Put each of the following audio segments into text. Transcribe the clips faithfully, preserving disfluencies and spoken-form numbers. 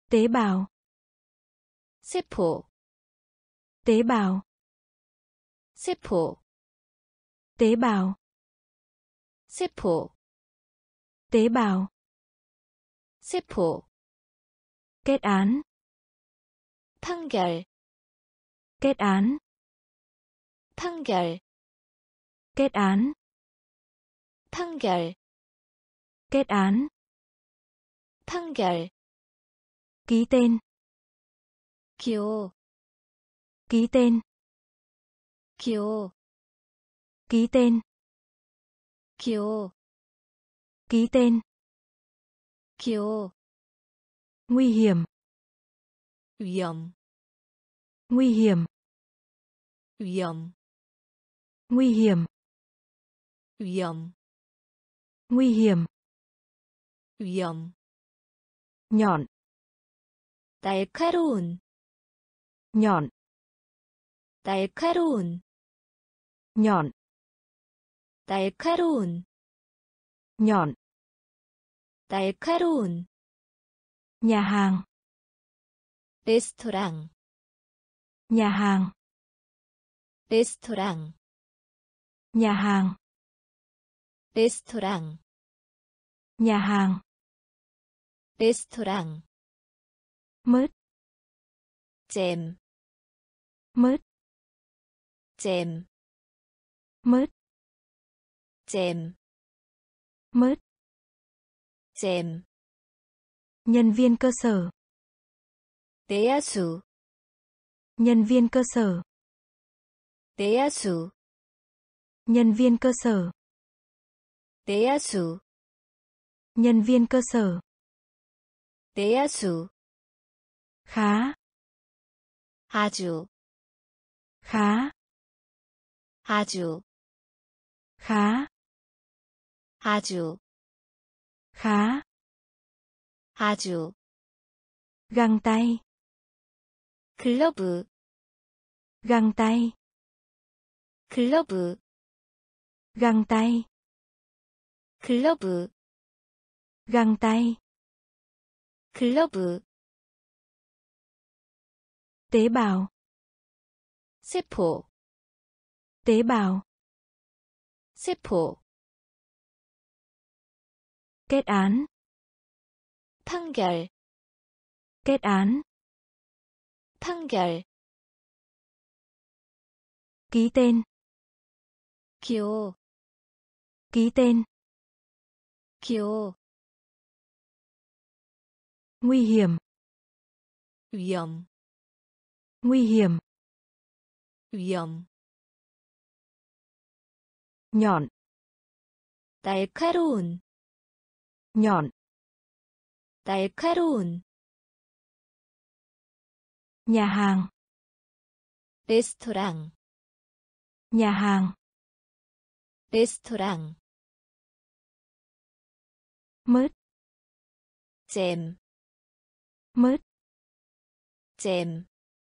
tế bào, 세포, tế bào, 세포, tế bào, 세포, tế bào, 세포, kết án, 판결, kết án, 판결, kết án, 판결, kết án, 판결, ký tên, 기호, ký tên, 기호, ký tên, 기호, ký tên, 기호, nguy hiểm, 위험, nguy hiểm, 위험, nguy hiểm, 위험, nguy hiểm, 위험, nhọn, 날카로운, nhọn, 날카로운, nhọn, 날카로운, nhọn, 날카로운, nhà hàng, 레스토랑, nhà hàng, 레스토랑, nhà hàng, 레스토랑, nhà hàng, 레스토랑, mứt, 잼, mứt, 잼, mứt, 잼, mứt, 잼, nhân viên cơ sở, 내야수, nhân viên cơ sở, 내야수, nhân viên cơ sở, 내야수, nhân viên cơ sở, 내야수, khá, 아주, khá, 아주, khá, 아주, khá, 아주, găng tay, 글러브, găng tay, 글러브, găng tay, 글러브, găng tay, 글러브, tế bào, 세포, tế bào, 세포, kết án, 판결, kết án, 판결, ký tên, 기호, ký tên, 기호, nguy hiểm, 위험, nguy hiểm, 위험, nhọn, 날카로운, nhọn, 날카로운, nhà hàng, 레스토랑, nhà hàng, 레스토랑, mứt, 잼, mứt, 잼,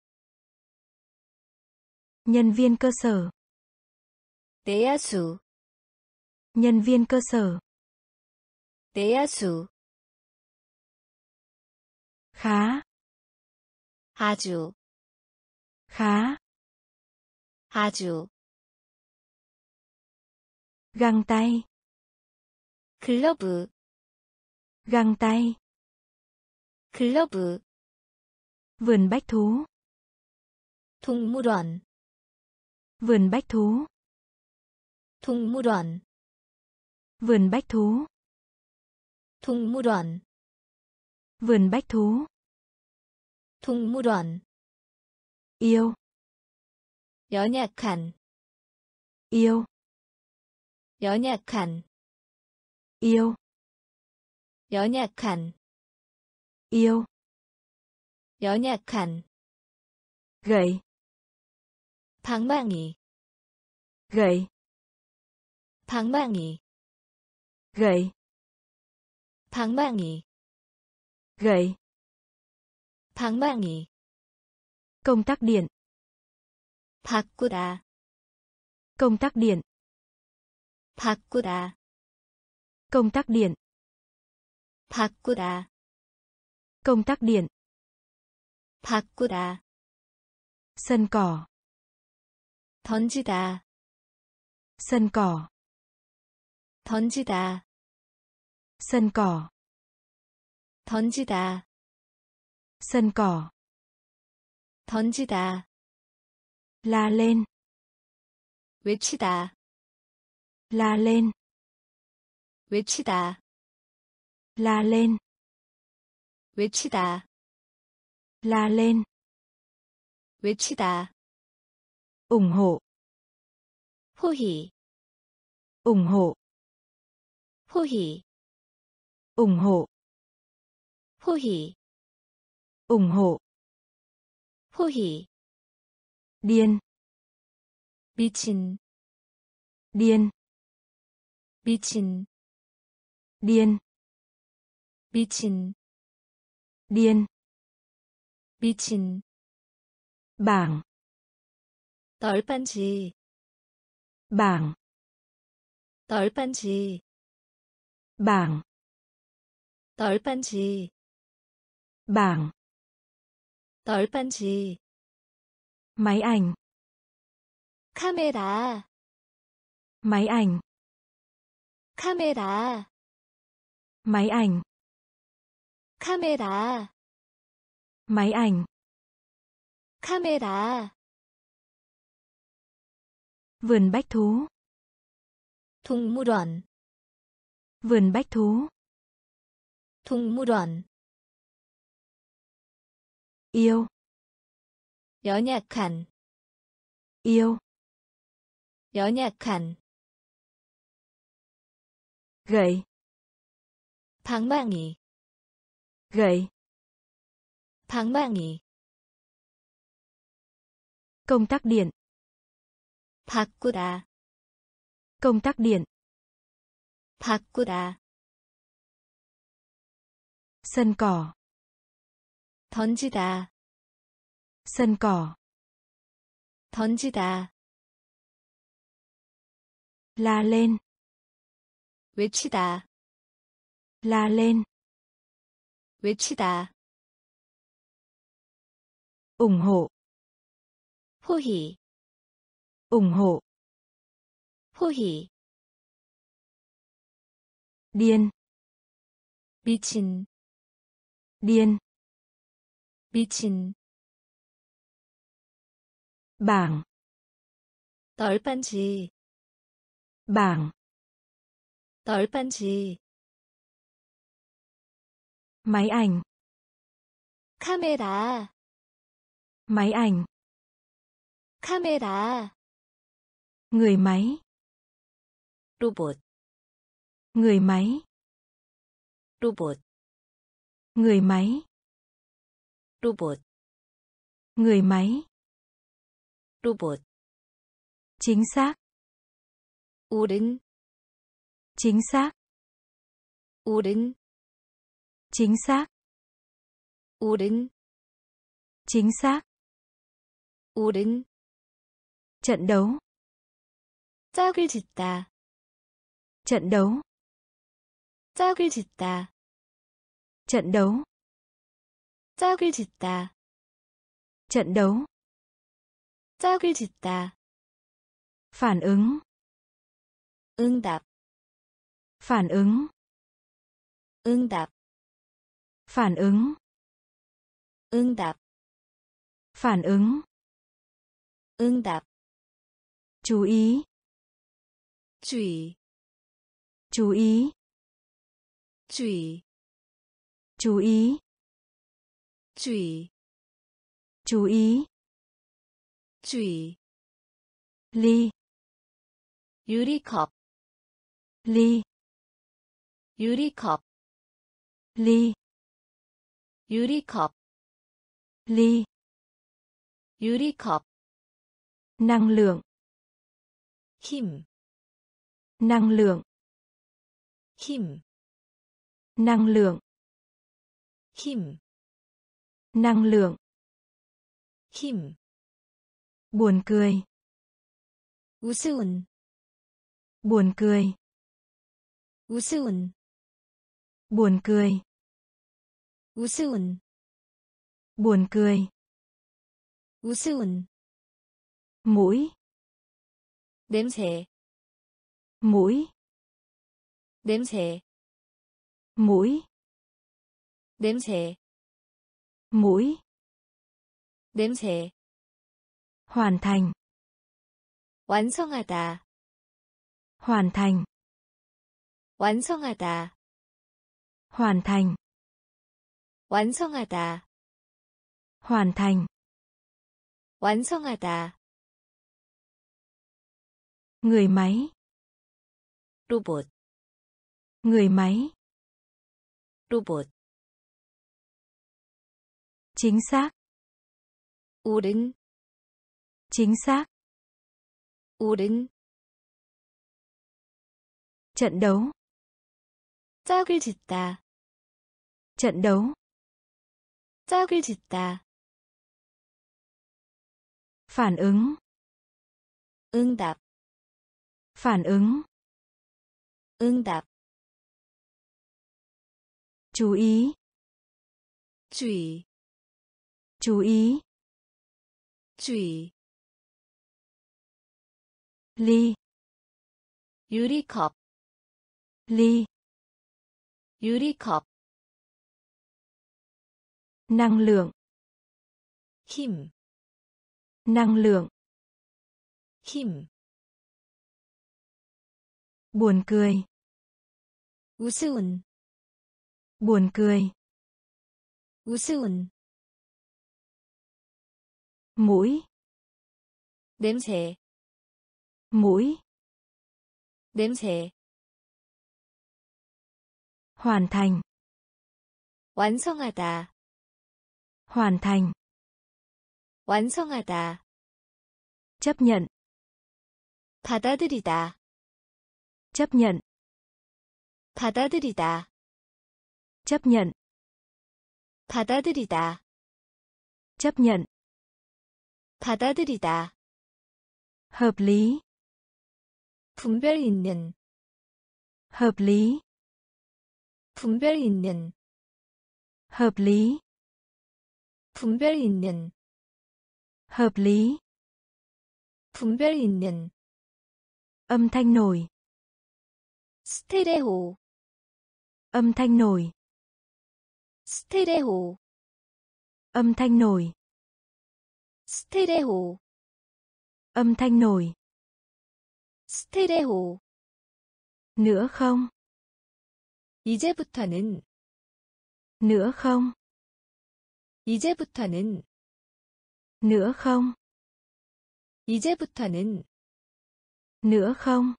nhân viên cơ sở, 내야수, nhân viên cơ sở, 내야수, khá, 아주, khá, 아주, găng tay, 글러브, găng tay, 글러브, vườn bách thú, 동물원, vườn bách thú, 동물원, vườn bách thú, 동물원, vườn bách thú, 동물원, yêu, 연약한, yêu, 연약한, yêu, 연약한, yêu, 연약한, gậy, 방망이, gậy, 방망이, gậy, 방망이, gậy, 방망이, công tắc điện, 바꾸다, công tắc điện, 바꾸다, công tắc điện, 바꾸다, công tắc điện, 바꾸다, sân cỏ, 던지다, sân cỏ, 던지다, sân cỏ, 던지다, sân cỏ, 던지다, la lên, 외치다, la lên, 외치다, la lên, 외치다, la lên, 외치다, ủng hộ, 포희, ủng hộ, 포희, ủng hộ, 포희, ủng hộ, 포희, điên, 미친, điên, 미친, điên, 미친, điên, 미친, bảng, 널빤지, bảng, 널빤지, bảng, 널빤지, bảng, 널빤지, máy ảnh, 카메라, máy ảnh, 카메라, máy ảnh, 카메라, máy ảnh, 카메라, vườn bách thú, 동물원, vườn bách thú, 동물원, yêu, 연약한, yêu, 연약한, gậy, 방망이, gậy, 방망이, công tắc điện, 바꾸다, công tắc điện, 바꾸다, sân cỏ, 던지다, sân cỏ, 던지다, la lên, 외치다, la lên, 외치다, ủng hộ, 포희, ủng hộ, 포희, điên, 미친, điên, 미친, bảng, 널빤지, bảng, 널빤지, máy ảnh, 카메라, máy ảnh, 카메라, người máy, 로봇, người máy, 로봇, người máy, 로봇, người máy, 로봇, chính xác, 옳은, chính xác, 옳은, chính xác, 옳은, chính xác, 옳은, trận đấu, 짝을 짓다, trận đấu, 짝을 짓다, trận đấu, 짝을 짓다, trận đấu, 짝을 짓다, phản ứng, 응답, phản ứng, 응답, phản ứng, 응답, phản ứng, 응답, chú ý, 주의, chú ý, 주의, chú ý, 주의, chú ý, 주의, ly, 유리컵, ly, 유리컵, ly, 유리컵, ly, 유리컵, năng lượng, 힘, năng lượng, 힘, năng lượng, 힘, năng lượng, 힘, buồn cười, 우스운, buồn cười, 우스운, buồn cười, 우스운, buồn cười, 우스운, mũi, 냄새, mũi, 냄새, mũi, 냄새, mũi, 냄새, hoàn thành, 완성하다, hoàn thành, 완성하다, hoàn thành, 완성하다, hoàn thành, 완성하다, người máy, 로봇, người máy, 로봇, chính xác, 옳은, chính xác, 옳은, trận đấu, 짝을 짓다, trận đấu, 짝을 짓다, phản ứng, 응답, phản ứng, 응답, chú ý, 주의, chú ý, 주의, ly, 유리컵, ly, 유리컵, năng lượng, 힘, năng lượng, 힘, buồn cười, 우스운, buồn cười, 우스운, mũi, 냄새, mũi, 냄새, hoàn thành, 완성하다, hoàn thành, 완성하다, chấp nhận, 받아들이다, chấp nhận, 받아들이다, chấp nhận, 받아들이다, chấp nhận, 받아들이다, hợp lý, 분별 있는, hợp lý, 분별 있는, hợp lý, 분별 있는, hợp lý, 분별 있는, âm thanh nổi, 스테레오, âm thanh nổi, 스테레오, âm thanh nổi, 스테레오, âm thanh nổi, 스테레오, nữa không, 이제부터는, nữa không, 이제부터는, nữa không, 이제부터는, nữa không,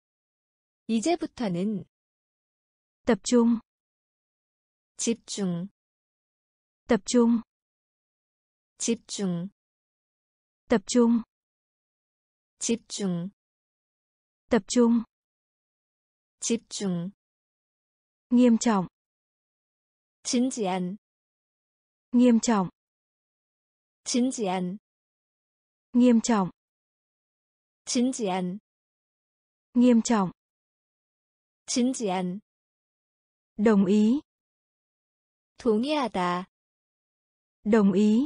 이제부터는, tập trung, 집중, tập trung, 집중, tập trung, 집중, tập trung, 집중, nghiêm trọng, 진지한, nghiêm trọng, 진지한, nghiêm trọng, 진지한, nghiêm trọng, 진지한, đồng ý, 동의하다, đồng ý,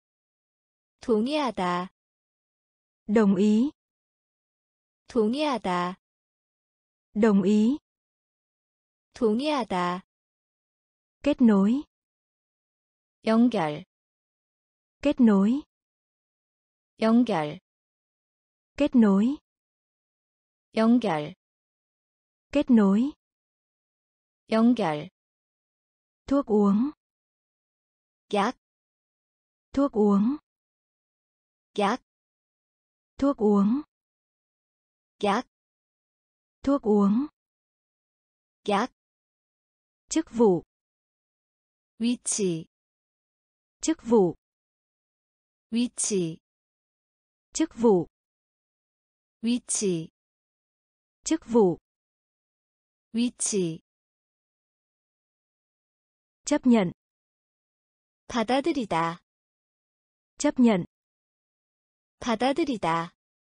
동의하다, đồng ý, 동의하다, đồng ý, 동의하다, kết nối, 연결, kết nối, 연결, kết nối, 연결, kết nối, 연결, thuốc uống, 약, thuốc uống, 약, thuốc uống, 약, thuốc uống, 약, chức vụ, 위치, chức vụ, 위치, chức vụ, 위치, chức vụ, 위치, chấp nhận, 받아들이다, chấp nhận, 받아들이다,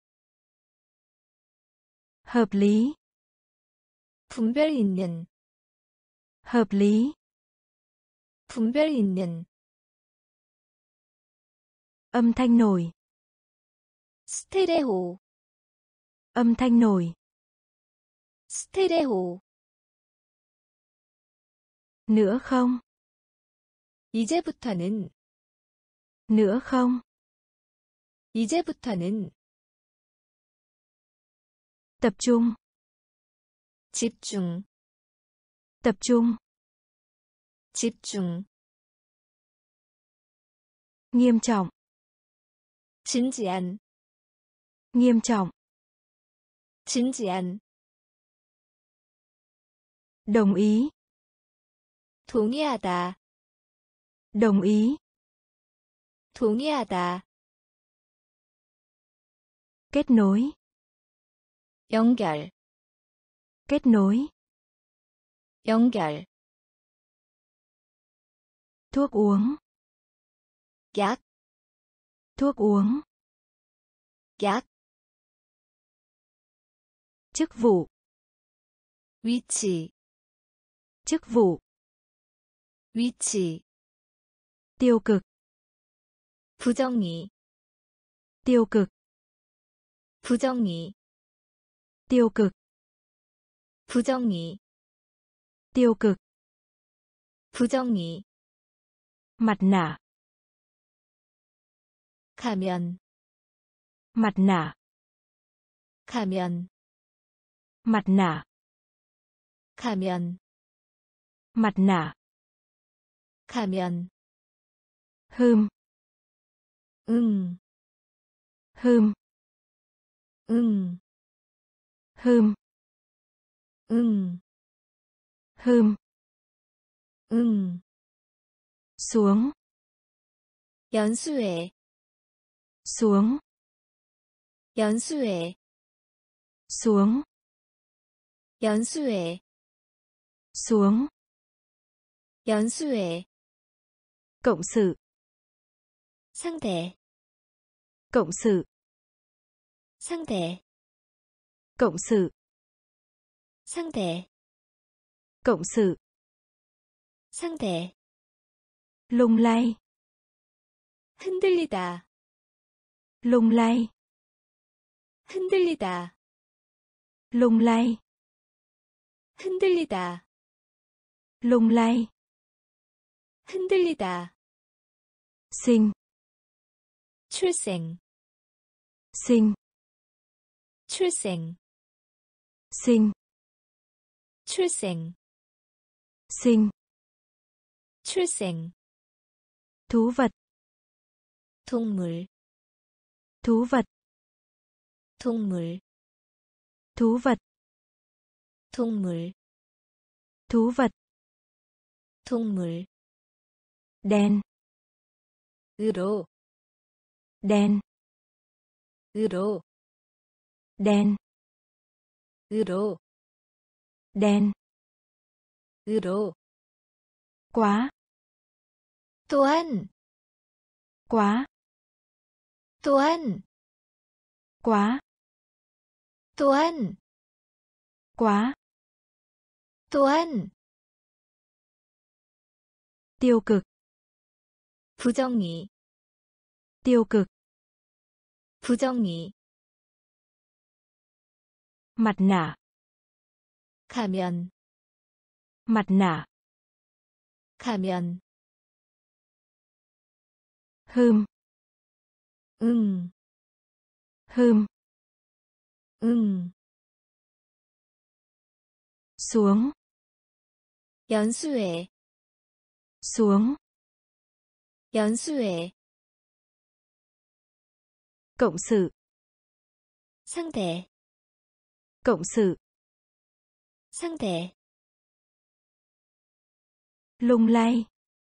hợp lý, 분별 있는, hợp lý, 분별 있는, Âm thanh nổi. 스테레오. Âm thanh nổi. 스테레오. Nữa không? 이제부터는. Nữa không? 이제부터는. Tập trung. 집중. Tập trung. 집중. Nghiêm trọng. 진지한. Nghiêm trọng. 진지한. Đồng ý. 동의하다. Đồng ý. 동의하다. Kết nối. 연결. Kết nối. 연결. Thuốc uống. 약. Thuốc uống. 약. Chức vụ. 위치. Chức vụ. 위치. Tiêu cực. 부정의. Tiêu cực. 부정의. Tiêu cực. 부정의. Tiêu cực. 부정의. Mặt nạ. 가면. Mặt nạ. 가면. Mặt nạ. 가면. Mặt nạ. 가면. Hừm. 음. Hừm. 음. Hừm. 음. Hừm. 음. Xuống. 연수회. Xuống. 연수회. Xuống. 연수회. Xuống. 연수회. Cộng sự. 상대. Cộng sự. 상대. Cộng sự. 상대. Cộng sự. 상대. Lung lay. 흔들리다. Lung lay. 흔들리다. Lung lay. 흔들리다. Lung lay. 흔들리다. Sinh. 출생. Sinh. 출생. Sinh. 출생. Sinh. 출생. Thú vật. 동물. Thú vật. 동물. Thú vật. 동물. Thú vật. 동물. Đen. 으로. Đen. 으로. Đen. 으로. Đen. 으로. Quá. 또한. Quá. 또한. Quá. 또한. Quá. 또한. Tiêu cực. 부정의. Tiêu cực. 부정의. Mặt nạ. 가면. Mặt nạ. 가면. Hừm. 음. Hừm. 음. Xuống. 연수회. Xuống. 연수회. Cộng sự. 상대. Cộng sự. 상대. Lung lay.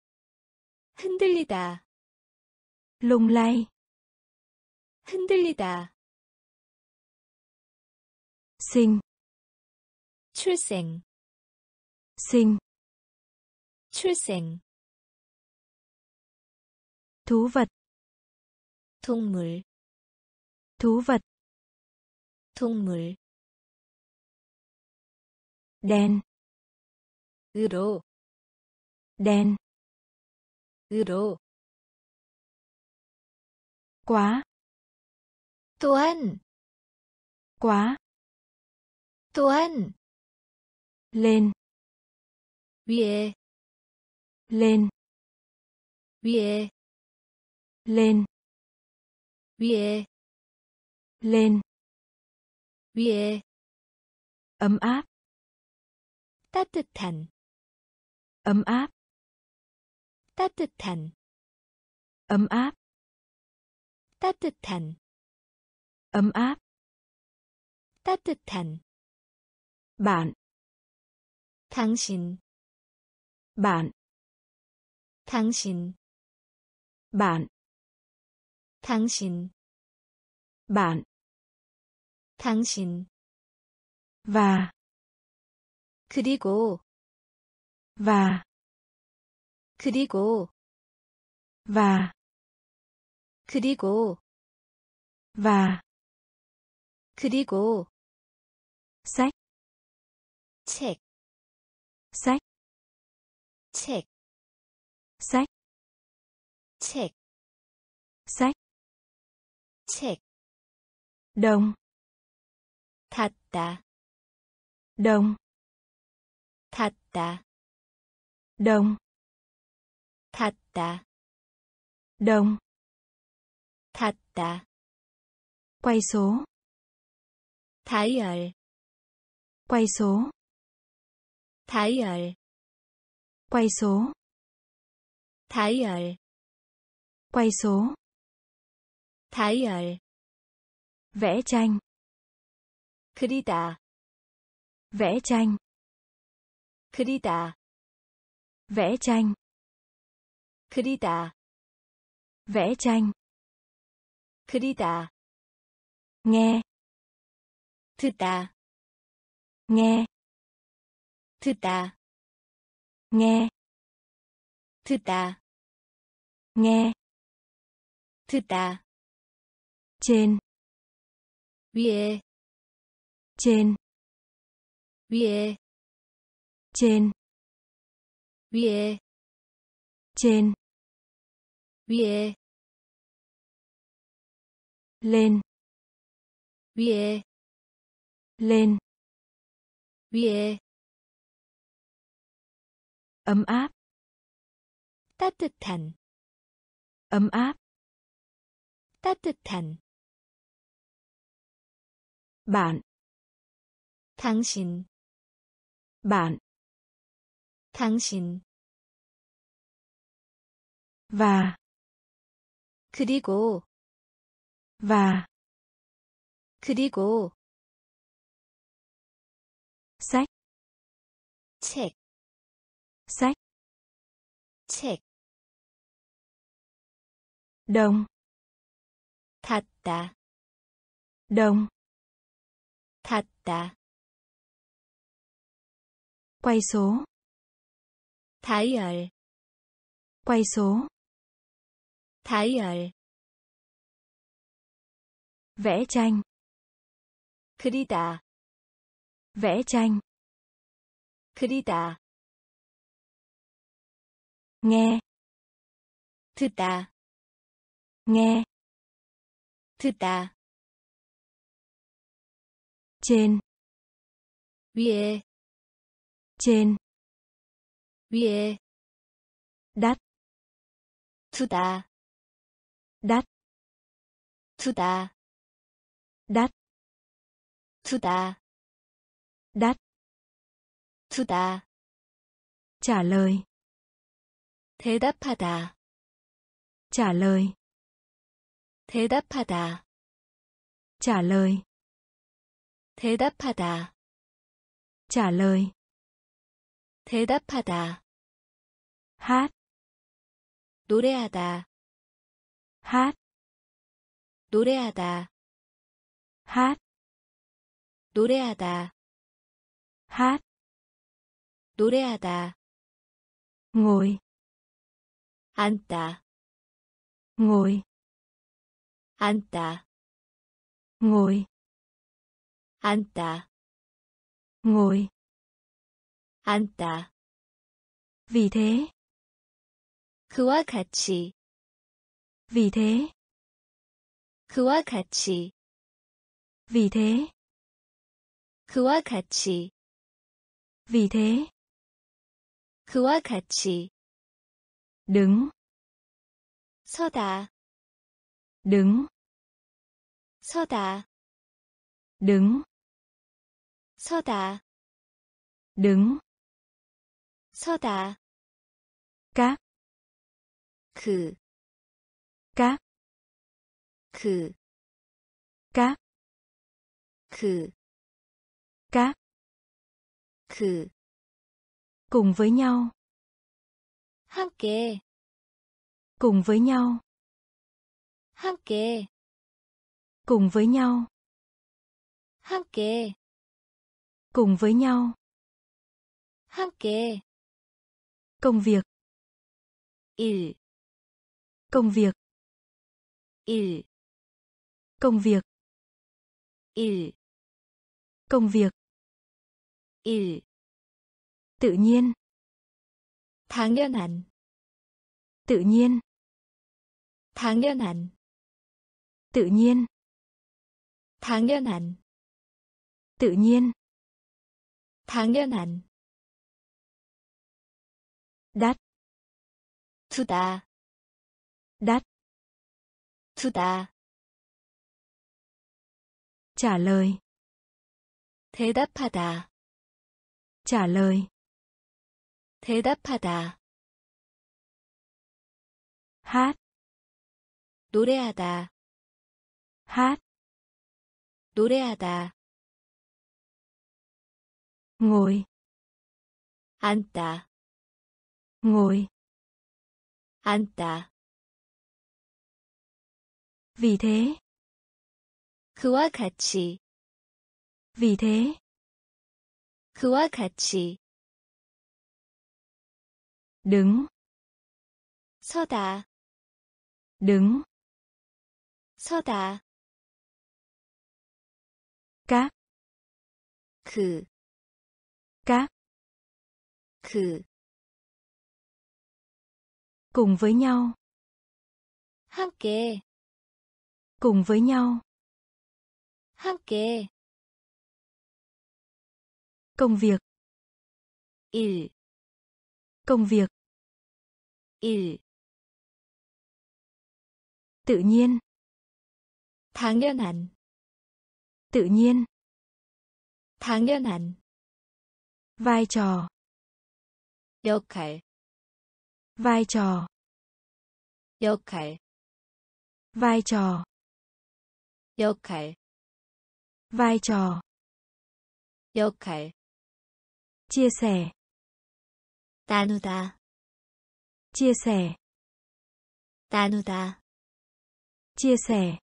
흔들리다. Lung lay. 흔들리다. Sinh. 출생. Sinh. 출생. Thú vật. 동물. Thú vật. 동물. Đen. 으로. Đen. 으로. quá, 또한, quá, 또한, lên, 위에, lên, 위에, lên, 위에, lên, 위에, ấm áp, 따뜻한, ấm áp, 따뜻한, ấm áp, 따뜻한, ấm áp, 따뜻한, bạn, 당신, bạn, 당신, bạn, 당신, bạn, 당신, và, 그리고, và, 그리고, và, 그리고, và, 그리고, sách, 책, sách, 책, sách, 책, sách, 책, đồng, 닫다, đồng, 닫다, đồng, 닫다, đồng, 닫다, quay số, 다이얼, quay số, 다이얼, quay số, 다이얼, quay số, 다이얼, vẽ tranh, 그리다, vẽ tranh, 그리다, vẽ tranh, 그리다, vẽ tranh, 그리다, nghe, 듣다, nghe, 듣다, nghe, 듣다, nghe, 듣다, trên, 위에, trên, 위에, trên, 위에, trên, 위에, lên, 위에, lên, 위에, ấm áp, 따뜻한, ấm áp, 따뜻한, bạn, 당신, bạn, 당신, và, 그리고, và, 그리고, sách, 책, sách, 책, đồng, 닫다, đồng, 닫다, quay số, 다이얼, quay số, 다이얼, vẽ tranh, 그리다, vẽ tranh, 그리다, nghe, 듣다, nghe, 듣다, trên, 위에, trên, 위에, đắt, 두다, đắt, 두다, đắt, 두다, đắt, 두다, trả lời, 대답하다, trả lời, 대답하다, trả lời, 대답하다, trả lời, 대답하다, hát, 노래하다, hát, 노래하다, hát, 노래하다, hát, 노래하다, ngồi, 앉다, ngồi, 앉다, ngồi, 앉다, ngồi, 앉다, vì thế, 그와 같이, vì thế, 그와 같이. Vì thế. 그와 같이. Vì thế. 그와 같이. Đứng. 서다. Đứng. 서다. Đứng. 서다. Đứng. 서다. Các. 그. Các. 그. Các. 그. Các. 그. Cùng với nhau. 함께. Cùng với nhau. 함께. Cùng với nhau. 함께. Cùng với nhau. 함께. Công việc. 일. Công việc. 일. Công việc. 일. Công việc. 일. Tự nhiên. 당연한. Tự nhiên. 당연한. Tự nhiên. 당연한. Tự nhiên. 당연한. Đắt. 두다. Đắt. 두다. Trả lời. 대답하다. Trả lời. 대답하다. Hát. 노래하다. Hát. 노래하다. Ngồi. 앉다. Ngồi. 앉다. Vì thế. 그와 같이. Vì thế. 그와 같이. Đứng. 서다. Đứng. 서다. Các. 그. Các. 그. Cùng với nhau. 함께. Cùng với nhau. 함께. Công việc. 일. Công việc. 일. Tự nhiên. 당연한. Tự nhiên. 당연한. Vai trò. 역할. Vai trò. 역할. Vai trò. 역할. Vai trò. 역할. Chia sẻ. 나누다. Chia sẻ. 나누다. Chia sẻ.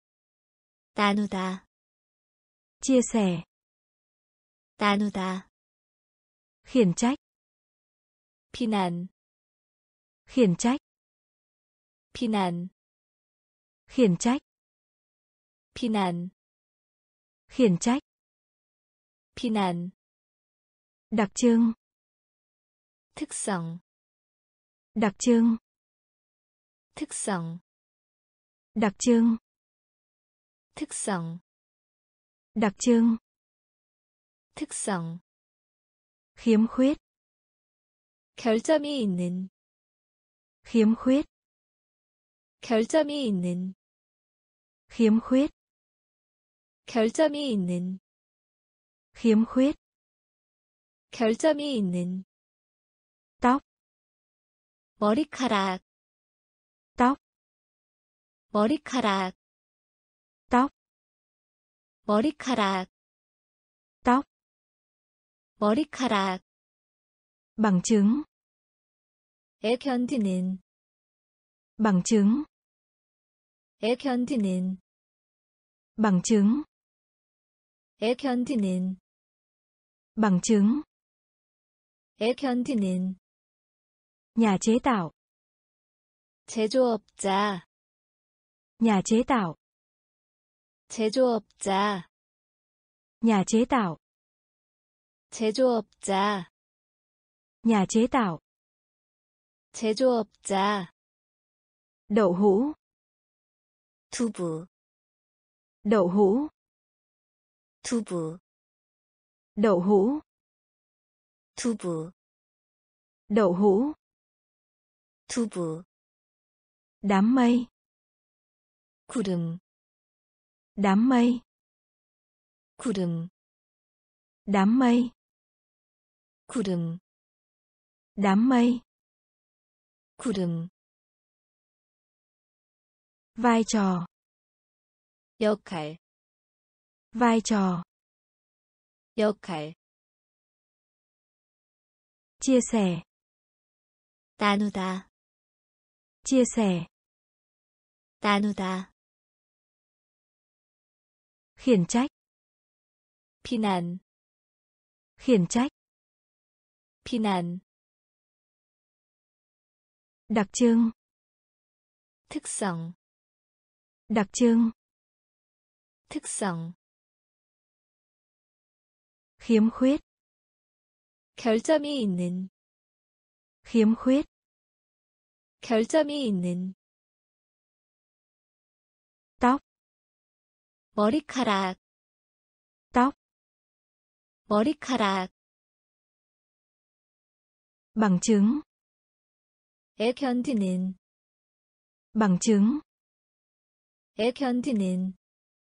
나누다. Chia sẻ. 나누다. Khiển trách. 비난. Khiển trách. 비난. Khiển trách. 비난. Khiển trách. 비난. Đặc trưng. 특성. Đặc trưng. 특성. Đặc trưng. 특성. Đặc trưng. 특성. Khiếm khuyết. 결점이 있는. Khiếm khuyết. 결점이 있는. Khiếm khuyết. 결점이 있는. Khiếm khuyết. 결점이 있는. Tóc. 머리카락. Tóc. 머리카락. Tóc. 머리카락. Tóc. 머리카락. Bằng chứng. 에 견디는. Bằng chứng. 에 견디는. Bằng chứng. 에 견디는. Bằng chứng. 에 견디는. Nhà chế tạo. 제조업자. Nhà chế tạo. 제조업자. Nhà chế tạo. 제조업자. Nhà chế tạo. 제조업자. Đậu hũ. 두부. Đậu hũ. 두부, Đậu hũ. 두부, Đậu hũ. 두부, Đám mây. 구름, Đám mây. 구름, Đám mây. 구름, Đám mây. 구름, Vai trò. 역할, Vai trò. 역할, Chia sẻ. 나누다, Chia sẻ. 나누다, Khiển trách. 비난, Khiển trách. 비난, Đặc trưng. 특성, Đặc trưng. 특성, Khiếm khuyết. 결점이 있는, Khiếm khuyết. 결점이 있는, Tóc. 머리카락, Tóc. 머리카락, Bằng chứng. 에 견디는, Bằng chứng. 에 견디는,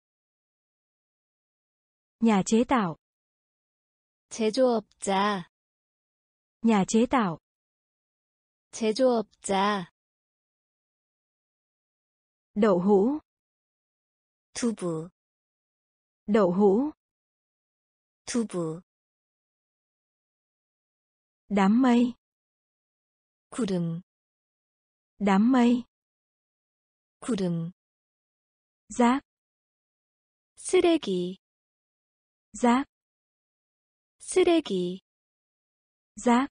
Nhà chế tạo. 제조업자, Nhà chế tạo. 제조업자, Đậu hũ. 두부, Đậu hũ. 두부, Đám mây. 구름, Đám mây. 구름, Rác. 쓰레기, Rác. 쓰레기, Rác.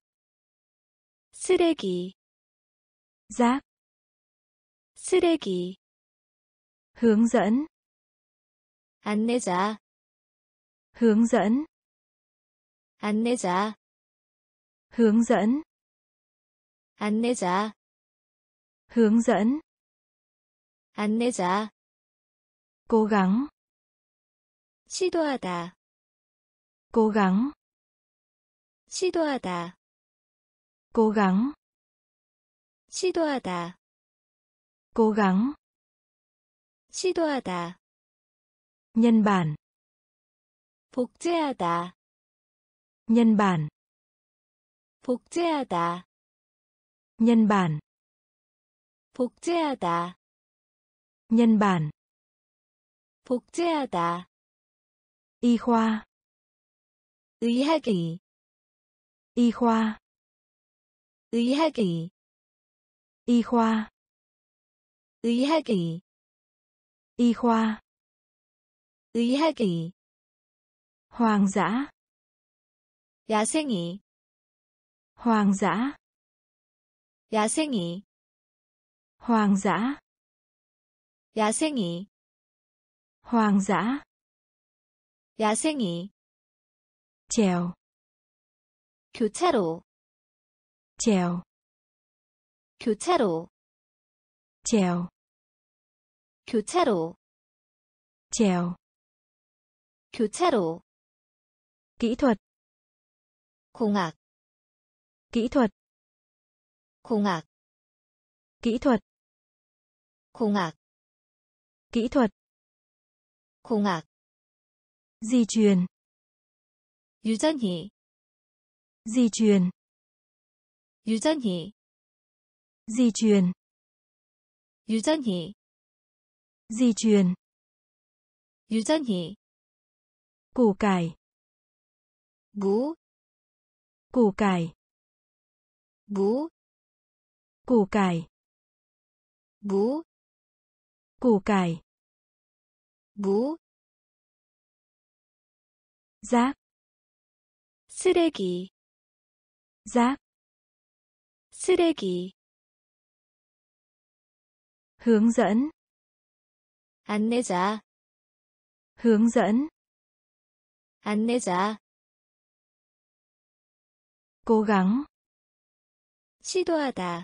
쓰레기, Rác. 쓰레기, Hướng dẫn. 안내자, Hướng dẫn. 안내자, Hướng dẫn. 안내자, Hướng dẫn. 안내자, Cố gắng. 시도하다, Cố gắng. 시도하다, Cố gắng. 시도하다, Cố gắng. 시도하다, Nhân bản. 복제하다, Nhân bản. 복제하다, Nhân bản. 복제하다, Nhân bản. 복제하다, Y khoa. 의학의, Y khoa. 의학의, Y khoa. 의학의, Y khoa. 의학의, Hoang dã. 야생이, Hoang dã. 야생이, Hoang dã. 야생이, Hoang dã. 야생이, Trèo. 교차로, Trèo. 교차로, Trèo. 교차로, Trèo. 교차로, Kỹ thuật. 공학, Kỹ thuật. 공학, Kỹ thuật. 공학, Kỹ thuật. 공학, Di truyền. 유전히, Di truyền. 유전히, Di truyền. 유전히, Di truyền. 유전히, Củ cải. 무, Củ cải. 무, Củ cải. 무, Củ cải. 무, Rác. 쓰레기, Rác. 쓰레기, Hướng dẫn. 안내자, Hướng dẫn. 안내자, Cố gắng. 시도하다,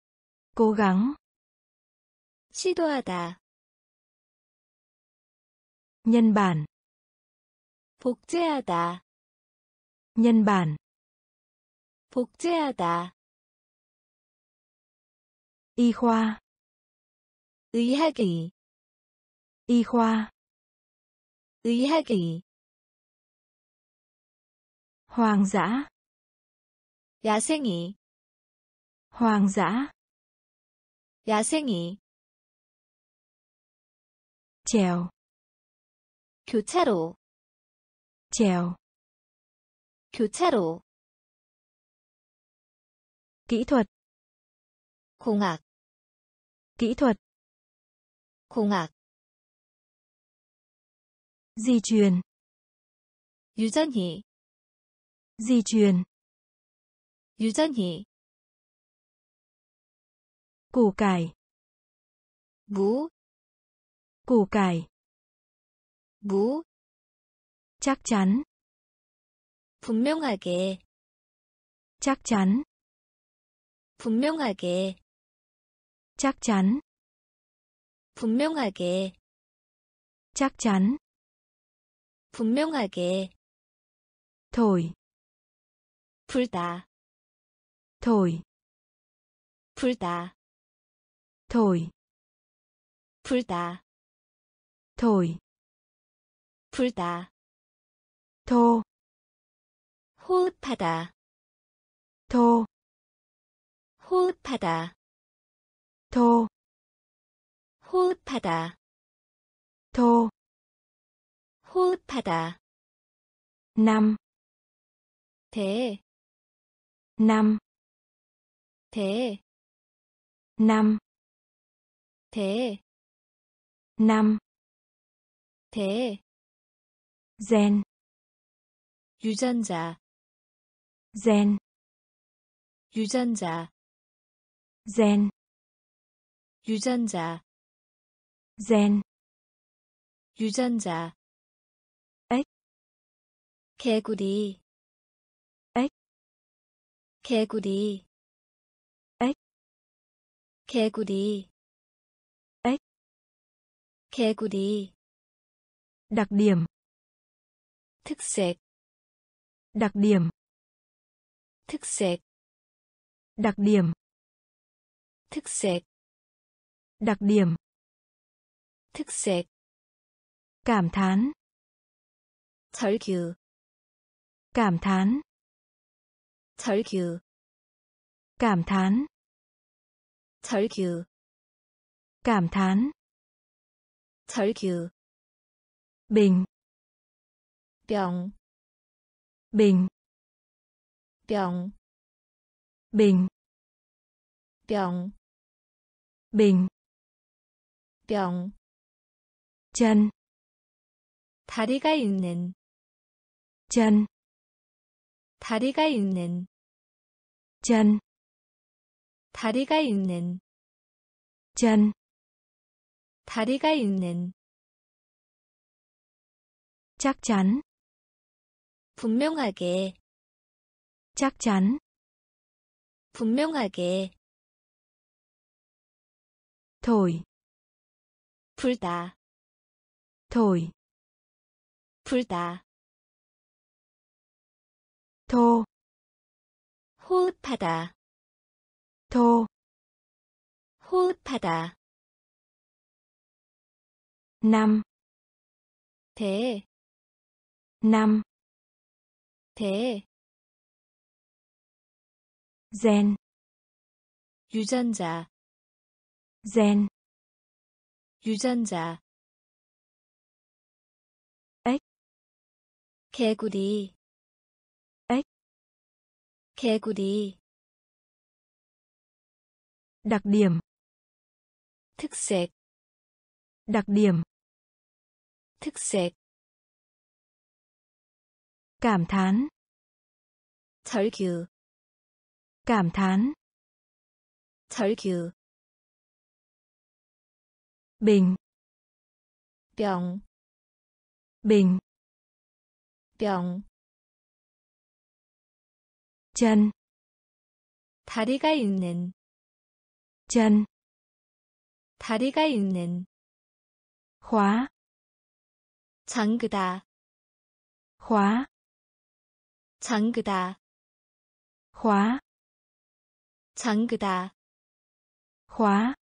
Cố gắng. 시도하다, Nhân bản. 복제하다. Nhân bản. 복제하다. Y khoa. 의학의. Y khoa. 의학의. Hoang dã. 야생이. Hoang dã. 야생이. Trèo. 교차로. Trèo. 교차로. Kỹ thuật. 공학. Kỹ thuật. 공학. Di truyền. 유전히. Di truyền. 유전히. Củ cải. 무. Củ cải. 무. Chắc chắn. 분명하게. Chắc chắn. 분명하게. Chắc chắn. 분명하게. Chắc chắn. 분명하게. Thổi. 불다. Thổi. 불다. Thổi. 불다. Thổi. 불다. Thô. 호흡하다. Thô. 호흡하다. Thô. 호흡하다. Thô. 호흡하다. Năm. 대. Năm. 대. Năm. 대. Năm. 대. Gen. 유전자. Gen. 유전자. Gen. 유전자. Gen. 유전자. ếch. 개구리. ếch. 개구리. ếch. 개구리. ếch. 개구리. Đặc điểm. 특색. Đặc điểm. 특색. Đặc điểm. 특색. Đặc điểm. 특색. Cảm thán. 절규. Cảm thán. 절규. Cảm thán. 절규. Cảm thán. 절규. Bình. 병. Bình. 병. Bình. 병. Bình. 병. Chân. 다리가 있는. Chân. 다리가 있는. Chân. 다리가 있는. Chân. 다리가 있는. Chắc chắn. 분명하게. Chắc chắn. 분명하게. Thổi. 불다. Thổi. 불다. Thô. 호흡하다. Thô. 호흡하다. Năm. 대. Năm. 대. Gen. 유전자. Gen. 유전자. ếch. 개구리. ếch. 개구리. Đặc điểm. 특색. Đặc điểm. 특색. Cảm thán. 절규. Cảm thán. 절규. Bình. 병. Bình. 병. Chân. 다리가 있는. Chân. 다리가 있는. Khóa. 잠그다, khóa, 잠그다, khóa, 잠그다, khóa,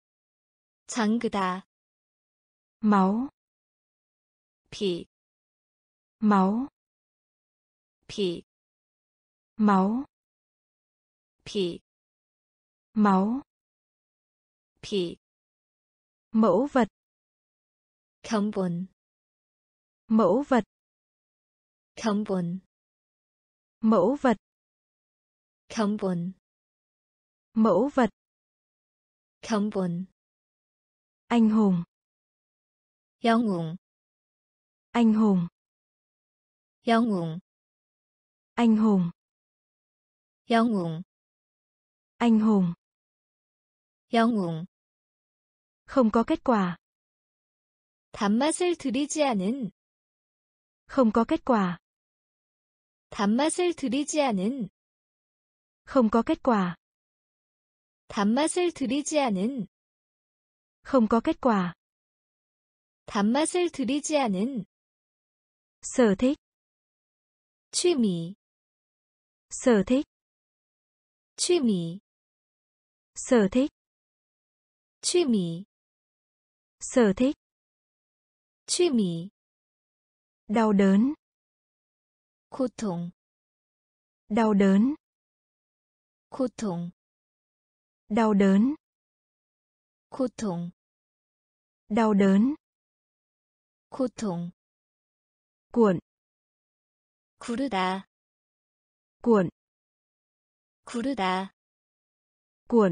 잠그다, máu, 피, máu, 피, máu, 피, máu, 피, mẫu vật, 견본, mẫu vật, 견본, mẫu vật, 견본, mẫu vật, 견본, anh hùng, 영웅, anh hùng, 영웅, anh hùng, 영웅, anh hùng, 영웅. không có kết quả, 단맛을 들이지 않은, không có kết quả, 단맛을 들이지 않은, không có kết quả, 단맛을 들이지 않은, không có kết quả, 단맛을 들이지 않은, sở thích, 취미, sở thích, 취미, sở thích, 취미, sở thích, 취미, đau đớn, 고통, đau đớn, 고통, đau đớn, 고통, đau đớn, 고통, cuộn, 구르다, cuộn, 구르다, cuộn,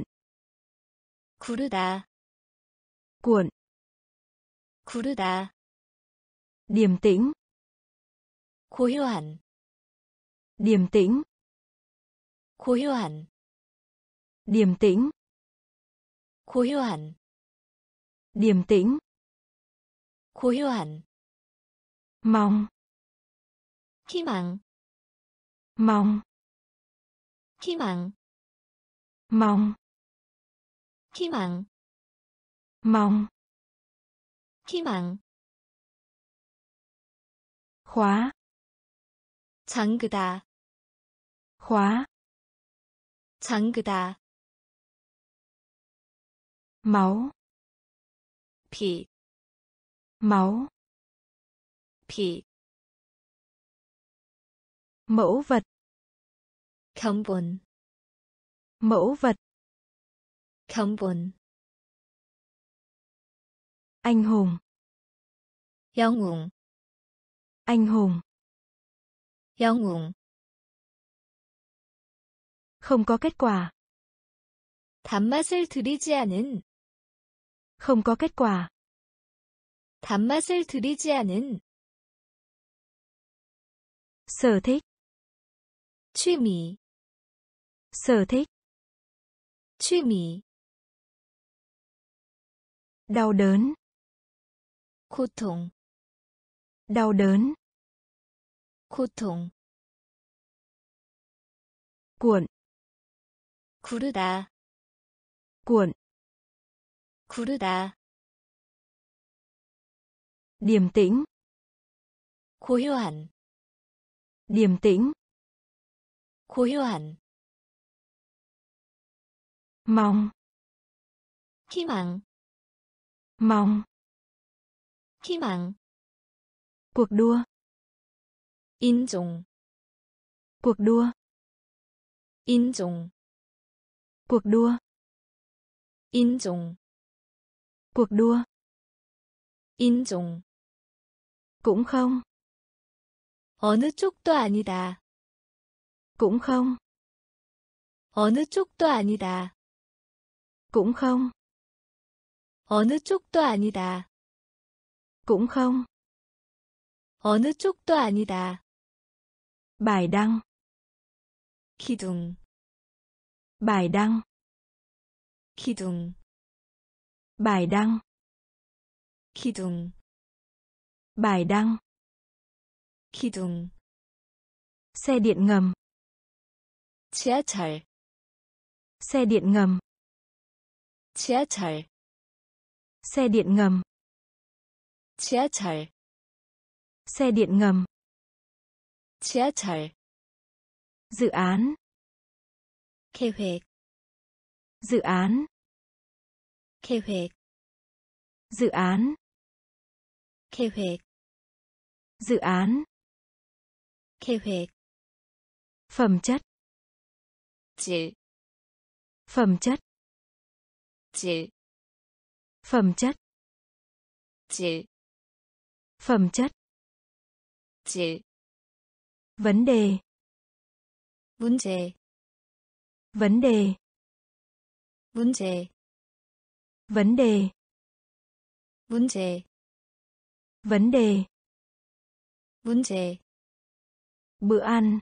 구르다, cuộn, 구르다, điềm tĩnh, 고요한, điềm tĩnh, 고요한, điềm tĩnh, 고요한, điềm tĩnh, 고요한, mong, 희망, mong, 희망, mong, 희망, mong, 희망, khóa, 잠그다, khóa, 잠그다, máu, 피, máu, 피, mẫu vật, 견본, mẫu vật, 견본, anh hùng, 영웅, anh hùng, 영웅. không có kết quả, 단맛을 들이지 않은, không có kết quả, 단맛을 들이지 않은, sở thích, 취미, sở thích, 취미, đau đớn, 고통, đau đớn, 고통, cuộn, 구르다, cuộn, 구르다, điềm tĩnh, 고요한, điềm tĩnh, 고요한, mong, 희망, mong, 희망, cuộc đua, 인종, cuộc đua, 인종, cuộc đua, 인종, cuộc đua, 인종. cũng không, 어느 쪽도 아니다. cũng không, 어느 쪽도 아니다. cũng không, 어느 쪽도 아니다. cũng không, 어느 쪽도 아니다. bài đăng, 기둥, bài đăng, 기둥, bài đăng, 기둥, bài đăng, 기둥. xe điện ngầm, 지하철, xe điện ngầm, 지하철, xe điện ngầm, 지하철. Xe điện ngầm. 지하철, Dự án. 계획, Dự án. 계획, Dự án. 계획, Dự án. 계획, Phẩm chất. 질, Phẩm chất. 질, Phẩm chất. 질, Phẩm chất. 질, Vấn đề. 문제, Vấn đề. 문제, Vấn đề. 문제, Vấn đề. 문제, Bữa ăn.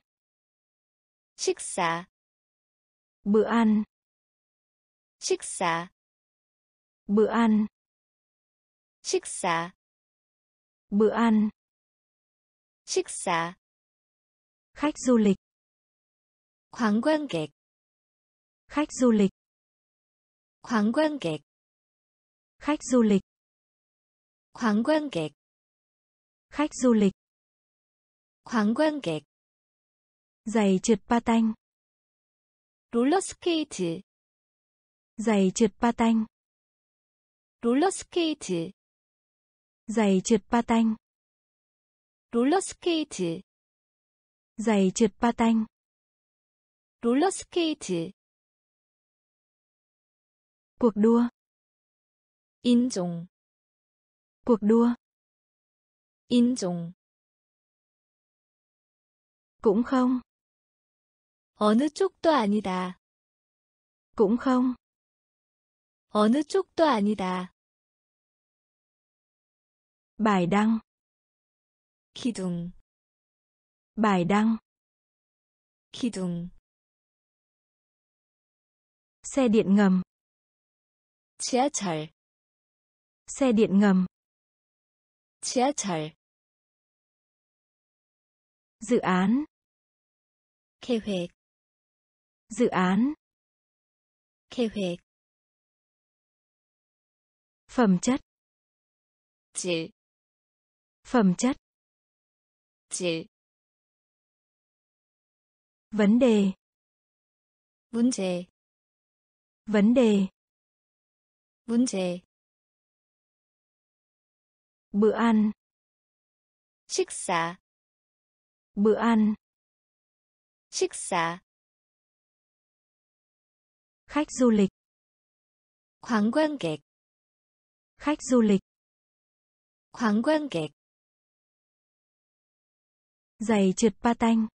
식사, Bữa ăn. 식사, Bữa ăn. 식사, Bữa ăn. 식사, Khách du lịch. 관광객, Khách du lịch. 관광객, Khách du lịch. 관광객, Khách du lịch. 관광객, Giày trượt patin. 롤러스케이트, Giày trượt patin. 롤러스케이트, Giày trượt patin. 롤러스케이트, Giày trượt patin. 롤러스케이트, Cuộc đua. 인종, Cuộc đua. 인종, Cũng không. 어느 쪽도 아니다. Cũng không. 어느 쪽도 아니다. Bài đăng. 기둥, Bài đăng. 기둥, Xe điện ngầm. 지하철, Xe điện ngầm. 지하철, Dự án. 계획, Dự án. 계획, Phẩm chất. 질, Phẩm chất. 질, Vấn đề. 문제, Vấn đề. 문제, Bữa ăn. 식사, Bữa ăn. 식사, Khách du lịch. 관광객, Khách du lịch. 관광객, Giày trượt patin.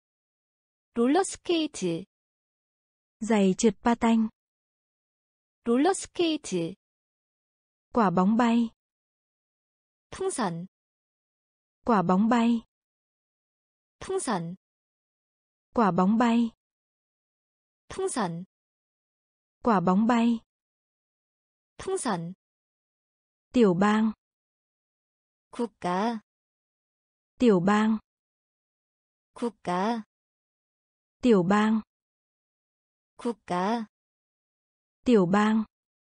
롤러스케이트, Giày trượt patin. 롤러스케이트, Quả bóng bay. 풍선, Quả bóng bay. 풍선, Quả bóng bay. 풍선, Quả bóng bay. 풍선, Tiểu bang. 국가, Tiểu bang. 국가, Tiểu bang. 국가, Tiểu bang.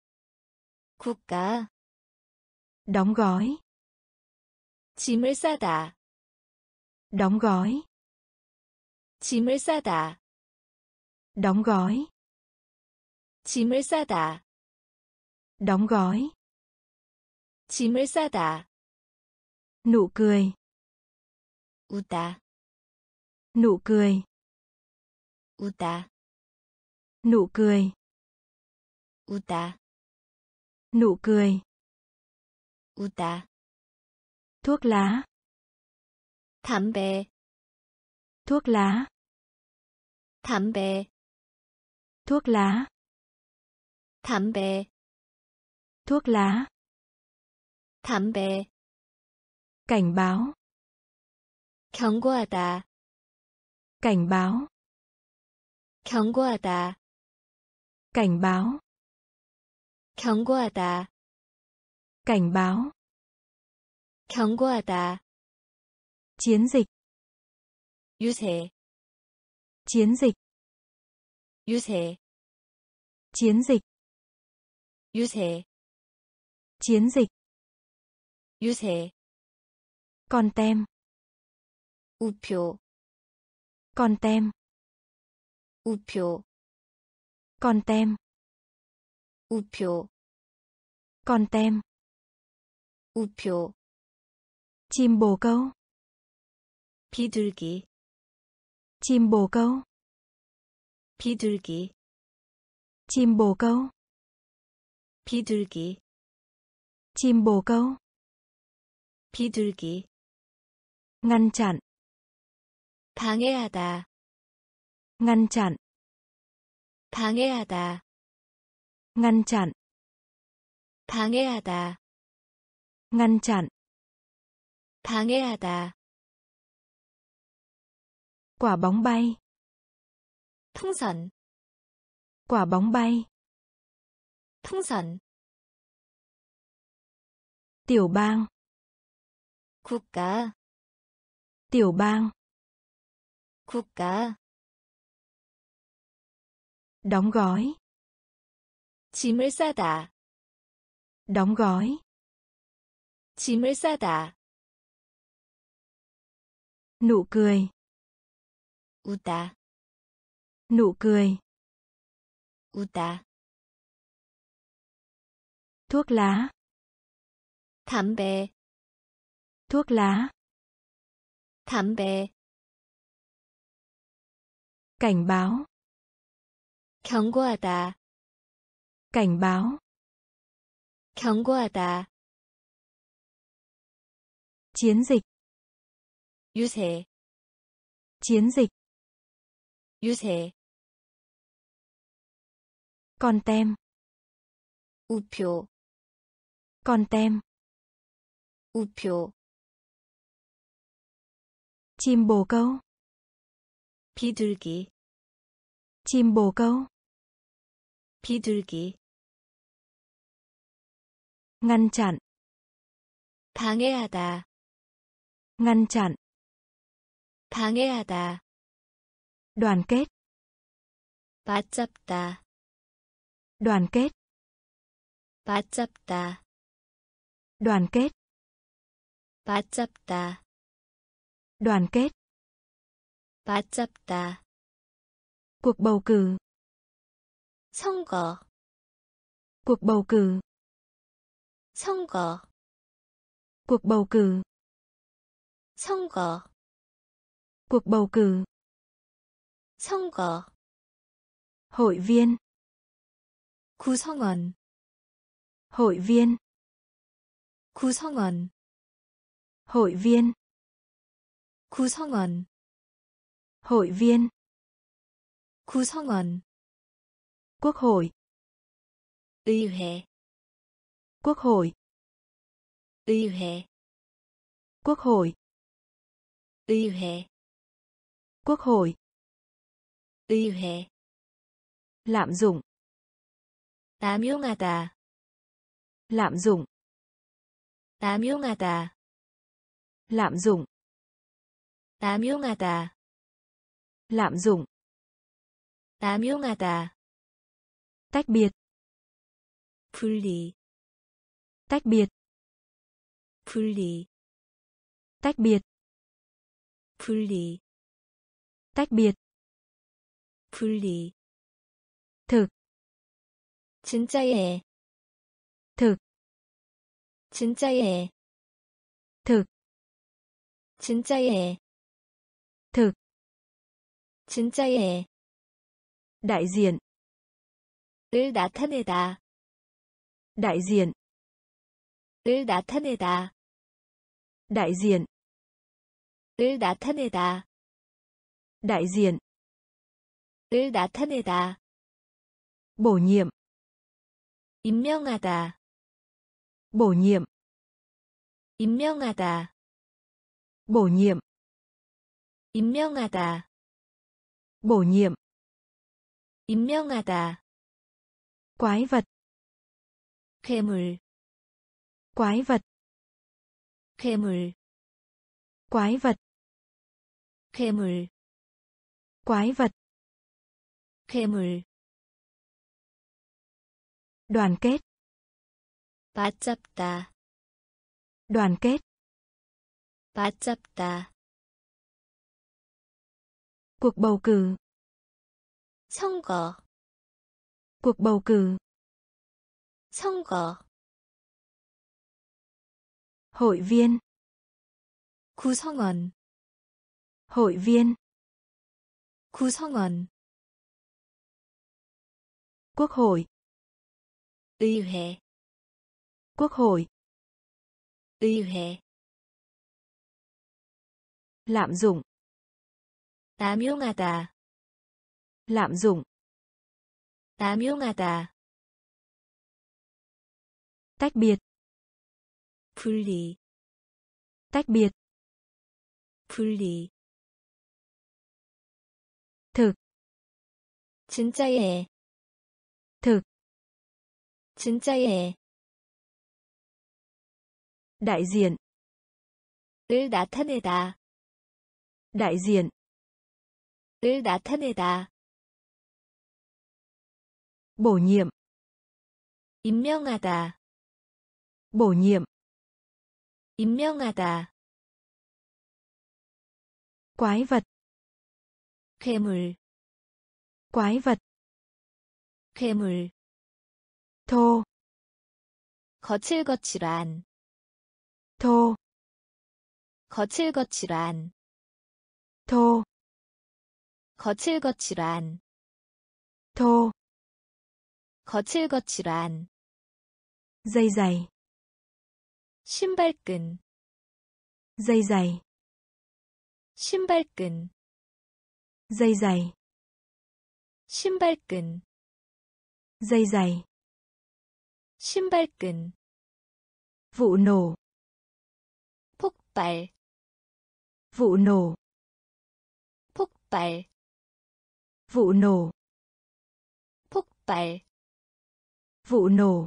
국가, Đóng gói. 짐을 싸다, Đóng gói. 짐을 싸다, Đóng gói. 짐을 싸다, Đóng gói. 짐을 싸다, Nụ cười. 웃다, Nụ cười. 웃다, Nụ cười. 웃다, Nụ cười. 웃다, Thuốc lá. 담배, Thuốc lá. 담배, Thuốc lá. 담배, Thuốc lá. 담배, Cảnh báo. 경고하다, Cảnh báo. 경고하다, Cảnh báo. 경고하다, Cảnh báo. 경고하다, Chiến dịch. 유세, Chiến dịch. 유세, Chiến dịch. 유세, Chiến dịch. 유세, Con tem. 우표, con tem, 우표, con tem, 우표, con tem, 우표, chim bồ câu, 비둘기, chim bồ câu, 비둘기, chim bồ câu, 비둘기, chim bồ câu, 비둘기, ngăn chặn, 방해하다, ngăn chặn, 방해하다, ngăn chặn, 방해하다, ngăn chặn, 방해하다, quả bóng bay, 풍선, quả bóng bay, 풍선, tiểu bang, 국가, tiểu bang, 국가, đóng gói, 짐을 싸다, đóng gói, 짐을 싸다, nụ cười, 웃다, nụ cười, 웃다, thuốc lá, 담배, thuốc lá, 담배, cảnh báo, 경고하다, cảnh báo, 경고하다, chiến dịch, 유세, chiến dịch, 유세, con tem, 우표, con tem, 우표, chim bồ câu, 비둘기, chim bồ câu, 비둘기, ngăn chặn, 방해하다, ngăn chặn, 방해하다, đoàn kết, 맞잡다, đoàn kết, 맞잡다, đoàn kết, 맞잡다, đoàn kết, 맞잡다, cuộc bầu cử, 선거, cuộc bầu cử, 선거, cuộc bầu cử, 선거, cuộc bầu cử, 선거, hội viên, 구성원, hội viên, 구성원, hội viên, 구성원, hội viên, 구성원, quốc hội, 의회, quốc hội, 의회, quốc hội, 의회, quốc hội, 의회, lạm dụng, 남용하다, lạm dụng, 남용하다, lạm dụng, 남용하다, lạm dụng, 남용하다, tách biệt, 분리, tách biệt, 분리, tách biệt, 분리, tách biệt, 분리, thực, 진짜예, thực, 진짜예, thực, 진짜예, thực, 진짜예, đại diện, 을 나타내다, đại diện, 을 나타내다, đại diện, 을 나타내다, đại diện, 을 나타내다, bổ nhiệm, 임명하다, bổ nhiệm, 임명하다, bổ nhiệm, 임명하다, bổ nhiệm, 임명하다, quái vật, 괴물, quái vật, 괴물, quái vật, 괴물, quái vật, 괴물, đoàn kết, 맞잡다, đoàn kết, 맞잡다, Cuộc bầu cử. 선거, Cuộc bầu cử. 선거. Hội viên. 구성원, Hội viên. 구성원. Quốc hội. 의회, Quốc hội. 의회. Lạm dụng. 남용하다, Lạm dụng. 남용하다. Tách biệt. 분리, Tách biệt. 분리. Thực. 진짜예, Thực. 진짜예. Đại diện. 을 나타내다, Đại diện. 을 나타내다. Bổ nhiệm. 임명하다, Bổ nhiệm. 임명하다. Quái vật. 괴물, Quái vật. 괴물. Thô. 거칠거칠한, Thô. 거칠거칠한, Thô. 거칠거칠한, Thô. 거칠거칠한. Dây giày. 신발끈, Dây giày. 신발끈, Dây giày. 신발끈, Dây giày. 신발끈. Vụ nổ. 폭발, Vụ nổ. 폭발, Vụ nổ. 폭발, Vụ nổ.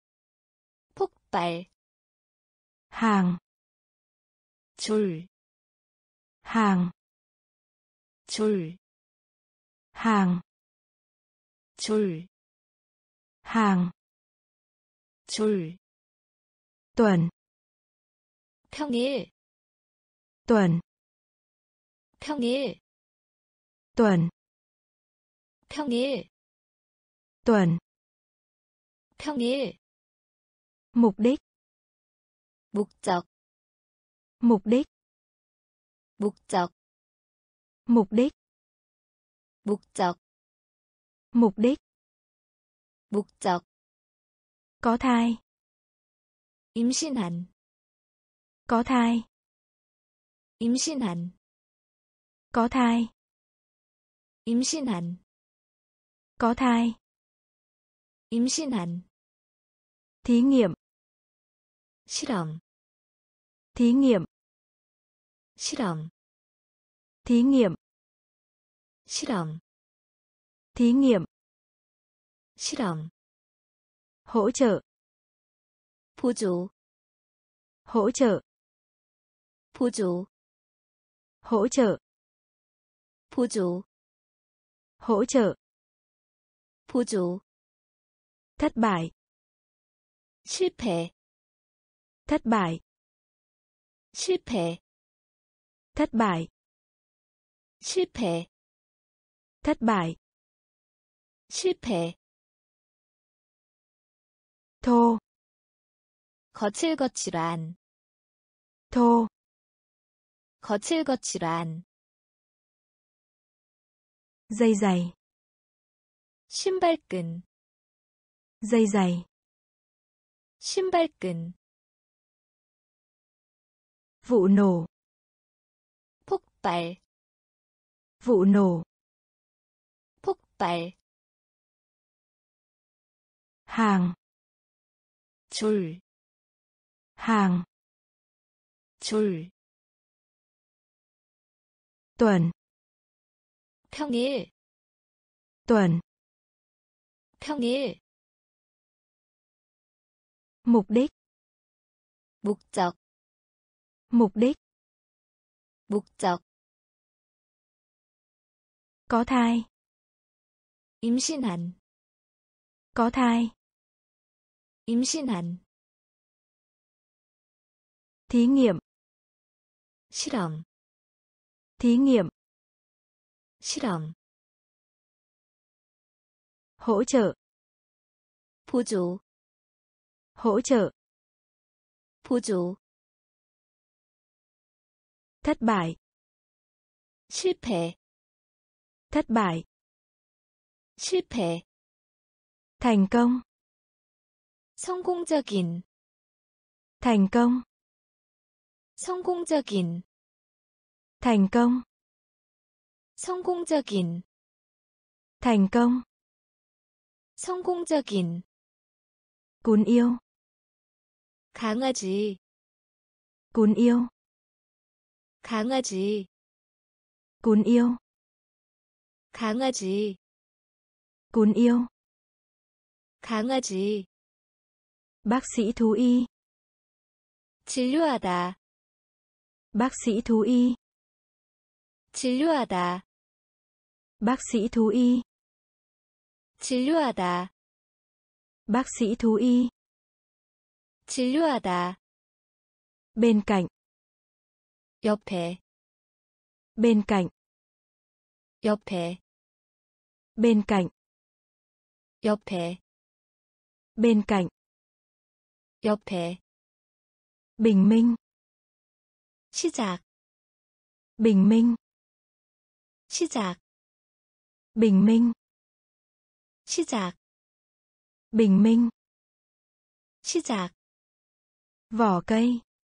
폭발. Hàng. 줄, Hàng. 줄, Hàng. 줄, Hàng. 줄. Tuần. 평일, Tuần. 평일, Tuần. 평일, Tuần. 평일. Mục đích. 목적, Mục đích. 목적, Mục đích. 목적, Mục đích. 목적. Có thai. 임신한, Có thai. 임신한, Có thai. 임신한, Có thai. 임신한. Thí nghiệm. 실험, Thí nghiệm. 실험, Thí nghiệm. 실험, Thí nghiệm. 실험. Hỗ trợ. 보조, Hỗ trợ. 보조, Hỗ trợ. 보조, Hỗ trợ. 보조. Thất bại. 실패, Thất bại. 실패, Thất bại. 실패, Thất bại. 실패. Thô. 거칠거칠한, Thô. 거칠거칠한. Dây giày. 신발끈, Dây giày. 신발끈. Vụ nổ. 폭발, Vụ nổ. 폭발. Hàng. 줄, Hàng. 줄. Tuần. 평일, Tuần. 평일. Mục đích. 목적, Mục đích. 목적. Có thai. 임신한, Có thai. 임신한. Thí nghiệm. 실험, Thí nghiệm. 실험, hỗ trợ, 보조, hỗ trợ, 보조, thất bại, 실패, thất bại, 실패, thành công, 성공적인, thành công, 성공적인, thành công, 성공적인, thành công, 성공적인, cún yêu, 강아지, cún yêu, 강아지, cún yêu, 강아지, cún yêu, 강아지, bác sĩ thú y, 진료하다, bác sĩ thú y, 진료하다, bác sĩ thú y, 진료하다, bác sĩ thú y, 진료하다, bên cạnh, 옆에, bên cạnh, 옆에, bên cạnh, 옆에, bên cạnh, 옆에, bình minh, 시작, bình minh, 시작, bình minh, 시작, bình minh, 시작, vỏ cây,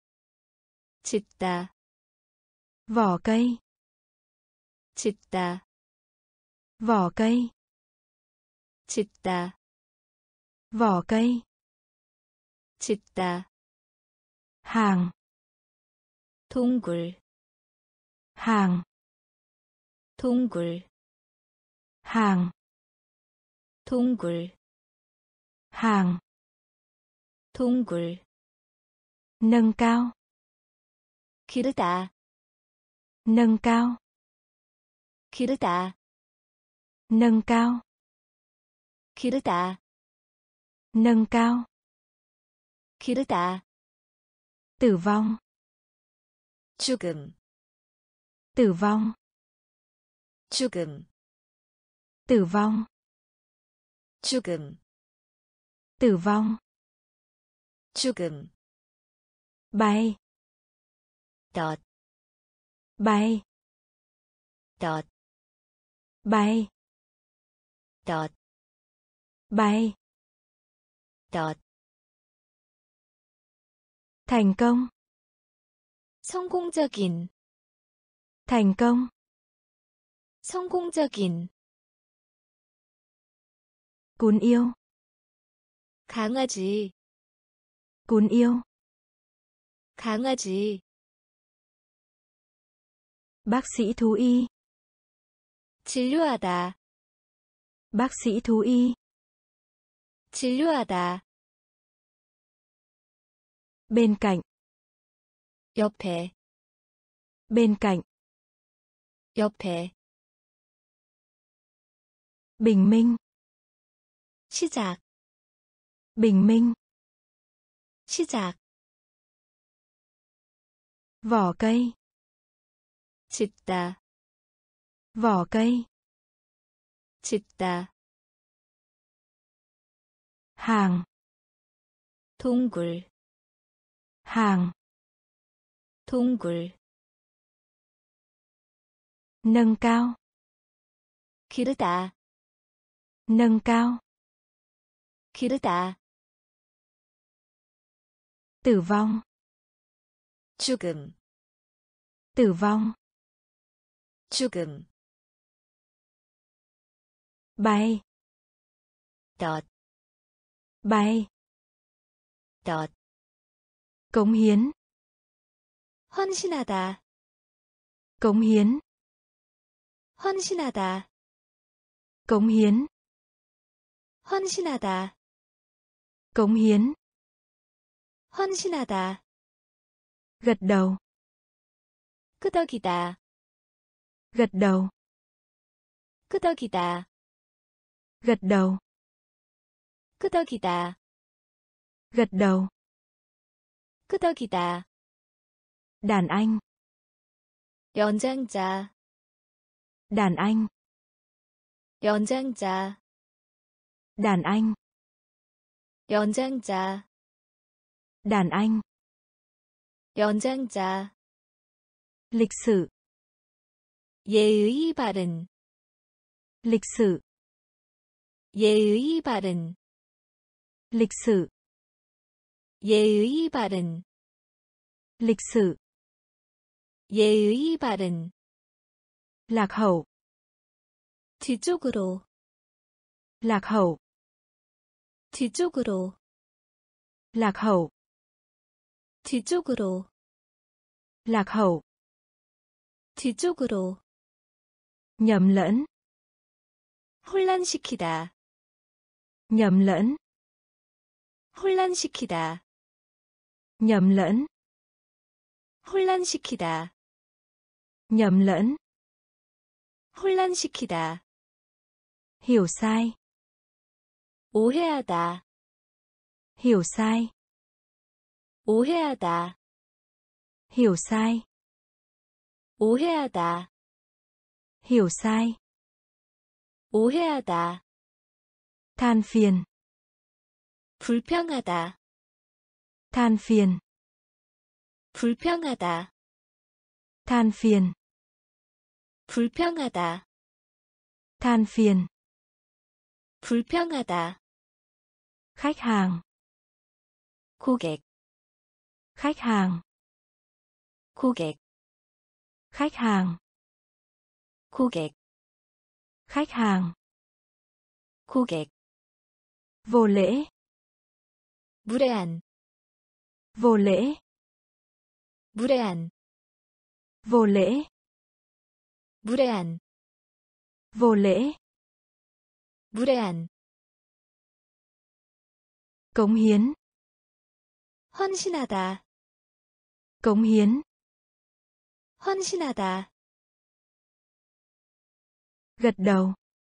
짓다, vỏ cây, 짓다, vỏ cây, 짓다, vỏ cây, 짓다, hàng, 동굴, hàng, 동굴, hàng, 동굴, hàng, 동굴, nâng cao, 기르다, nâng cao, 기르다, nâng cao, 기르다, nâng cao, 기르다, tử vong, 죽음, tử vong, 죽음, tử vong, 죽음, tử vong, 죽음, bay, 덧, bay, 덧, bay, 덧, bay, 덧, thành công, 성공적인, thành công, 성공적인, cún yêu, 강아지, cún yêu, 강아지, bác sĩ thú y, 진료하다, bác sĩ thú y, 진료하다, bên cạnh, 옆에, bên cạnh, 옆에, bình minh, 시작, bình minh, 시작, vỏ cây, 짓다, vỏ cây, 짓다, hàng, 동굴, hàng, 동굴, nâng cao, 기르다, nâng cao, 기르다, tử vong, 죽음, tử vong, 죽음, bay, 덧, bay, 덧, cống hiến, 헌신하다, cống hiến, 헌신하다, cống hiến, 헌신하다, cống hiến, 헌신하다, gật đầu, 끄덕이다, gật đầu, 끄덕이다, gật đầu, 끄덕이다, gật đầu, 끄덕이다, đàn anh, 연장자, Đàn anh. 연장자, Đàn anh. 연장자, Đàn anh. 연장자. Lịch sử. 예의 바른, Lịch sử. 예의 바른, Lịch sử. 예의 바른, Lịch sử. 예의 바른. Lạc hậu. 뒤쪽으로, Lạc hậu. 뒤쪽으로, Lạc hậu. 뒤쪽으로, Lạc hậu. 뒤쪽으로. Nhầm lẫn. 혼란시키다, Nhầm lẫn. 혼란시키다, Nhầm lẫn. 혼란시키다, Nhầm lẫn. 혼란시키다. Hiểu sai. 오해하다, Hiểu sai. 오해하다, Hiểu sai. 오해하다, Hiểu sai. 오해하다. Than phiền. 불평하다, Than phiền. 불평하다, Than phiền. 불평하다, Than phiền. 불평하다. Khách hàng. 고객, Khách hàng. 고객, Khách hàng. 고객, Khách hàng. 고객. Vô lễ. 무례한, Vô lễ. 무례한, Vô lễ. 무례한, Vô lễ. 무례한. Cống hiến. 헌신하다, Cống hiến. 헌신하다. Gật đầu.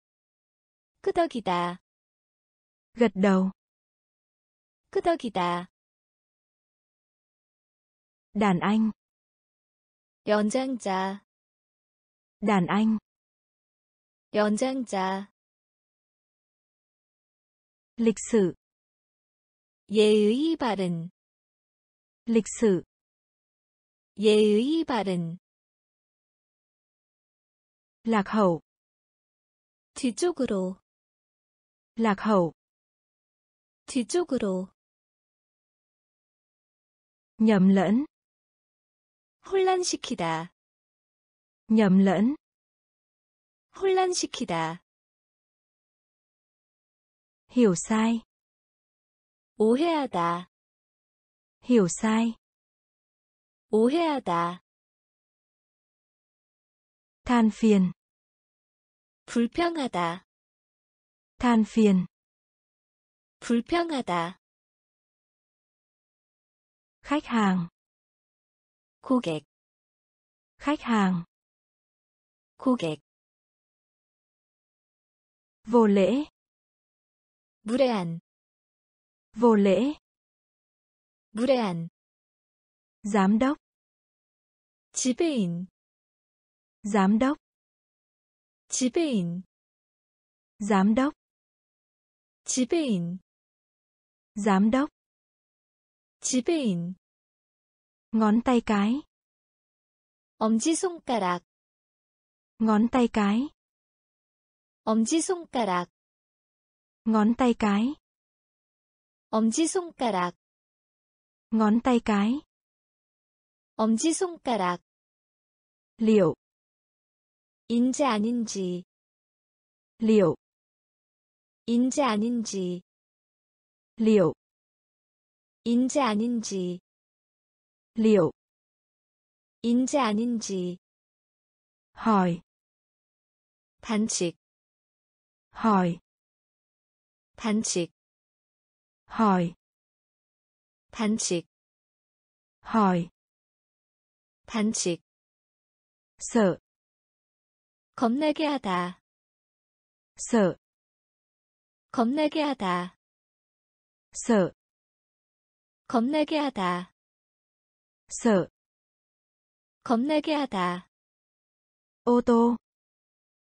끄덕이다, Gật đầu. 끄덕이다. Đàn anh. 연장자, Đàn anh. 연장자. Lịch sử. 예의 바른, Lịch sử. 예의 바른. Lạc hậu. 뒤쪽으로, Lạc hậu. 뒤쪽으로. Nhầm lẫn. 혼란시키다, Nhầm lẫn. 혼란시키다. Hiểu sai. 오해하다, Hiểu sai. 오해하다. Than phiền. 불평하다, Than phiền. 불평하다. Khách hàng. 고객, Khách hàng. 고객. Vô lễ. 무례한, Vô lễ. 무례한. Giám đốc. 지배인, Giám đốc. 지배인, Giám đốc. 지배인, Giám đốc. 지배인. Ngón tay cái. 엄지손가락, Ngón tay cái. 엄지손가락, Ngón tay cái. 엄지손가락, Ngón tay cái. 엄지손가락. Liệu. 인지 아닌지, Liệu. 인지 아닌지, Liệu. 인지 아닌지, Liệu. 인지 아닌지. Hỏi. 반칙, Hỏi. 반칙, Hỏi. 반칙, Hỏi. 반칙. Sợ. 겁내게 하다, Sợ. 겁내게 하다, Sợ. 겁내게 하다, Sợ. 겁내게 하다. Ô tô.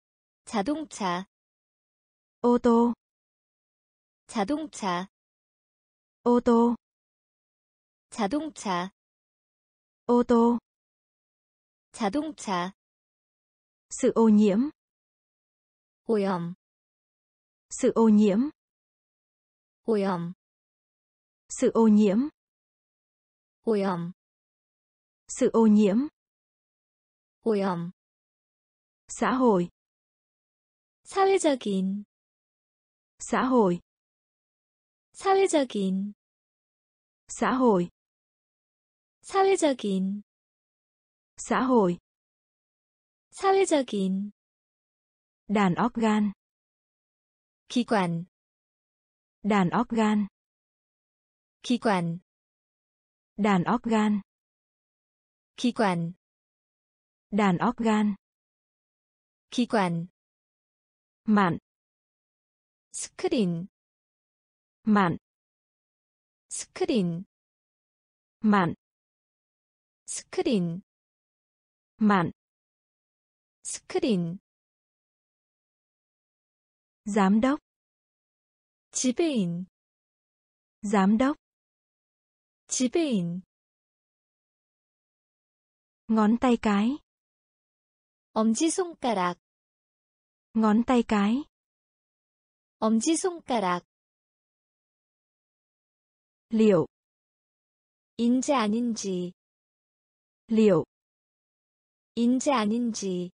자동차, ô tô, 자동차, ô tô, 자동차, ô tô, 자동차, sự ô nhiễm, 오염, sự ô nhiễm, 오염, sự ô nhiễm, 오염, sự ô nhiễm, 오염, xã hội, 사회적인, xã hội, 사회적인, xã hội, 사회적인, xã hội, 사회적인, đàn organ, 기관, đàn organ, 기관, đàn organ, 기관, đàn organ, 기관, mạn, 스크린, mạn, 스크린, mạn, 스크린, mạn, 스크린, giám đốc, 지배인, giám đốc, 지배인, ngón tay cái, 엄지손가락, ngón tay cái, 엄지손가락, liệu, 인지 아닌지, liệu, 인지 아닌지,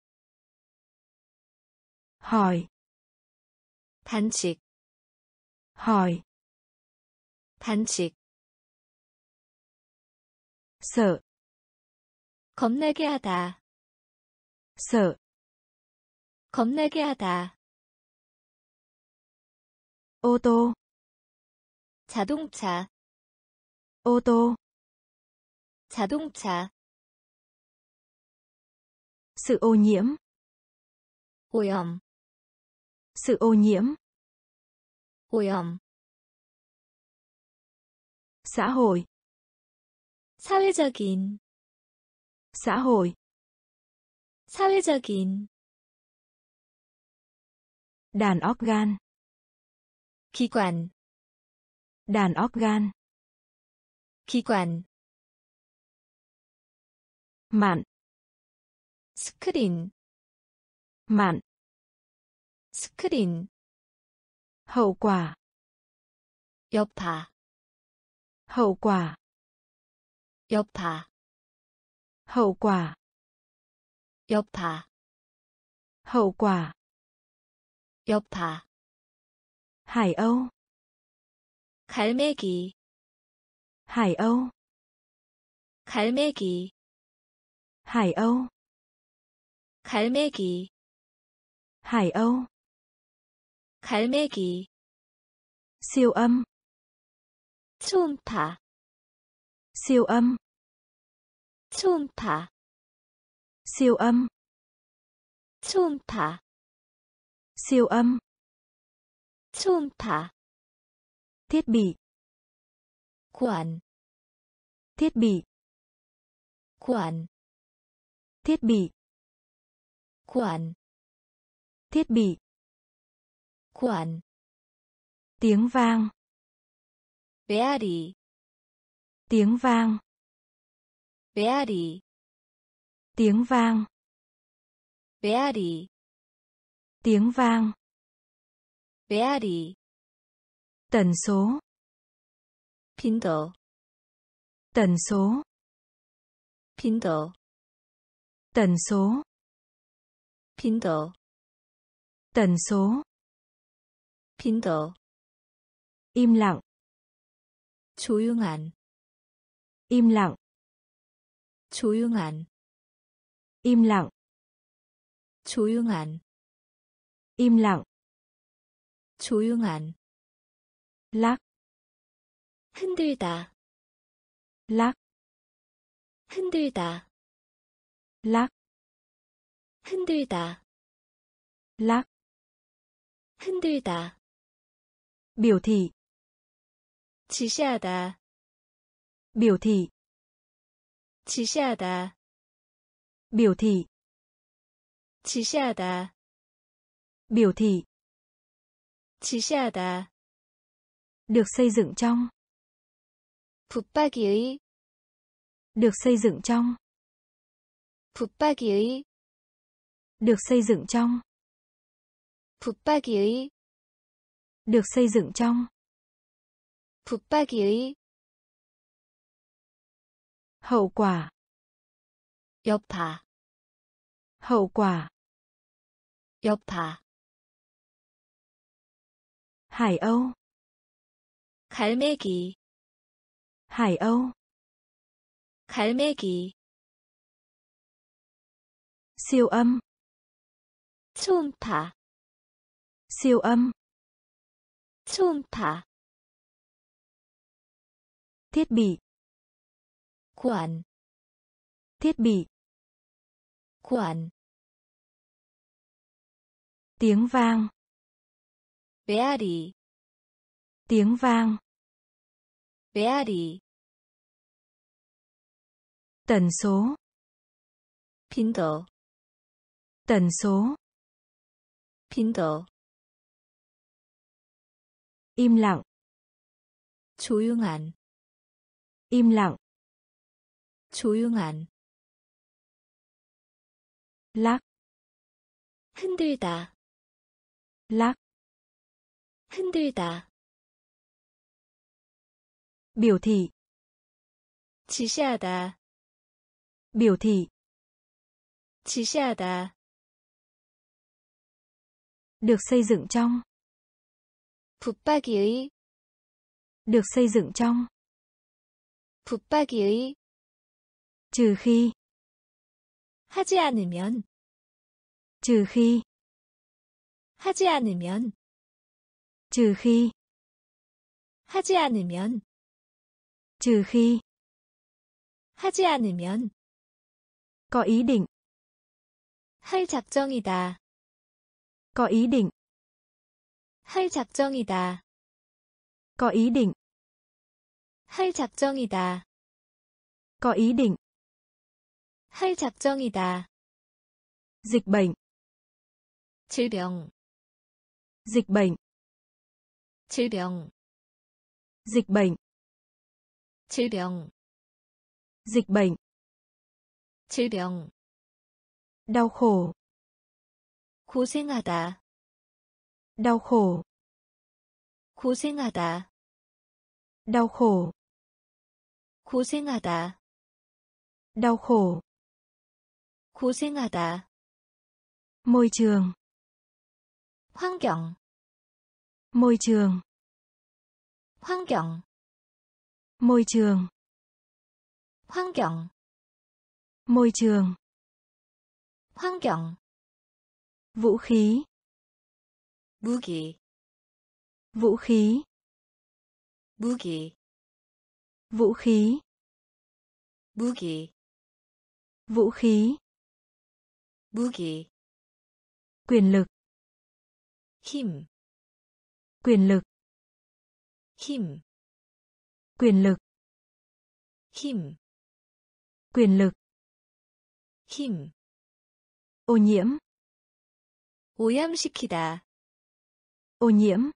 hỏi, 반칙, hỏi, 반칙, sợ, 겁내게 하다, sợ, 겁내게 하다, ô tô, 자동차, ô tô, 자동차, sự ô nhiễm, 오염, sự ô nhiễm, 오염, xã hội, 사회적인, xã hội, 사회적인, đàn organ, 기관, đàn organ, 기관, mạn, 스크린, mạn, 스크린, hậu quả, 여파, hậu quả, 여파, hậu quả, 여파, hậu quả, 여파, Hải Âu, 갈매기, Hải Âu, 갈매기, Hải Âu, 갈매기, Hải Âu, 갈매기, siêu âm, 초음파, siêu âm, 초음파, siêu âm, 초음파, siêu âm, 초음파, thiết bị, 고안, thiết bị, 고안, thiết bị, 고안, thiết bị, 고안, tiếng vang, 메아리, tiếng vang, 메아리, tiếng vang, 메아리, tiếng vang, 메아리, tần số, 빈도, tần số, 빈도, tần số, 빈도, tần số, 빈도, im lặng, 조용한, im lặng, 조용한, im lặng, 조용한, im lặng, 조용한, lắc, 흔들다, lắc, 흔들다, lắc, 흔들다, lắc, 흔들다, biểu thị, 지시하다, biểu thị, 지시하다, biểu thị, 지시하다, Biểu thị. 지시하다. Được xây dựng trong. 붙박이의. Được xây dựng trong. 붙박이의. Được xây dựng trong. 붙박이의. Được xây dựng trong. 붙박이의. Hậu quả. 여파. Hậu quả. 여파. Hải Âu. 갈매기. Hải Âu. 갈매기. Siêu âm. 초음파. Siêu âm. 초음파. Thiết bị. 고안. Thiết bị. 고안. Tiếng vang. 메아리. Tiếng vang. 메아리. Tần số. 빈도. Tần số. 빈도. Im lặng. 조용한. Im lặng. 조용한. Lắc. 흔들다. Lắc. 흔들다. Biểu thị. 지시하다. Biểu thị. 지시하다. Được xây dựng trong. 붙박이의. Được xây dựng trong. 붙박이의. Trừ khi. 하지 않으면. Trừ khi. 하지 않으면. Trừ khi. 하지 않으면. Trừ khi. 하지 않으면. Có ý định. 할 작정이다. Có ý định. 할 작정이다. Có ý định. 할 작정이다. Có ý định. 할 작정이다. Dịch bệnh. 질병. Dịch bệnh. 질병. Dịch bệnh. 질병. Dịch bệnh. 질병. Đau khổ. 고생하다. Đau khổ. 고생하다. Đau khổ. 고생하다. Đau khổ. 고생하다. Môi trường. 환경. Môi trường. 환경. Môi trường. 환경. Môi trường. 환경. Vũ khí. 무기. Vũ khí. 무기. Vũ khí. 무기. Vũ khí. 무기. Quyền lực. 힘. Quyền lực. 힘. Quyền lực. 힘. Quyền lực. 힘. Ô nhiễm. 오염시키다. Ô nhiễm.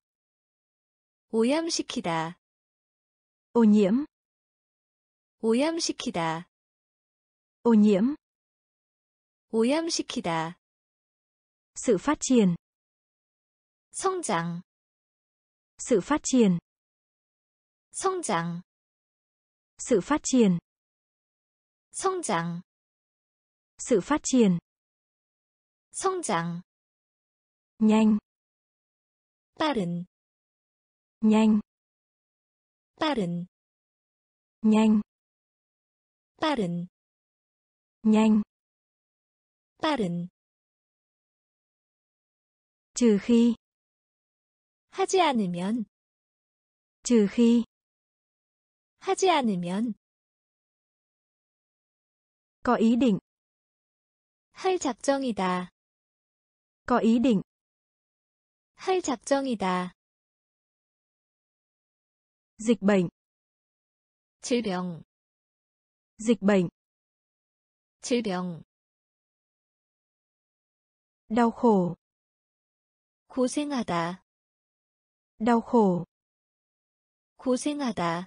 오염시키다. Ô nhiễm. 오염시키다. Ô nhiễm. 오염시키다. Sự phát triển. 성장. Sự phát triển. 성장. Sự phát triển. 성장. Sự phát triển. 성장. Nhanh. 빠른. Nhanh. 빠른. Nhanh. 빠른. Nhanh. 빠른. Trừ khi. 하지 않으면. Trừ khi. 하지 않으면. Có ý định. 할 작정이다. Có ý định. 할 작정이다. Dịch bệnh. 질병. Dịch bệnh. 질병. Đau khổ. 고생하다. đau khổ, 고생하다.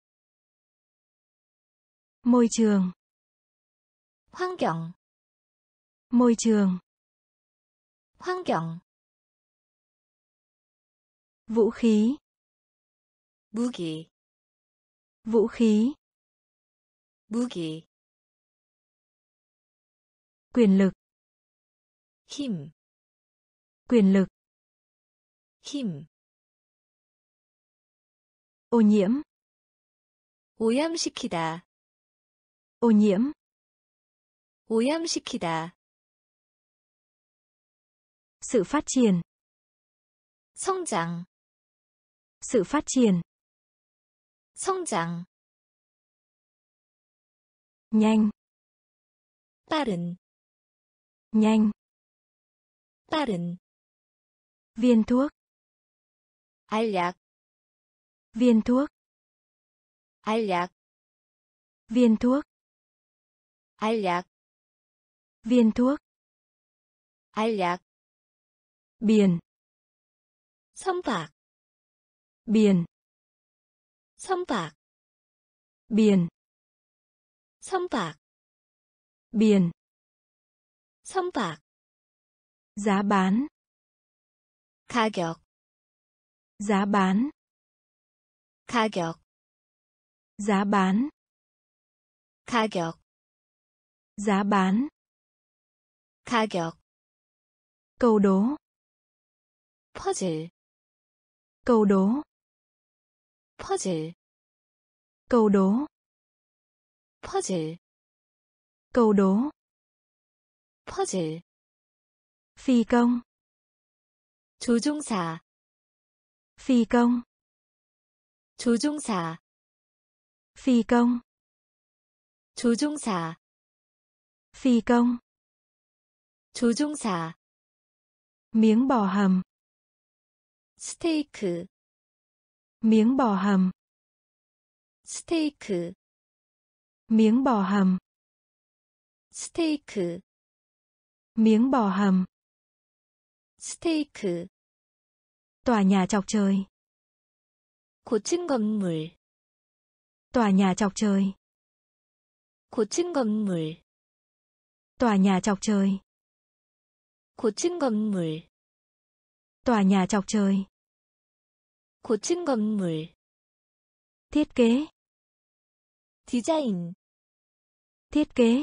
môi trường, 환경, môi trường, 환경. vũ khí, 무기, vũ khí, 무기. quyền lực, 힘, quyền lực, 힘. ô nhiễm, 오염시키다. ô nhiễm, 오염시키다. sự phát triển, 성장, sự phát triển, 성장. nhanh, 빠른, nhanh, 빠른. viên thuốc, 알약, viên thuốc, 알약, viên thuốc, 알약, viên thuốc, 알약. biển, 선박, biển, 선박, biển, 선박, biển, 선박. giá bán, 가격, giá bán, 가격, giá bán, 가격, giá bán, 가격. câu đố, 퍼즐, câu đố, 퍼즐, câu đố, 퍼즐, câu đố, 퍼즐. phi công, 조종사, phi công, 조종사, phi công, 조종사, phi công, 조종사. miếng bò hầm, 스테이크, miếng bò hầm, 스테이크, miếng bò hầm, 스테이크, miếng bò hầm, 스테이크. tòa nhà chọc trời, 고층 건물, tòa nhà chọc trời, 고층 건물, tòa nhà chọc trời, 고층 건물, tòa nhà chọc trời, 고층 건물. thiết kế, 디자인, thiết kế,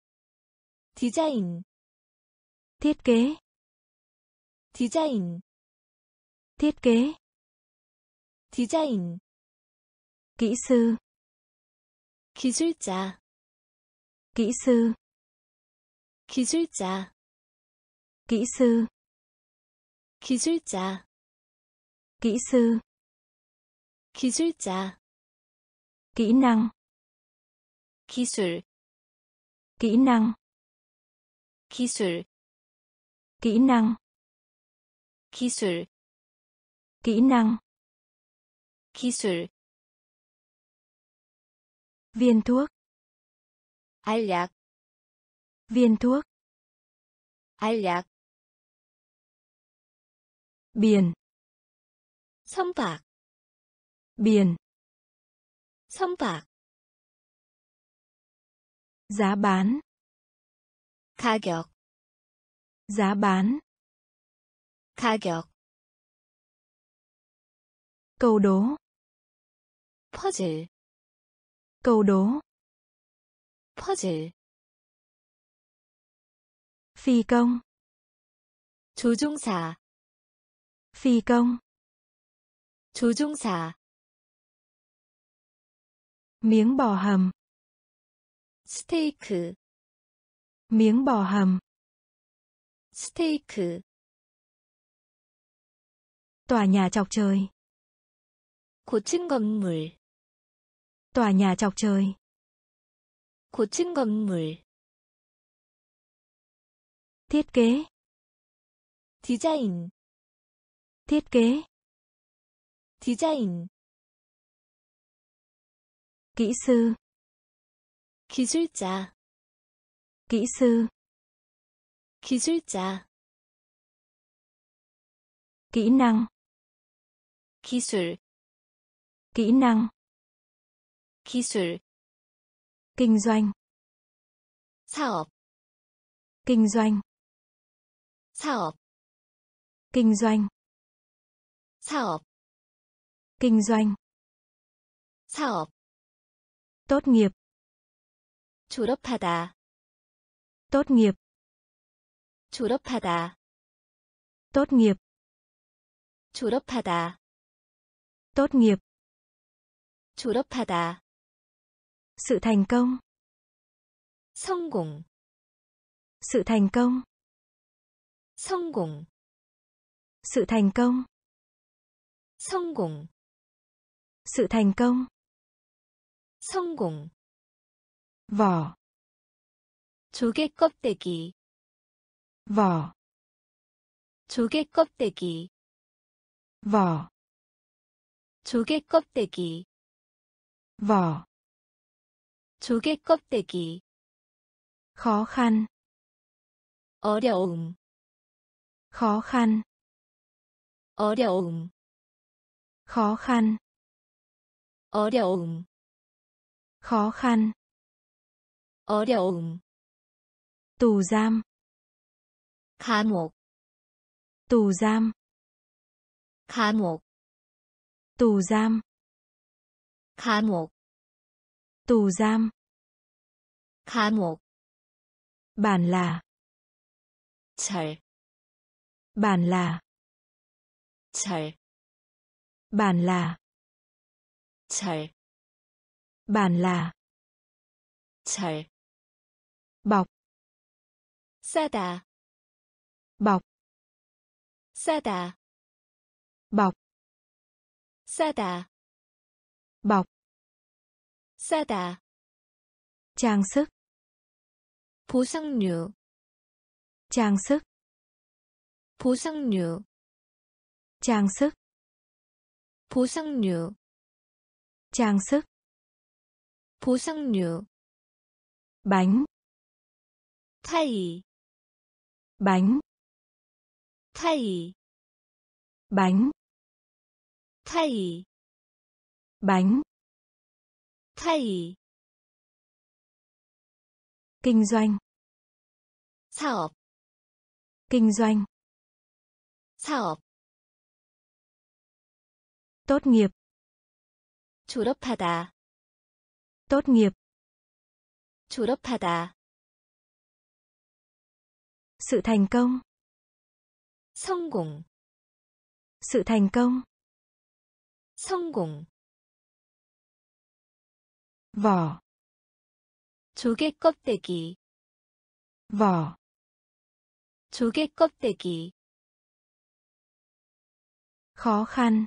디자인, thiết kế, 디자인, thiết kế, 디자인. kỹ sư, 기술자, kỹ sư, 기술자, kỹ sư, 기술자, kỹ sư, 기술자. kỹ năng, 기술, kỹ năng, 기술, kỹ năng, 기술, kỹ năng, 기술. viên thuốc, 알약, viên thuốc, 알약. biển, 선박, biển, 선박. giá bán, 가격, giá bán, 가격. câu đố, 퍼즐, câu đố, 퍼즐. phi công, 조종사, phi công, 조종사. miếng bò hầm, 스테이크, miếng bò hầm, 스테이크. tòa nhà chọc trời, 고층 건물, tòa nhà chọc trời, 고층 건물. thiết kế, 디자인, thiết kế, 디자인. kỹ sư, 기술자, kỹ sư, 기술자. Kỹ năng. 기술, Kỹ năng. 기술, Kinh doanh. 사업, Kinh doanh. 사업, Kinh doanh. 사업, Kinh doanh. 사업, Tốt nghiệp. 졸업하다, Tốt nghiệp. 졸업하다, Tốt nghiệp. 졸업하다, Tốt nghiệp. 졸업하다, Sự thành công. 성공, Sự thành công. 성공, Sự thành công. 성공, Sự thành công. 성공, Vỏ. 조개 껍데기, Vỏ. 조개 껍데기, Vỏ. 조개 껍데기, Vỏ. 조개 껍데기, Khó khăn. 어려움, Khó khăn. 어려움, Khó khăn. 어려움, Khó khăn. 어려움, Tù giam. 감옥, Tù giam. 감옥, Tù giam. 감옥, Tù giam. 감옥, Bản là. 절, Bản là. 절, Bản là. 절, Bản là. 절, Bọc. 싸다, Bọc. 싸다, Bọc. 싸다, Bọc. 싸다, Trang sức. 보상류, Trang sức. 보상류, Trang sức. 보상류, Trang sức. 보상류, Bánh. 타이, Bánh. 타이, Bánh. 타이, Bánh. 타이, Kinh doanh. 사업, Kinh doanh. 사업, Tốt nghiệp. 졸업하다, Tốt nghiệp. 졸업하다, Sự thành công. 성공, Sự thành công. 성공, Vỏ. 조개 껍데기, Vỏ. 조개 껍데기, Khó khăn.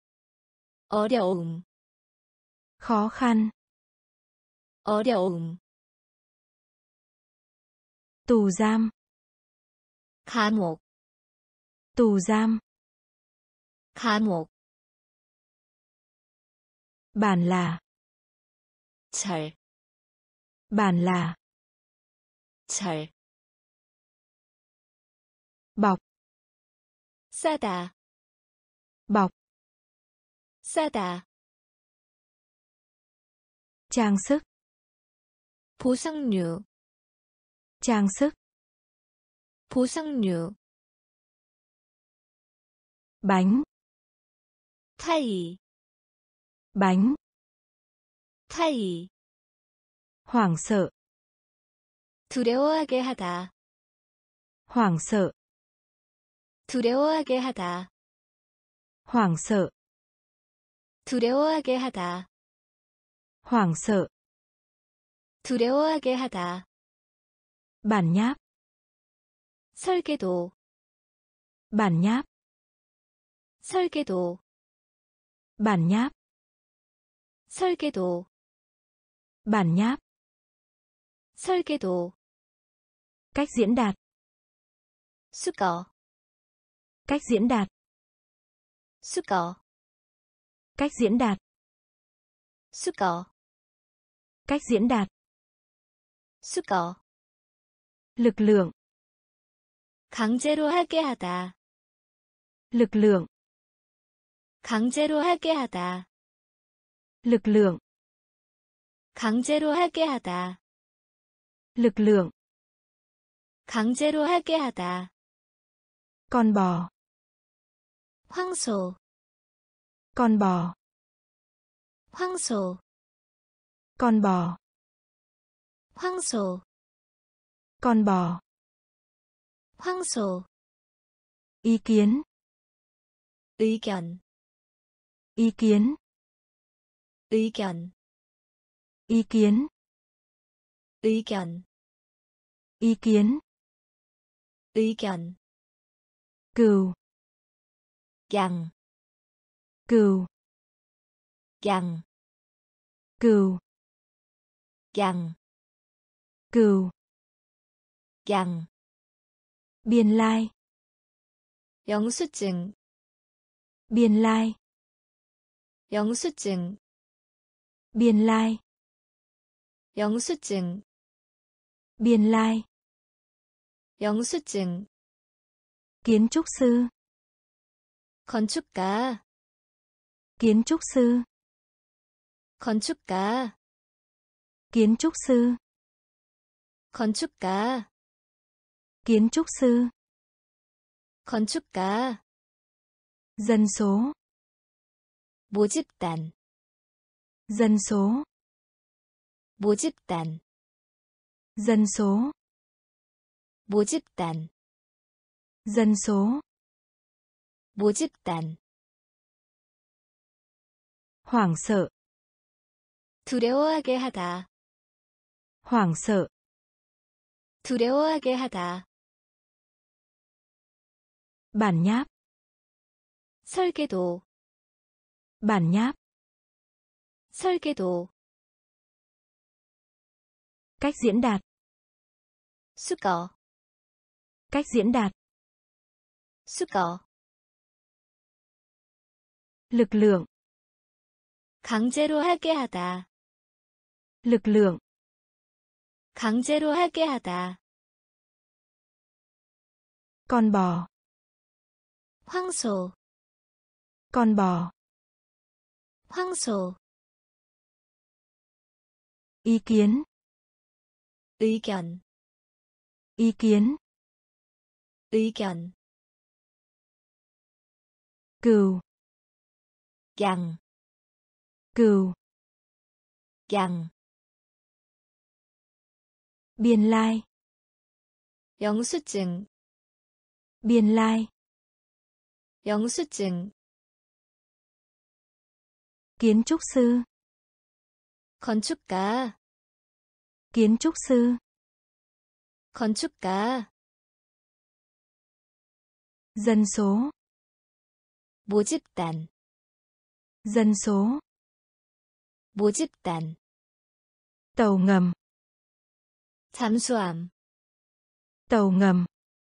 어려움, Khó khăn. 어려움, Tù giam. 감옥, Tù giam. 감옥, Bản là. 절, Bản là. 절, Bọc. 싸다, Bọc. 싸다, Trang sức. 보상류, Trang sức. 보상류, Bánh. 타이, Bánh. 타이, Hoảng sợ. 두려워하게 하다, Hoảng sợ. 두려워하게 하다, Hoảng sợ. 두려워하게 하다, Hoảng sợ. 두려워하게 하다, Bản nháp. 설계도, Bản nháp. 설계도, Bản nháp. 설계도, Bản nháp. 설계도, Cách diễn đạt. 수거, Cách diễn đạt. 수거, Cách diễn đạt. 수거, Cách diễn đạt. 수거, Lực lượng. 강제로 하게 하다, Lực lượng. 강제로 하게 하다. Lực lượng. 강제로 하게 하다. Lực lượng. 강제로 하게 하다. Con bò. 황소. Con bò. 황소. Con bò. 황소. Con bò. 황소. Ý kiến. 의견. Ý kiến. 의견. Ý kiến. 의견. Ý kiến. 의견. Cừu. 양. Cừu. 양. Cừu. 양. Cừu. 양. Biên lai. 영수증. Biên lai. 영수증. Biên lai. 영수증. Biên lai. 영수증. Kiến trúc sư. 건축가. Kiến trúc sư. 건축가. Kiến trúc sư. 건축가. Kiến trúc sư. 건축가. Dân số. 모집단. Dân số. 모집단. Dân số. 모집단. Dân số. 모집단. Hoảng sợ. 두려워하게 하다. Hoảng sợ. 두려워하게 하다. Bản nháp. 설계도. Bản nháp. 설계도. Cách diễn đạt. 수거. Cách diễn đạt. 수거. Lực lượng. 강제로 하게 하다. Lực lượng. 강제로 하게 하다. Con bò. 황소. Con bò. 황소. Ý kiến. 의견. Ý kiến. 의견. Cừu. 양. Cừu. 양. Biên lai. 영수증. Biên lai. 영수증. Kiến trúc sư. 건축가. Kiến trúc sư. 건축가. Dân số. 모집단. Dân số. 모집단. Tàu ngầm. 잠수함. Tàu ngầm.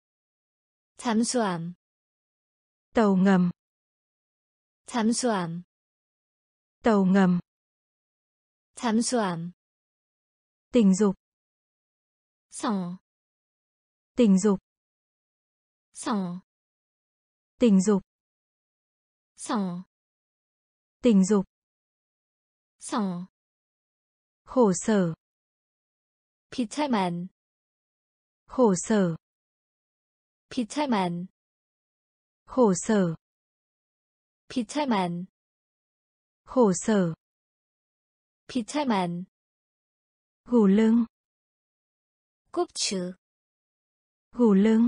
잠수함. Tàu ngầm. 잠수함. Tàu ngầm. 잠수함. Tình dục. 성. Tình dục. 성. Tình dục. 성. Tình dục. 성. Khổ sở. 비참한. Khổ sở. 비참한. Khổ sở. 비참한. Khổ sở. 비참한. Gù lưng. 꼽추. Gù lưng.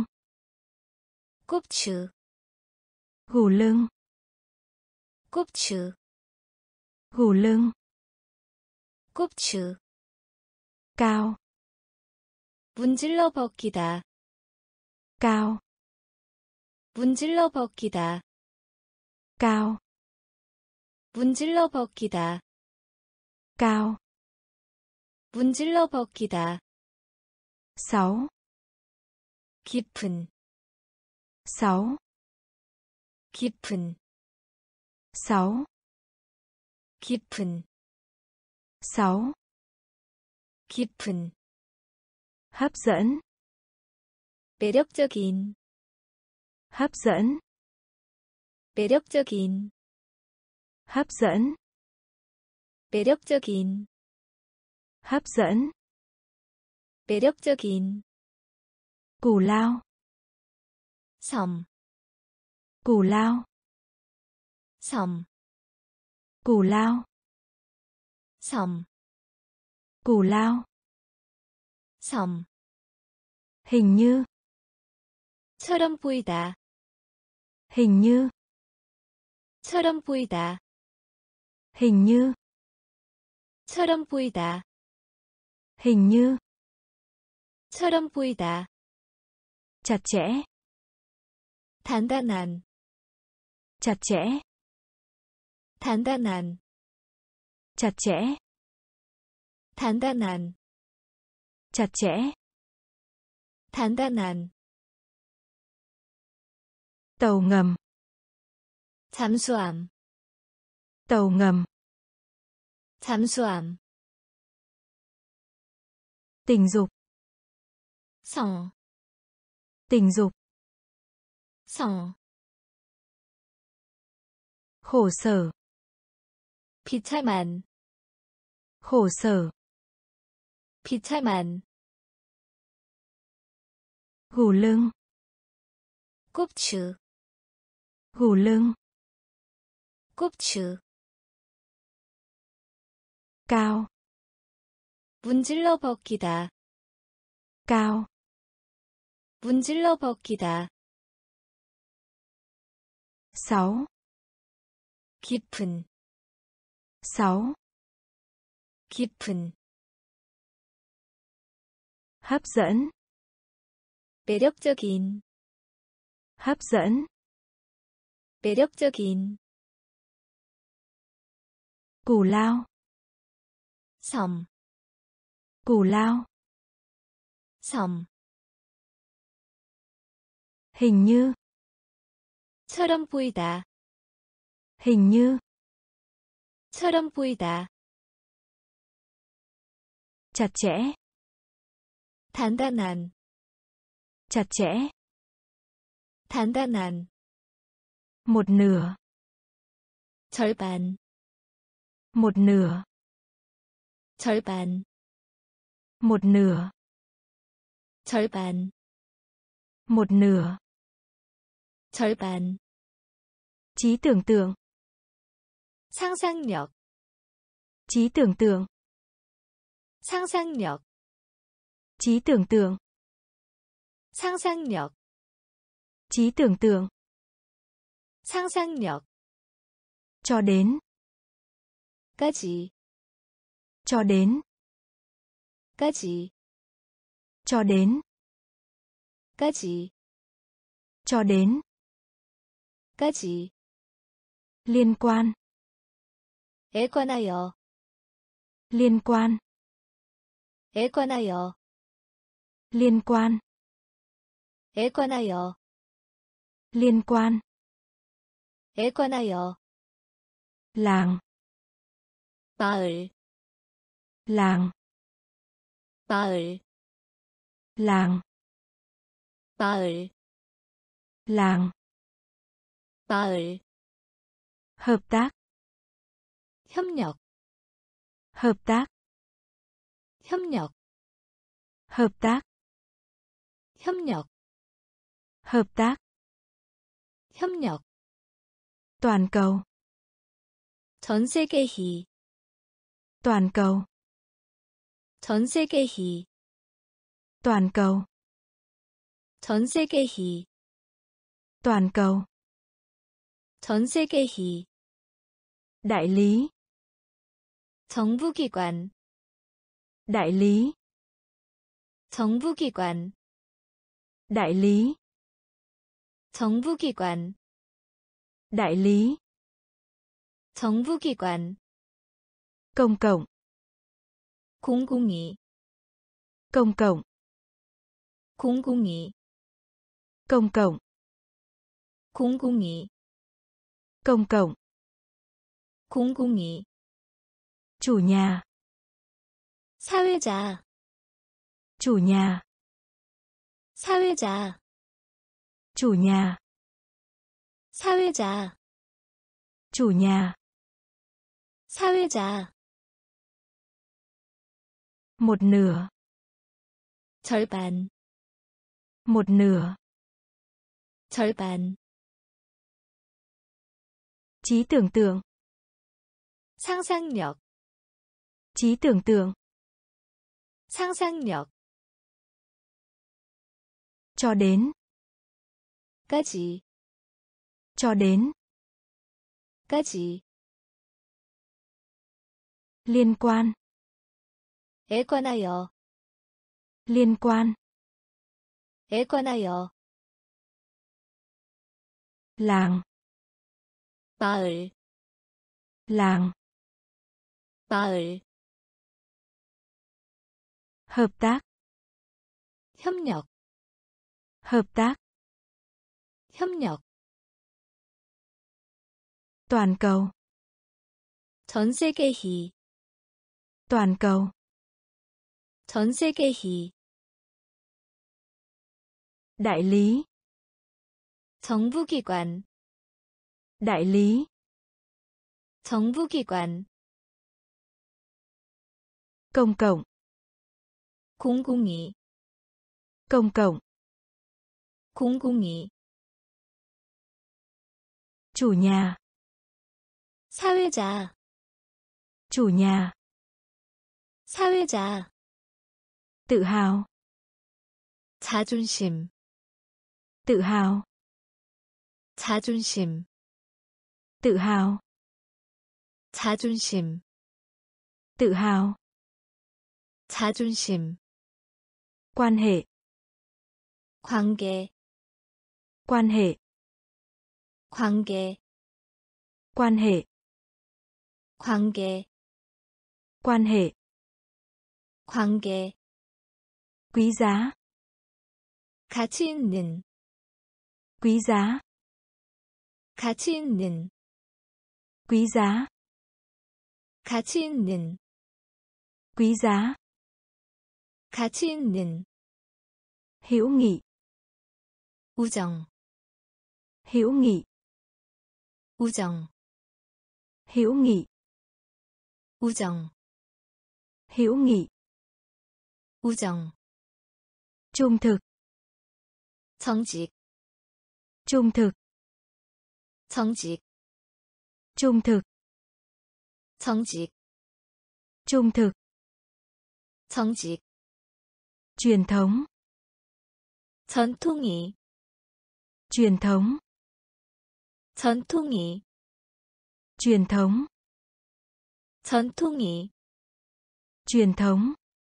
꼽추. Gù lưng. 꼽추. Gù lưng. 꼽추. Cao. 문질러 벗기다. Cao. 문질러 벗기다. Cao. 문질러 벗기다. Cao. 문질러 벗기다. Sáu. 깊은. Sáu. 깊은. Sáu. 깊은. Sáu. 깊은. Hấp dẫn. 매력적인. Hấp dẫn. 매력적인, hấp dẫn, 매력적인, hấp dẫn, 매력적인, cù lao, 섬, cù lao, 섬, cù lao, 섬, cù lao, 섬, hình như, 처럼 보이다, hình như, 처럼 보이다, hình như, 처럼 보이다, hình như, 처럼 보이다, chặt chẽ, 단단한, chặt chẽ, 단단한, chặt chẽ, 단단한, chặt chẽ, 단단한, tàu ngầm, 잠수함, tàu ngầm, 잠수함, tình dục, 성, tình dục, 성, khổ sở, 비참한, khổ sở, 비참한, gù lưng, 꼽추, gù lưng, 꼽추, cao, 문질러 벗기다, cao, 문질러 벗기다, sáu, 깊은, sáu, 깊은, hấp dẫn, 매력적인, hấp dẫn, 매력적인, cù lao, 섬, cù lao, 섬, hình như, 처럼 보이다, hình như, 처럼 보이다, chặt chẽ, 단단한, chặt chẽ, 단단한, một nửa, 절반, một nửa, 절반, một nửa, 절반, một nửa, 절반, trí tưởng tượng, 상상력, trí tưởng tượng, 상상력, trí tưởng tượng, 상상력, trí tưởng tượng, 상상력, cho đến, 까지, cho đến, 까지, cho đến, 까지, cho đến, 까지, liên quan, 에 관하여, liên quan, 에 관하여, liên quan, 에 관하여, liên quan, 에 관하여, làng, 마을, làng, 마을, làng, 마을, làng, 마을, hợp tác, 협력, hợp tác, 협력, hợp tác, 협력, hợp tác, 협력, toàn cầu, 전 세계히, toàn cầu, 전 세계히, toàn cầu, 전 세계히, toàn cầu, 전 세계히, đại lý, 정부기관, đại lý, 정부기관, đại lý, 정부기관, đại lý, 정부기관, công cộng, 공공이, công cộng, 공공이, công cộng, 공공이, công cộng, 공공이, chủ nhà, 사회자, chủ nhà, 사회자, chủ nhà, 사회자, chủ nhà, 사회자, một nửa, 절반, một nửa, 절반, trí tưởng tượng, 상상력, trí tưởng tượng, 상상력, cho đến, 까지, cho đến, 까지, liên quan, 에 관하여, liên quan, 에 관하여, làng, 마을, làng, 마을, hợp tác, 협력, hợp tác, 협력, toàn cầu, 전 세계히, toàn cầu, 전 세계히, đại lý, 정부기관, đại lý, 정부기관, công cộng, 공공이, công cộng, 공공이, chủ nhà, 사회자, chủ nhà, 사회자, tự hào, 자존심, tự hào, 자존심, tự hào, 자존심, tự hào, 자존심, quan hệ, 관계, quan hệ, 관계, quan hệ, 관계, quan hệ, 관계, quý giá, 가치 있는, quý giá, 가치 있는, quý giá, 가치 있는, quý giá, 가치 있는, hữu nghị, 우정, hữu nghị, 우정, hữu nghị, 우정, hữu nghị, 우정, trung thực, 정직, trung thực, 정직, trung thực, 정직, trung thực, 정직, truyền thống, 전통이, truyền thống, 전통이, truyền thống, 전통이, truyền thống,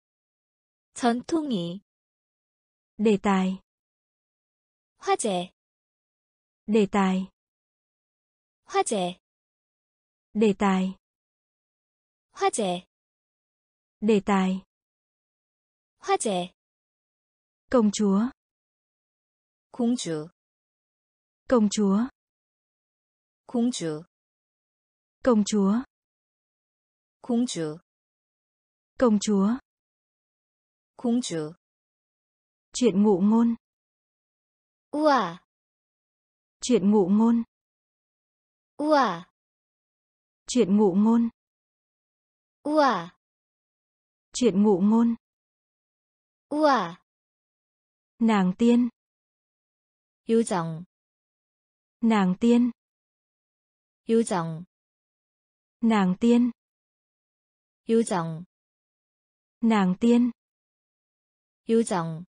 전통이, đề tài, 화제, đề tài, 화제, đề tài, 화제, đề tài, 화제, công chúa, 공주, công chúa, 공주, công chúa, 공주, công chúa, 공주, chuyện ngụ ngôn, 우아, chuyện ngụ ngôn, 우아, chuyện ngụ ngôn, 우아, chuyện ngụ ngôn, 우아, nàng tiên, 요정, nàng tiên, 요정, nàng tiên, 요정, nàng tiên, 요정,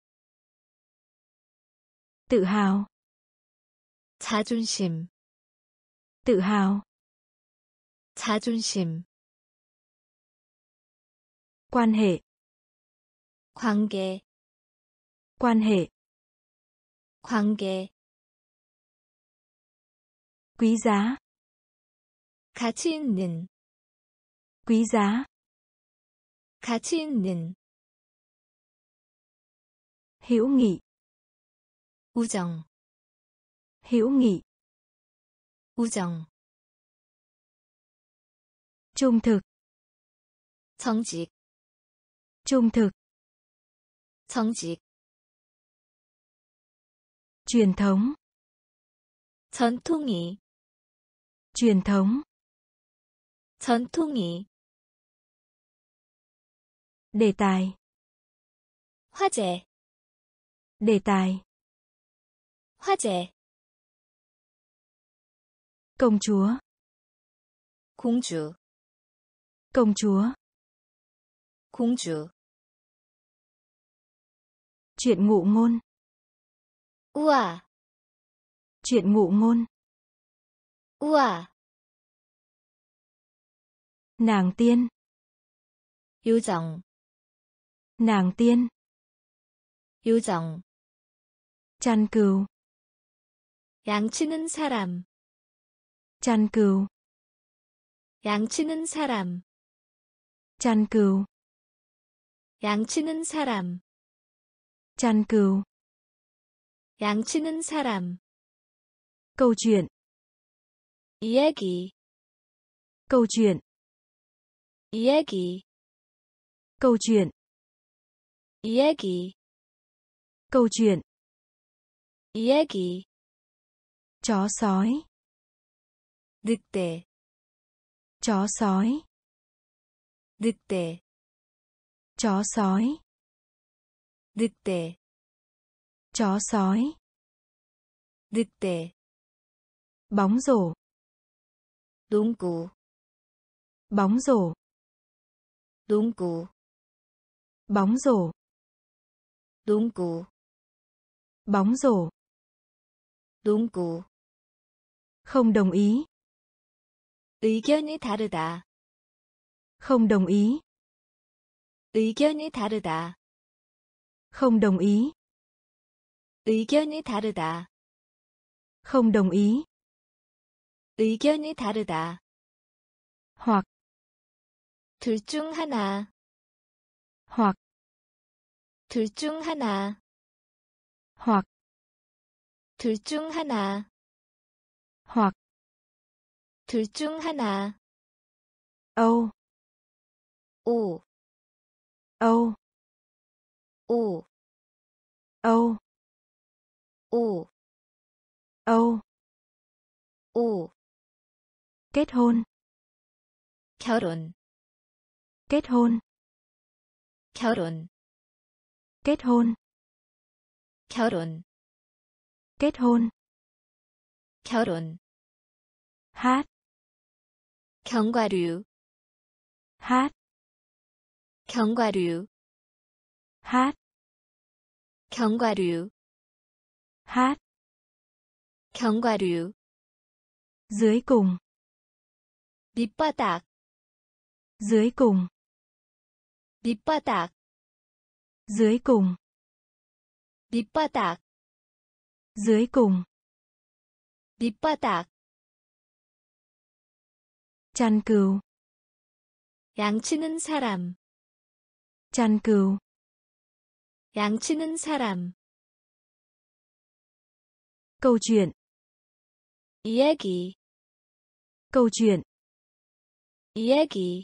tự hào, 자존심, tự hào, 자존심, quan hệ, 관계, quan hệ, 관계, quý giá, 가치 있는, quý giá, 가치 있는, hữu nghị, 우정, hữu nghị, 우정, trung thực, 정직, trung thực, 정직, truyền thống, 전통이, truyền thống, 전통이, đề tài, 화제, đề tài, 화제, công chúa, 공주, công chúa, 공주, chuyện ngụ ngôn, 우아, chuyện ngụ ngôn, 우아, nàng tiên, 요정, nàng tiên, 요정, chăn cừu, 양치는 사람, chăn cừu, 양치는 사람, chăn cừu, 양치는 사람, chăn cừu, 양치는 사람, câu chuyện, 이야기, câu chuyện, 이야기, câu chuyện, 이야기, câu chuyện, 이야기, chó sói, 늑대, chó sói, 늑대, chó sói, 늑대, chó sói, 늑대, bóng rổ, 농구, bóng rổ, 농구, bóng rổ, 농구, bóng rổ, 농구, không đồng ý, 의견이 다르다, không đồng ý, 의견이 다르다, không đồng ý, 의견이 다르다, không đồng ý, 의견이 다르다, hoặc, 둘 중 하나, hoặc, 둘 중 하나, hoặc, 둘 중 하나, hoặc, 둘 중 하나, Âu, 오, Âu, 오, Âu, 오, Âu, 오, kết hôn, 결혼, kết hôn, 결혼, kết hôn, 결혼, kết hôn, 결혼, hát, 견과류, hát, 견과류, hát, 견과류, hát, 견과류, dưới cùng, 밑바닥, dưới cùng, 밑바닥, dưới cùng, 밑바닥, dưới cùng, 밑바닥, chăn cừu, 양치는 사람, chăn cừu, 양치는 사람, câu chuyện, 이야기, câu chuyện, 이야기,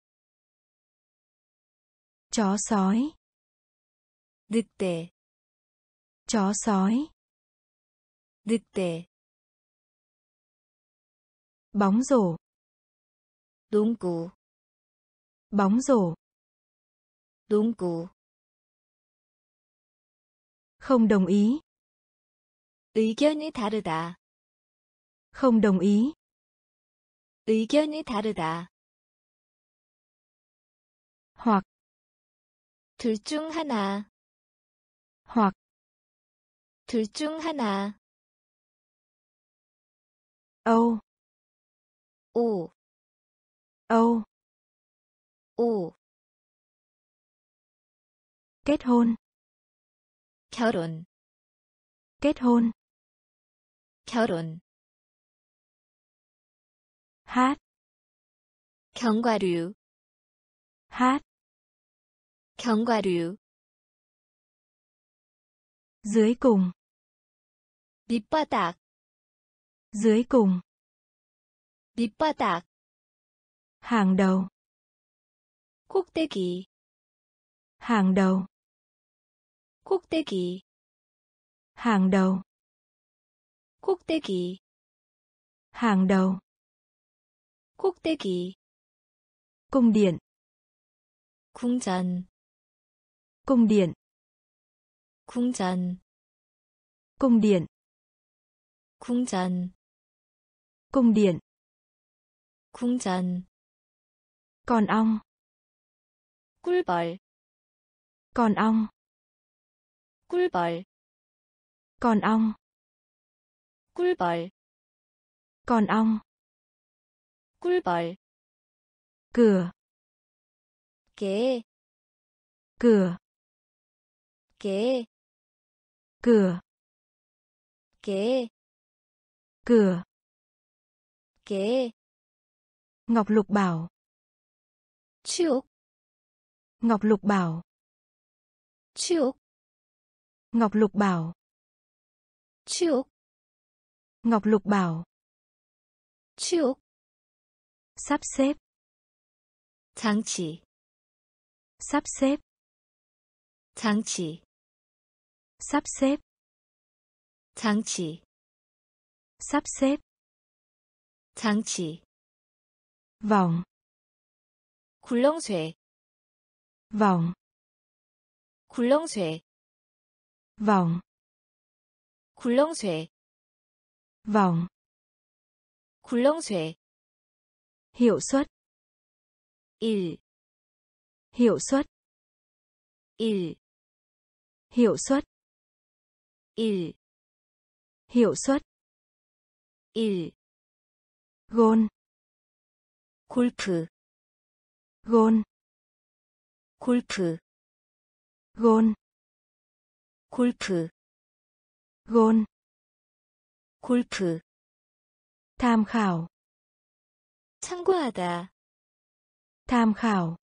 chó sói, 늑대, chó sói, 늑대, bóng rổ, 농구, bóng rổ, 농구, không đồng ý, 의견이 다르다, không đồng ý, 의견이 다르다, hoặc, 둘 중 하나, hoặc, 둘 중 하나, Âu, 오, Âu, 오, kết hôn, 결혼, kết hôn, 결혼, hát, 견과류, hát, 견과류, dưới cùng, 밑바닥, dưới cùng, 밑바닥, hàng đầu, 꼭대기, hàng đầu, 꼭대기, hàng đầu, 꼭대기, hàng đầu, 꼭대기, cung điện, 궁전, cung điện, 궁전, cung điện, 궁전, cung điện, 궁전, con ong, 꿀벌, con ong, 꿀벌, con ong, 꿀벌, con ong, 꿀벌, cửa, 개, cửa, 개, cửa, 개, cửa, 개, Ngọc Lục Bảo, 추옥, Ngọc Lục Bảo, 추옥, Ngọc Lục Bảo, 추옥, Ngọc Lục Bảo, 추옥, sắp xếp, 장치, sắp xếp, 장치, sắp xếp, 장치, sắp xếp, 장치, vòng, 굴렁쇠, vòng, 굴렁쇠, vòng, 굴렁쇠, vòng, 굴렁쇠, hiệu suất, 일, hiệu suất, 일, hiệu suất, 일, hiệu suất, 일, gôn, 골프, gôn, 골프, gôn, 골프, gôn, 골프, tham khảo, 참고하다, tham khảo,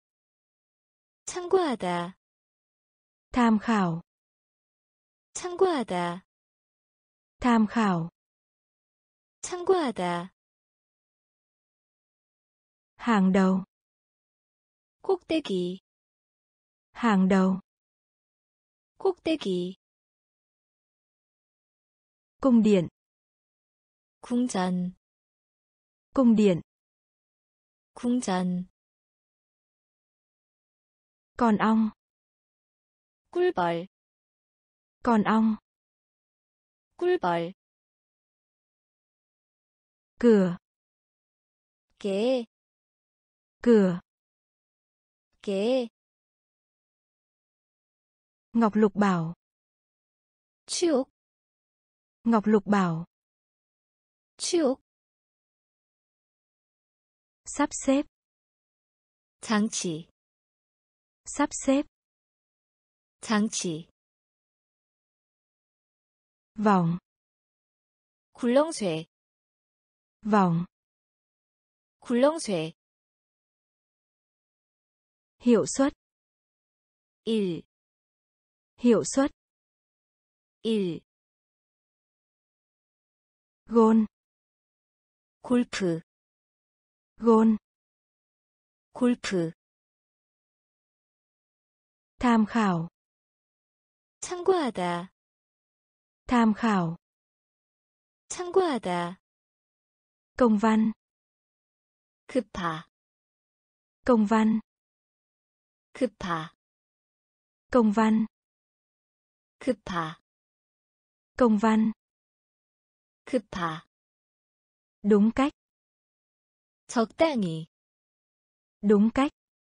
참고하다, tham khảo, 참고하다, tham khảo, 참고하다, hàng đầu, 꼭대기, hàng đầu, 꼭대기, cung điện, 궁전, cung điện, 궁전, con ong, 꿀벌, con ong, 꿀벌, cửa, 개, cửa, 개, Ngọc Lục Bảo, 추옥, Ngọc Lục Bảo, 추옥, sắp xếp, 장치, sắp xếp, 장치, vòng, 굴렁쇠, vòng, 굴렁쇠, hiệu suất, 일, hiệu suất, 일, gôn, 골프, gôn, 골프, tham khảo, 참고하다, tham khảo, 참고하다, công văn, 급하, công văn, 급하, công văn, 급하, công văn, 급하, đúng cách, 적당히, đúng cách,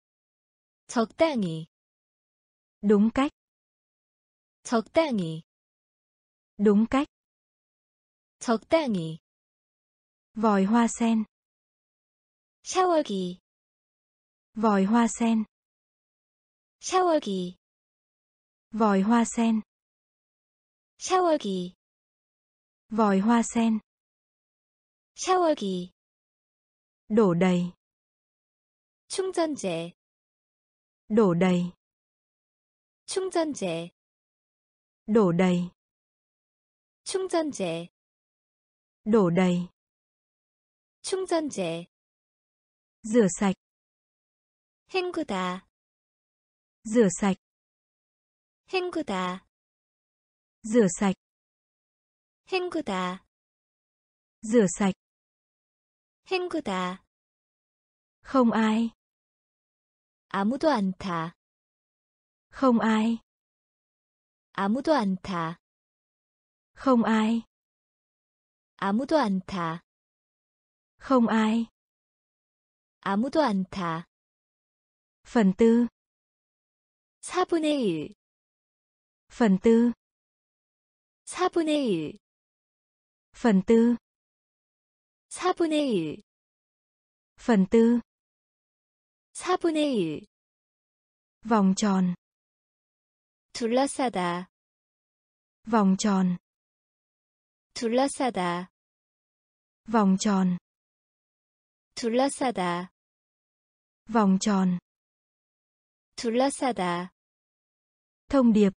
적당히, đúng cách, 적당히, đúng cách, 적당히, vòi hoa sen, 샤워기, vòi hoa sen, 샤워기, vòi hoa sen, 샤워기, vòi hoa sen, 샤워기, đổ đầy, 충전재, đổ đầy, 충전재, đổ đầy, 충전재, đổ đầy, 충전재, rửa sạch, 헹구다, rửa sạch, 헹구다, rửa sạch, 헹구다, rửa sạch, 헹구다, Không ai. 아무도 않다. Không ai. 아무도 않다. Không ai. 아무도 않다. Không ai. 아무도 않다. Phần tư. 사분의 일. Phần tư. 사분의 일. Phần tư. 사분의 일. Phần tư. 사분의 일. Vòng tròn. 둘러싸다. Vòng tròn. 둘러싸다. Vòng tròn. 둘러싸다. Vòng tròn. 둘러싸다. Thông điệp.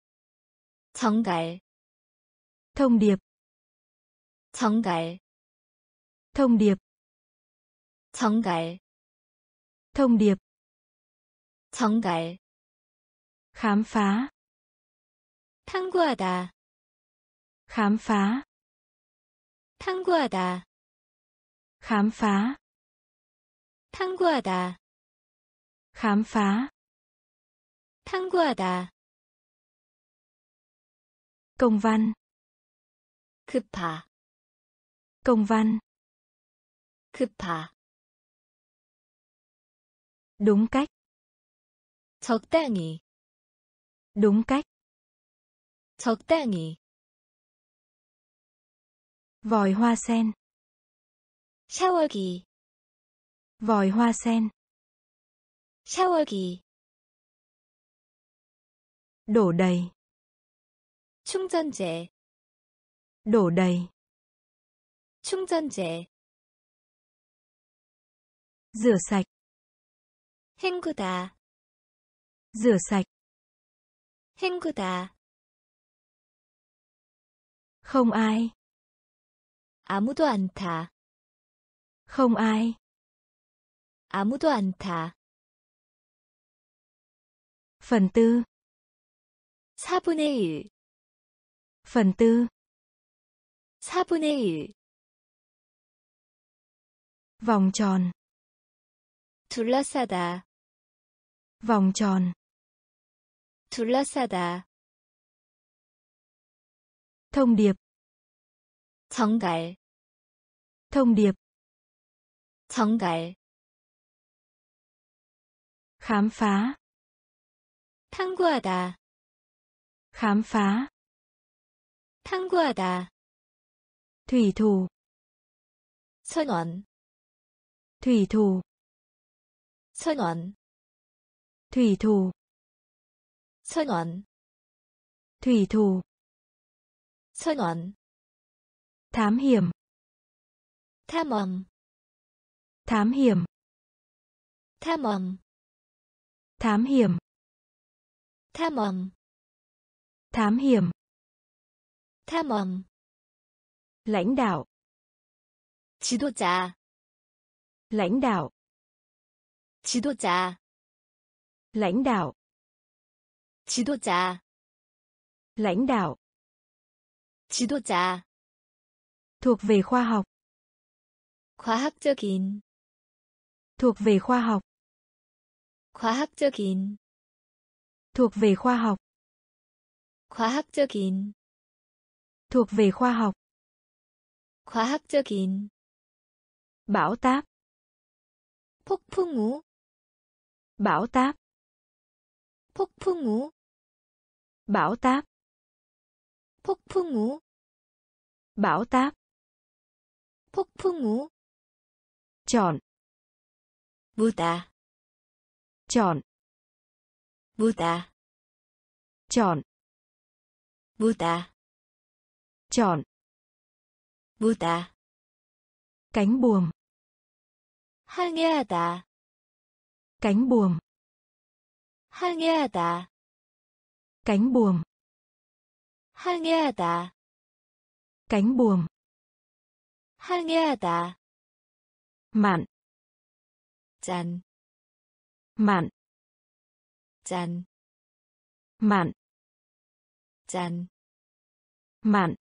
정갈. Thông điệp. 정갈. Thông điệp. 정갈. Thông điệp. 정갈. Khám phá. 탐구하다. Khám phá. 탐구하다. Khám phá. 탐구하다. Khám phá. 탐구하다. Công văn. 급하. Công văn. 급하. Đúng cách. 적당히. Đúng cách. 적당히. Vòi hoa sen. 샤워기. Vòi hoa sen. 샤워기. Đổ đầy. 충전재. Đổ đầy. 충전재. Rửa sạch. 헹구다. Rửa sạch. 헹구다. Không ai. 아무도 않다. Không ai. 아무도 않다. Phần tư. 사분의 일. Phần tư. 사분의 일. Vòng tròn. 둘러싸다. Vòng tròn. 둘러싸다. Thông điệp. 정갈. Thông điệp. 정갈. Khám phá. 탐구하다. Khám phá. 탐구하다. Thủy thủ. 선원. Thủy thủ. 선원. Thủy thủ. 선원. Thủy thủ. 선원. Thám hiểm. 탐험. Thám hiểm. 탐험. Thám hiểm. 탐험. Thám hiểm. 탐험. Lãnh đạo. 지도자. Lãnh đạo. 지도자. Lãnh đạo. 지도자. Lãnh đạo. 지도자. Thuộc về khoa học. 과학적인. Thuộc về khoa học. 과학적인. Thuộc về khoa học. 과학적인. Thuộc về khoa học. 과학적인. Bão táp. 폭풍우. Bão táp. 폭풍우. Bão táp. 폭풍우. Bão táp. 폭풍우. Chọn. 무다. Chọn. 무다. Chọn. 무다. Chọn. 무다. Cánh buồm. 항해하다. Cánh buồm. 항해하다. Cánh buồm. 항해하다. Cánh buồm. 항해하다. Mạn. 짠. Mạn. 짠. Mạn. 짠. Mạn.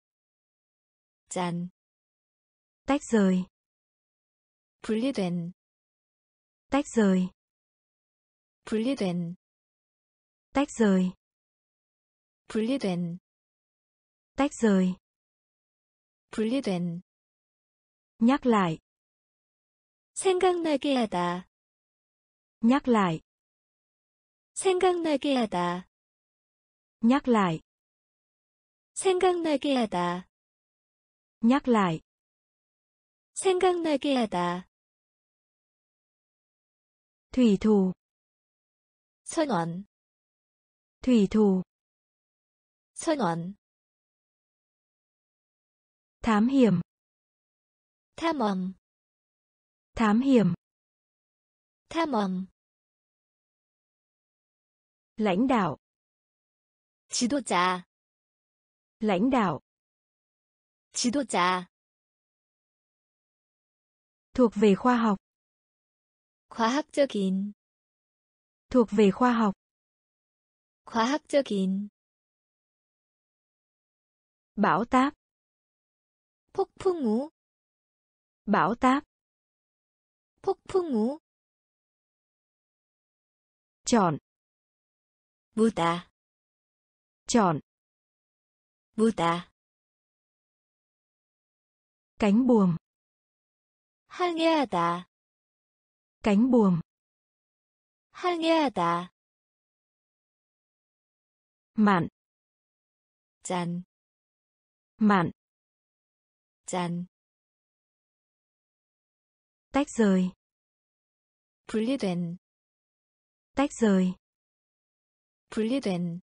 짠. Tách rời. 분리된. Tách rời. 분리된, Tách rời. 분리된, Tách rời. 분리된. Nhắc lại. 생각나게 하다, Nhắc lại. 생각나게 하다, Nhắc lại. 생각나게 하다, Nhắc lại. 생각나게 하다. Thủy thủ. 선원, Thủy thủ. 선원. Thám hiểm. 탐험, Thám hiểm. 탐험. Lãnh đạo. 지도자, Lãnh đạo. 지도자. Thuộc về khoa học. 과학적인, Thuộc về khoa học. 과학적인. Bão táp. 폭풍우, Bão táp. 폭풍우. Chọn. 무다, Chọn. 무다. Cánh buồm. 항해하다, Cánh buồm. 항해하다. Mạn. 짠, Mạn. 짠. Tách rời. 분리된, Tách rời. 분리된.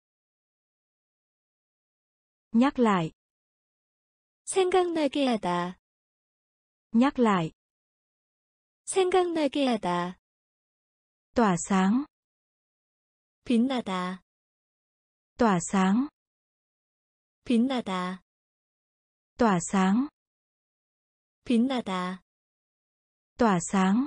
Nhắc lại. 생각나게 하다, Nhắc lại. 생각나게 하다. Tỏa sáng. 빛나다, Tỏa sáng. 빛나다, Tỏa sáng. 빛나다, Tỏa sáng.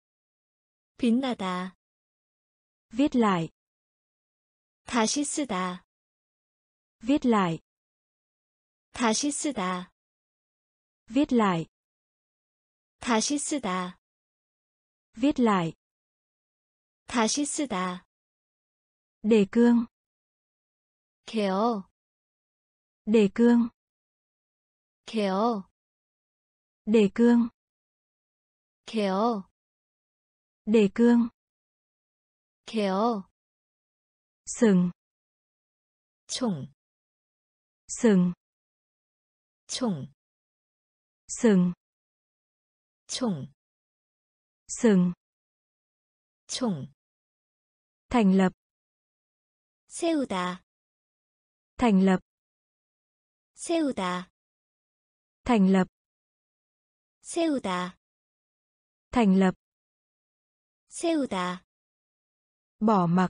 빛나다. Viết lại. 다시 쓰다, Viết lại. 다시 쓰다, Viết lại. 다시 쓰다, Viết lại. 다시 쓰다. Đề cương. 개어, Đề cương. 개어, Đề cương. 개어, Đề cương. 개어. Sừng. 총, Sừng. 총, Sừng. 총, Sừng. 총. Thành lập. 세우다, Thành lập. 세우다, Thành lập. 세우다, Thành lập. 세우다. Bỏ mặc.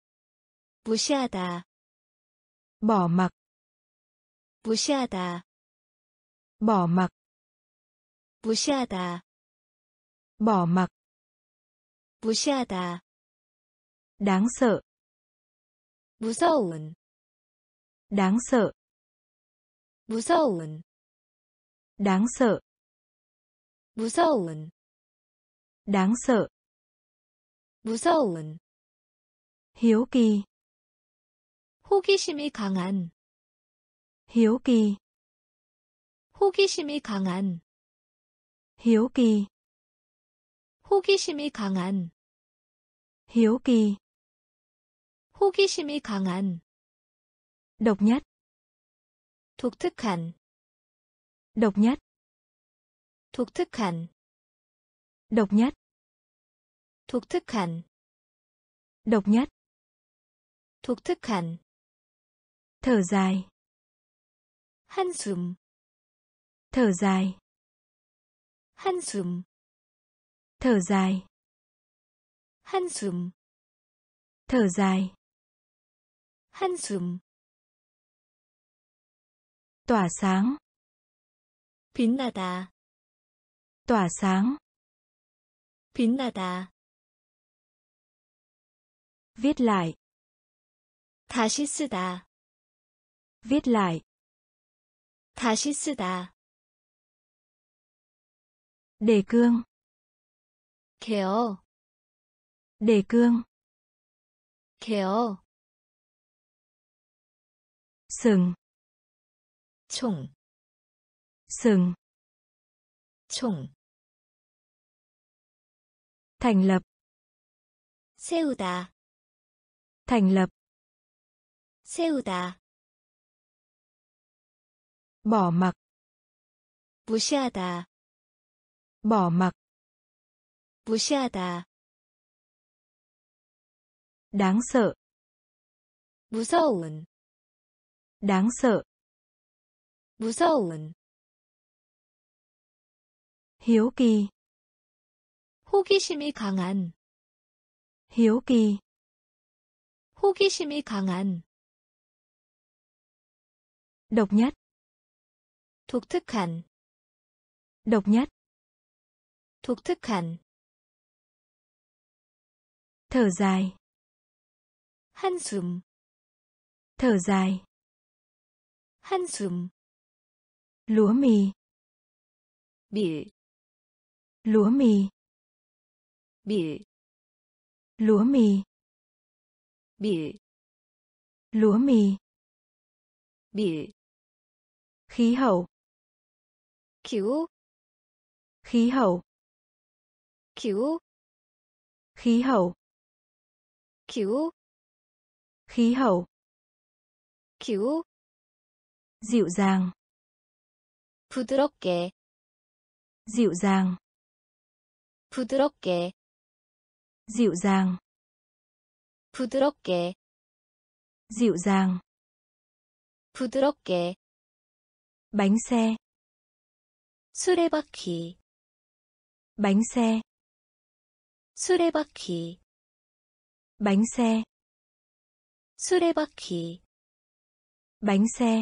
무시하다, Bỏ mặc. 무시하다, Bỏ mặc. 무시하다, Bỏ mặc. 무시하다. Đáng sợ. 무서운, Đáng sợ. 무서운, Đáng sợ. 무서운, Đáng sợ. 무서운. Hiếu kỳ. 호기심이 강한, Hiếu kỳ. 호기심이 강한, Hiếu kỳ. 호기심이 강한, Hiếu kỳ. 호기심이 강한. Độc nhất. 독특한, Độc nhất. 독특한, Độc nhất. 독특한, Độc nhất. 독특한. Thở dài. 한숨, Thở dài. 한숨, Thở dài. 한숨, Thở dài. 한숨. Tỏa sáng. 빛나다, Tỏa sáng. 빛나다. Viết lại. 다시 쓰다, Viết lại. 다시 쓰다. Đề cương. 개어, đề cương, 개어, sừng, 총, sừng, 총, thành lập, 세우다, thành lập, 세우다, bỏ mặc, 무시하다, bỏ mặc, 무시하다, đáng sợ, 무서운, đáng sợ, 무서운, hiếu kỳ, 호기심이 강한, hiếu kỳ, 호기심이 강한, độc nhất, 독특한, độc nhất, 독특한, thở dài, 한숨, thở dài, 한숨, lúa mì, 밀, lúa mì, 밀, lúa mì, 밀, lúa mì, 밀, khí hậu, 기후, khí hậu, 기후, khí hậu, 기후, khí hậu, 기후, dịu dàng, 부드럽게, dịu dàng, 부드럽게, dịu dàng, 부드럽게, dịu dàng, 부드럽게, bánh xe, 수레바퀴, bánh xe, 수레바퀴, bánh xe, 수레바퀴, bánh xe,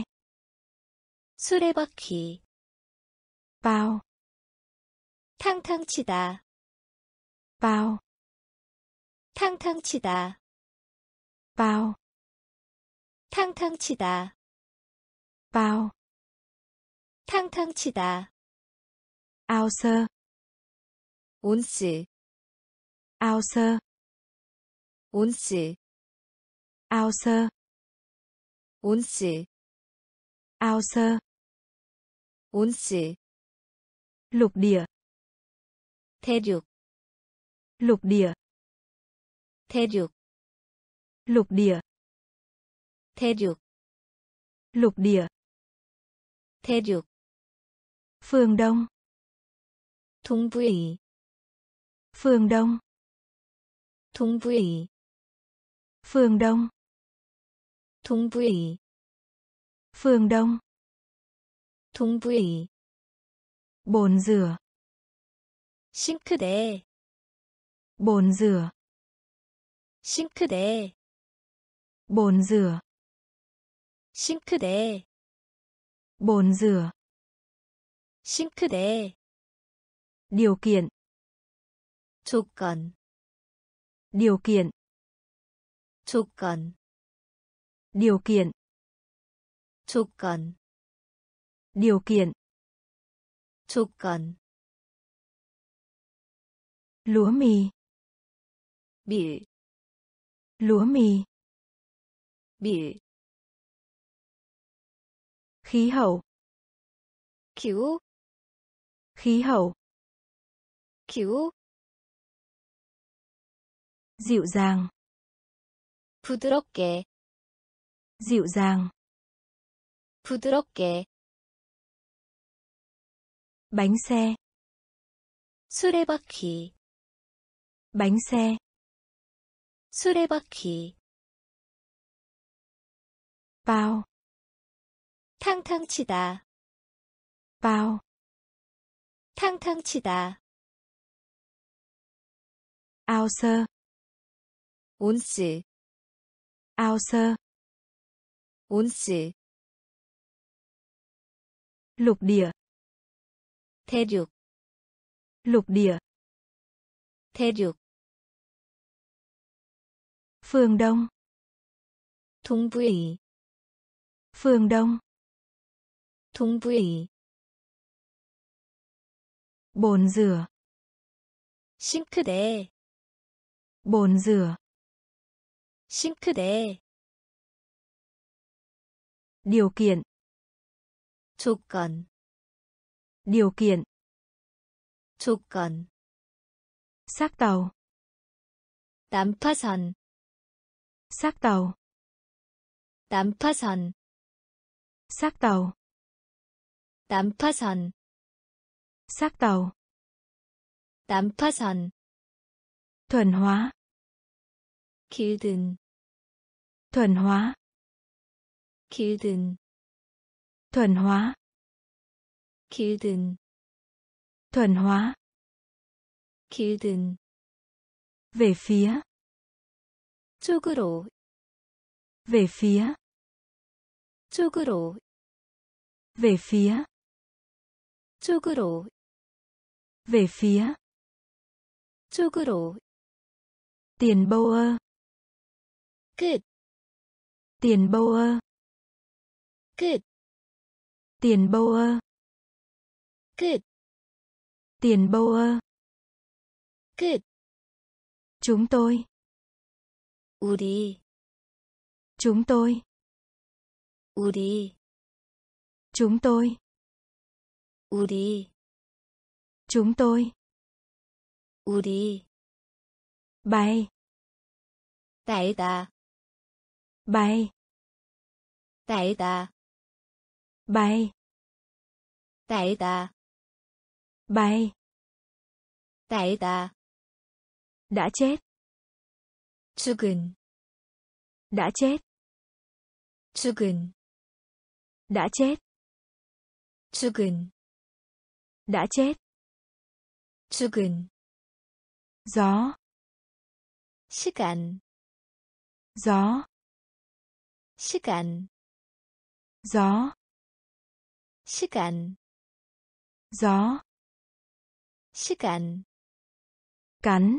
수레바퀴, bao, 탕탕 치다, bao, 탕탕 치다, bao, 탕탕 치다, bao, 탕탕 치다, ao sơ, 온스, ao sơ, 온스, ao sơ, 온스, ao sơ, 온스, lục địa, 대륙, lục địa, 대륙, lục địa, 대륙, lục địa, 대륙, phương đông, 동부의, phương đông, 동부의, phương đông, 동부의, phương đông, 동부의, bồn rửa, 싱크대, bồn rửa, 싱크대, bồn rửa, 싱크대, bồn rửa, 싱크대, điều kiện, 조건, điều kiện, 조건, điều kiện, 조건, điều kiện, 조건, lúa mì, 밀, lúa mì, 밀, khí hậu, 기후, khí hậu, 기후, dịu dàng, 부드럽게, dịu dàng, 부드럽게, bánh xe, 수레바퀴, bánh xe, 수레바퀴, bao, 탕탕 치다, bao, 탕탕 치다, ao sơ, 온스, ao sơ, 온스, lục địa, 대륙, lục địa, 대륙, phương đông, 동부의, phương đông, 동부의, bồn rửa, 싱크대, bồn rửa, 싱크대, điều kiện, 조건, điều kiện, 조건, xác tàu, 난파선, xác tàu, 난파선, xác tàu, 난파선, xác tàu, 난파선, thuần hóa, 길든, thuần hóa, 길든, thuần hóa, 길든, thuần hóa, 길든, về phía, 쪽으로, về phía, 쪽으로, về phía, 쪽으로, về phía, 쪽으로, tiền bâu ơ, 끝, tiền bâu ơ, 끝, tiền bâu ơ, 끝, tiền bâu ơ, 끝, chúng tôi, 우리, chúng tôi, 우리, chúng tôi, 우리, chúng tôi, 우리, bay, 날다, bay, 날다, bay, 날다, bay, 날다, đã chết, 죽은, đã chết, 죽은, đã chết, 죽은, đã chết, 죽은, gió, 시간, gió, 시간, gió, 시간, gió, 시간, cắn,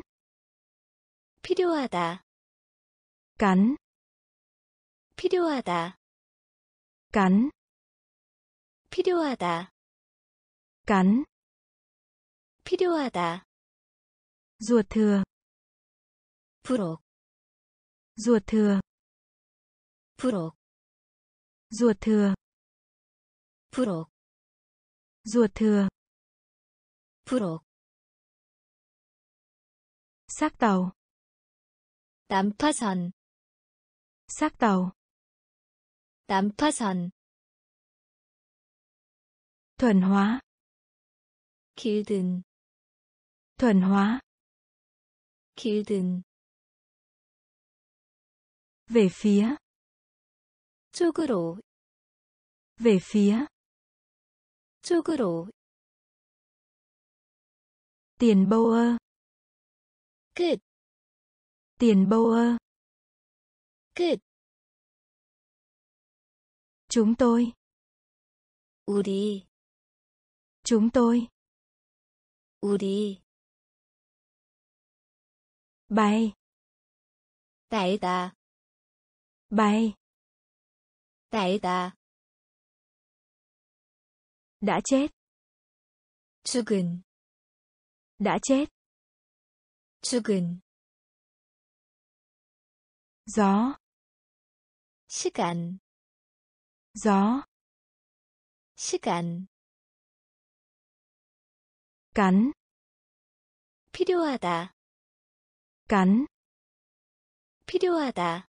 필요하다, cắn, 필요하다, cắn, 필요하다, cắn, 필요하다, ruột thừa, 부록, ruột thừa, 부록, ruột thừa, 부록, ruột thừa, 부록, xác tàu, 난파선, xác tàu, 난파선, thuần hóa, 길든, thuần hóa, 길든, về phía, 쪽으로, về phía, 쪽으로, tiền bâu ơ, 끝, tiền bâu ơ, 끝, chúng tôi, 우리, chúng tôi, 우리, bay, 날다, bay, 날다, đã chết, 죽은, đã chết, 죽은, gió, 시간, gió, 시간, cắn, 필요하다, cắn, 필요하다,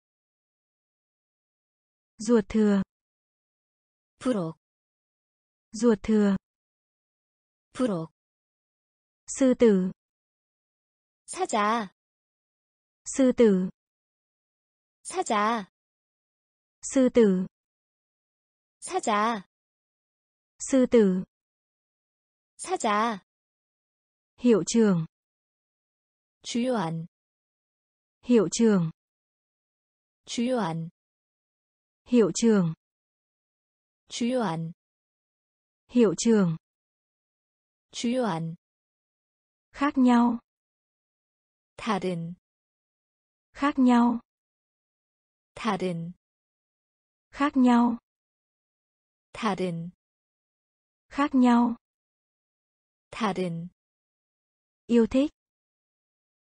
ruột thừa, 부록, ruột thừa, 부록, sư tử, 사자, sư tử, 사자, sư tử, 사자, sư tử, 사자, hiệu trưởng, 주요한, hiệu trưởng, 주요한, hiệu trưởng, 주요한, hiệu trưởng, 주요한, khác nhau, 다른, khác nhau, 다른, khác nhau, 다른, khác nhau, 다른, yêu thích,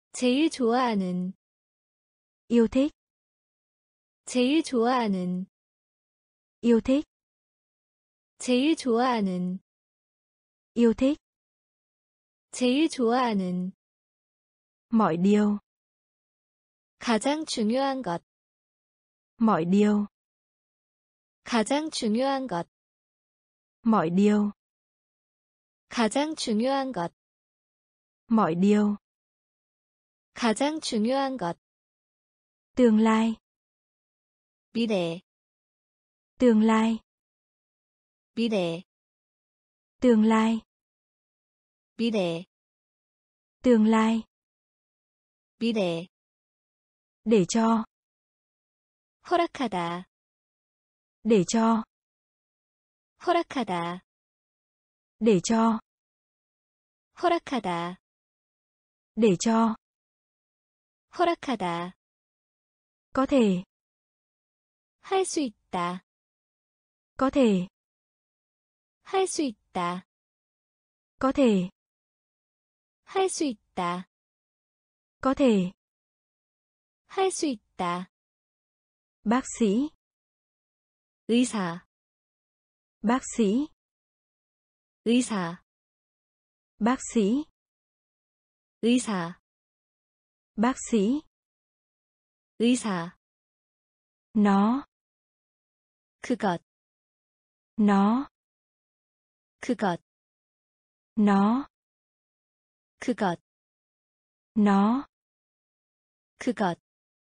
제일 좋아하는, yêu thích, 제일 좋아하는, yêu thích, 제일 좋아하는, yêu thích, 제일 좋아하는, mọi điều, 가장 중요한 것, mọi điều, 가장 중요한 것, mọi điều, 가장 중요한 것, mọi điều, 가장 중요한 것, tương lai, 미래, tương lai, 미래, tương lai, 미래, tương lai, 미래, để cho, 허락하다, để cho, 허락하다, để cho, 허락하다, để cho, 허락하다, có thể, 할 수 있다, có thể, 할 수 있다, có thể, 할 수 있다, có thể, 할 수 있다, bác sĩ, 의사, bác sĩ, 의사, bác sĩ, 의사, bác sĩ, 의사, nó, 그것, nó, 그것, nó, 그것, nó, 그것,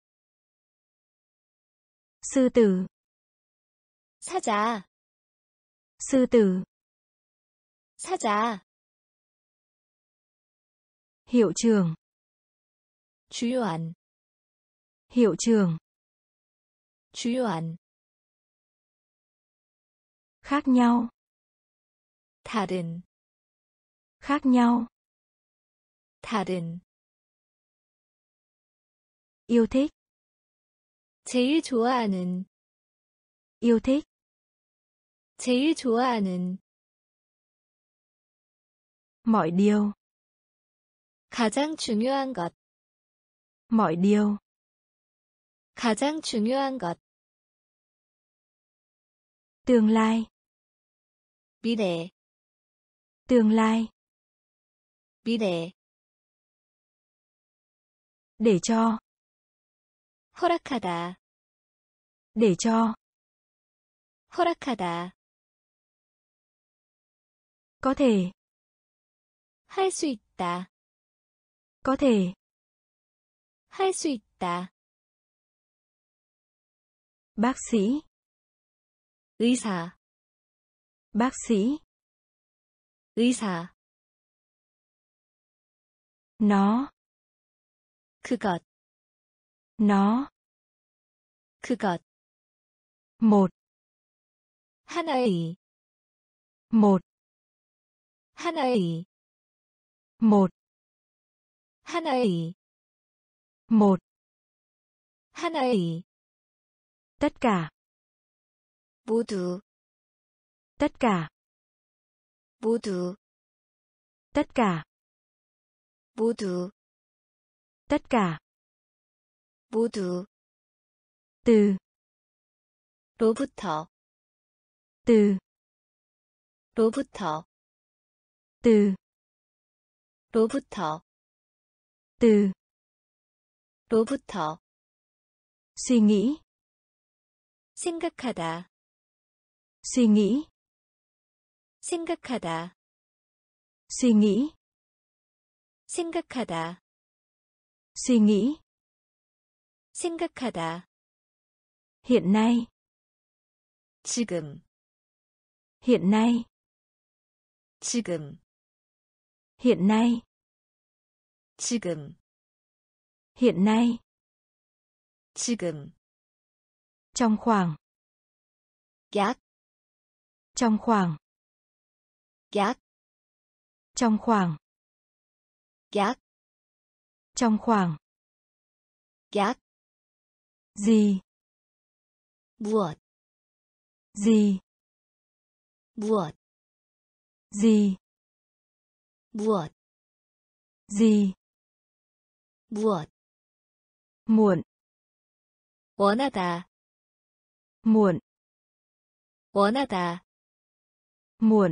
sư tử, 사자, sư tử, 사자, hiệu trưởng, 주요한, hiệu trưởng, 주요한, khác nhau, 다른, khác nhau, 다른, yêu thích, 제일 좋아하는, yêu thích, 제일 좋아하는, mọi điều, 가장 중요한 것, mọi điều, 가장 중요한 것, tương lai, 미래, tương lai, 미래, để cho, 허락하다, để cho, 허락하다, có thể, 할 수 있다, có thể, 할 수 있다, bác sĩ, 의사, bác sĩ, 의사, nó, 그것, nó, 그것, một, 하나의, một, 하나의, một, 하나의, một, 하나의, tất cả, 모두, tất cả, 모두, tất cả, 모두, tất cả, 모두, từ, 로부터, từ, 로부터, từ, 로부터, từ, 로부터, suy nghĩ, 생각하다, suy nghĩ, 생각하다, suy nghĩ, 생각하다, suy nghĩ, 생각하다, hiện nay, 지금, hiện nay, 지금, hiện nay, 지금, hiện nay, 지금, trong khoảng, 약, trong khoảng, 약, trong khoảng, 약, trong khoảng, 약, gì, 무엇, gì, 무엇, gì, 무엇, gì, 무엇, muộn, 원하다, muộn, 원하다, muộn,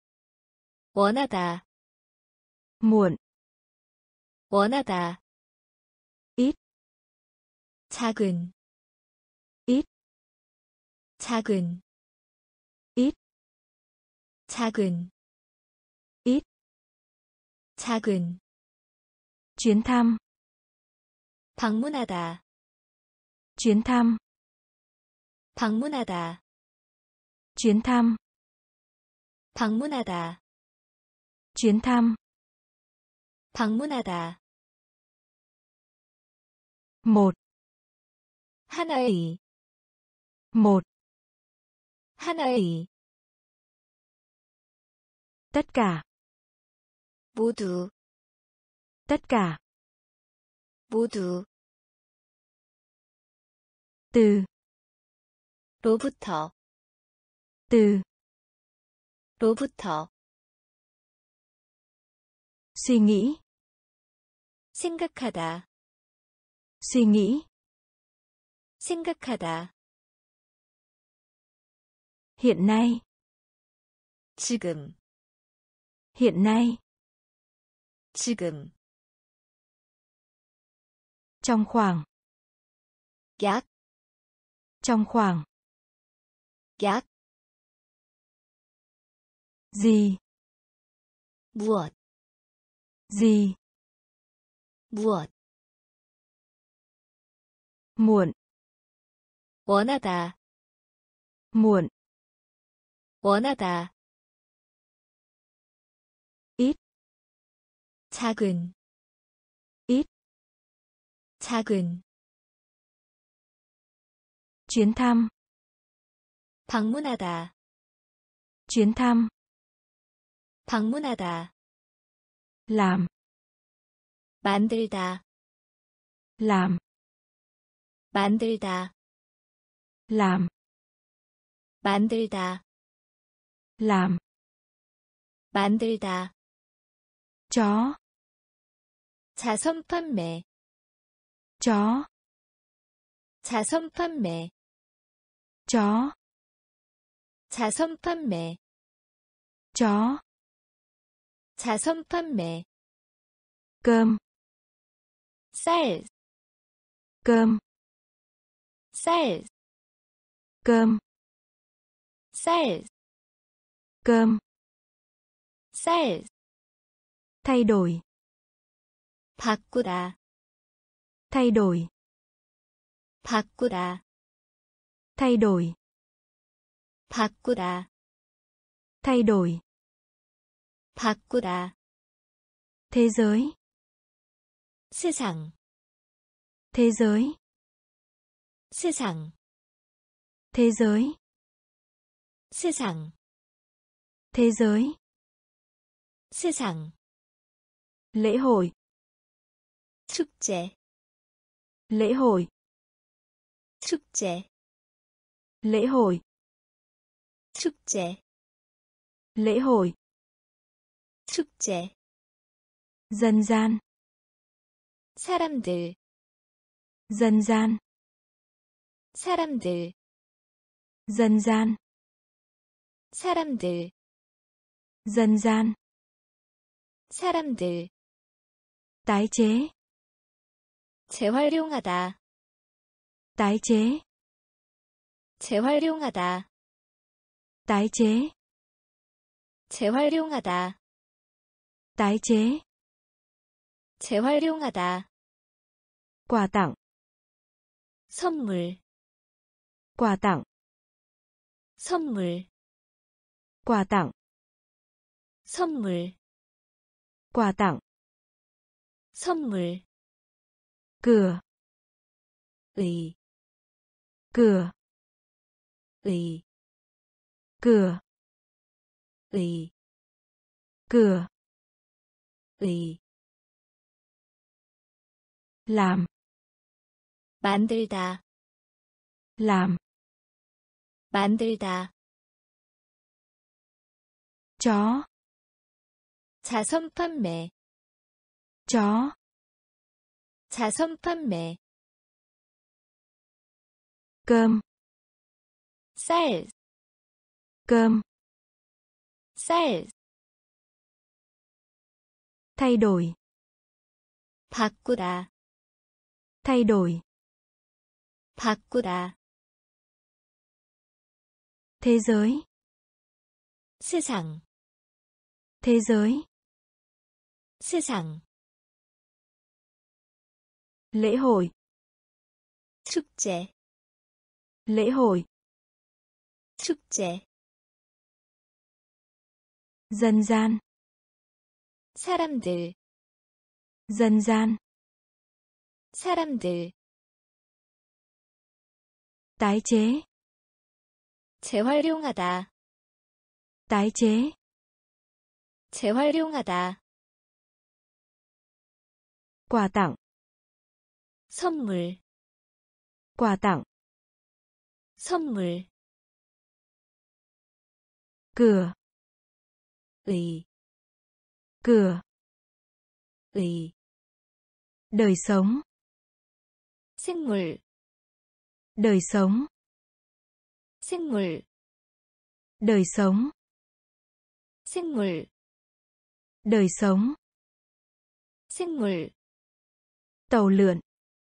원하다, muộn, 원하다. ít, 작은, ít, 작은, ít, 작은, ít, 작은. chuyến thăm, 방문하다, chuyến thăm, 방문하다, chuyến thăm, 방문하다, chuyến thăm, 방문하다. một, 하나의, một, 하나의. tất cả, 모두, tất cả, 모두. từ, 로부터, từ, 로부터. suy nghĩ, 생각하다, suy nghĩ, 생각하다. hiện nay, 지금, hiện nay, 지금. trong khoảng, 약, trong khoảng, 약. gì, 무엇, gì, 무엇. muộn, 원하다, muộn, 원하다. ít, 작은, ít, 작은. chuyến thăm, 방문하다, chuyến thăm, 방문하다. làm, 만들다, làm, 만들다, làm, 만들다, làm, 만들다. chó, 자선 판매, chó, 자선 판매, chó, 자선 판매, chó, 자선 판매. cơm, 쌀, cơm, 쌀, cơm, 쌀, cơm, 쌀. thay đổi, 바꾸다, thay đổi, 바꾸다, thay đổi, 바꾸다, thay đổi, 바꾸다. thế giới, 세상, thế giới, 세상, thế giới, 세상, thế giới, 세상. lễ hội, 축제, lễ hội, 축제, lễ hội, 축제, lễ hội, 축제. dân gian, 사람들, dân gian, 사람들, dân gian, 사람들, dân gian, 사람들. tái chế, 재활용하다, tái chế, 재활용하다, tái chế, 재활용하다, tái chế, 재활용하다. quà tặng, 선물, quà tặng, 선물, quà tặng, 선물, quà tặng, 선물. cửa, 의, cửa, 의, cửa, 의, cửa, 의. làm, 만들다, làm, 만들다. chó, 자선 판매, chó, 자선 판매. cơm, 쌀, cơm, 쌀, thay đổi, 바꾸다, thay đổi, 바꾸다. thế giới, 세상, thế giới, 세상. lễ hội, 축제, lễ hội, 축제. dân gian, 사람들, dân gian, 사람들. tái chế, 재활용하다, tái chế, 재활용하다. quà tặng, 선물, quà tặng, 선물. cửa, 의, cửa, 의. đời sống, 생물, đời sống, 생물, đời sống, 생물, đời sống, 생물. tàu lượn,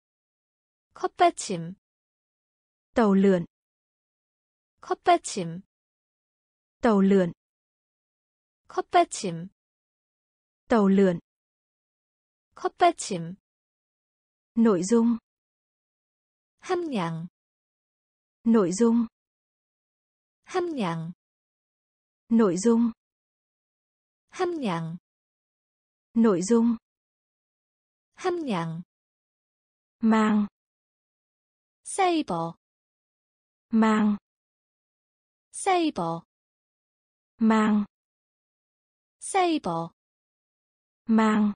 컵받침, tàu lượn, 컵받침, tàu lượn, 컵받침, tàu lượn, 컵받침. nội dung, 함량, nội dung, 함량, nội dung, 함량, nội dung, 함량. mang, 사이버, mang, 사이버, mang, 사이버, mang,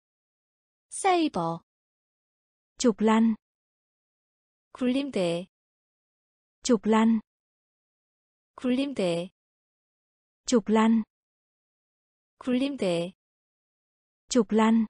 사이버. trục lăn, 굴림대, trục lăn, 굴림대, trục lăn, 굴림대, trục lăn,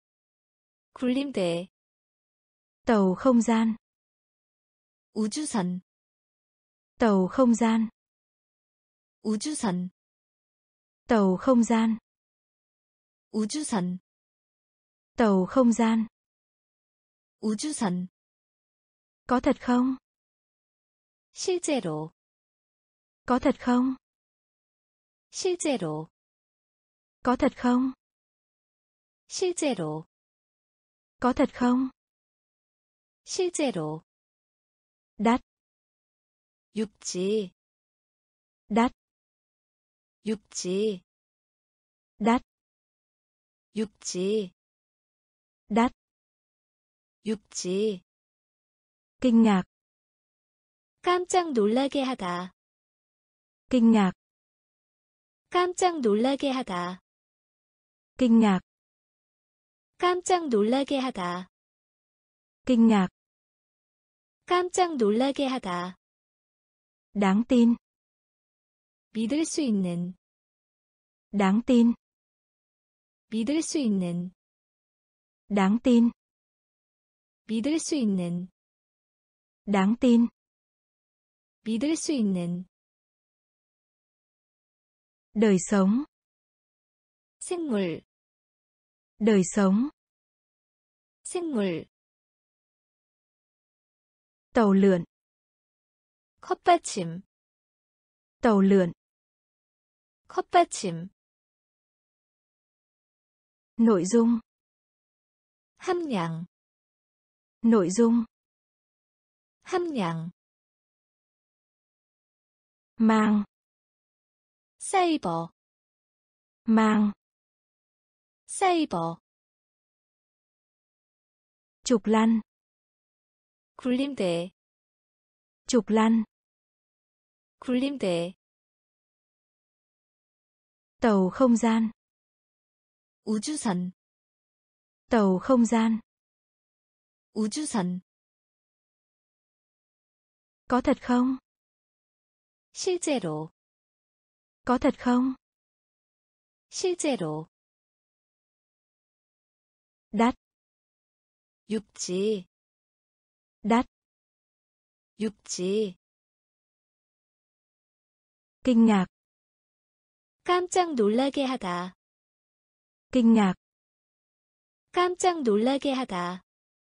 굴림대. tàu không gian, 우주선, tàu không gian, 우주선, tàu không gian, 우주선, tàu không gian, 우주선. có thật không? 실제로, Có thật không? 실제로, Có thật không? 실제로, Có thật không? 실제로. Đắt, 육지, đắt, 육지, đắt, 육지, đắt, 육지. kinh ngạc, 깜짝 놀라게 하다, kinh ngạc, 깜짝 놀라게 하다, kinh ngạc, 깜짝 놀라게 하다, kinh ngạc, 깜짝 놀라게 하다. đáng tin, 믿을 수 있는, đáng tin, 믿을 수 있는, đáng tin, 믿을 수 있는, đáng tin, 믿을 수 있는. đời sống, 생물, đời sống, 생물. tàu lượn, 컵받침, tàu lượn, 컵받침. nội dung, 함량, nội dung, 함량. mang, 사이버, mang, 사이버. trục lăn, 굴림대, trục lăn, 굴림대. tàu không gian, 우주선, tàu không gian, 우주선. có thật không? 실제로, Có thật không? 실제로. Đắt, 육지, đắt, 육지, kinh ngạc, 깜짝 놀라게 하다, kinh ngạc, 깜짝 놀라게 하다,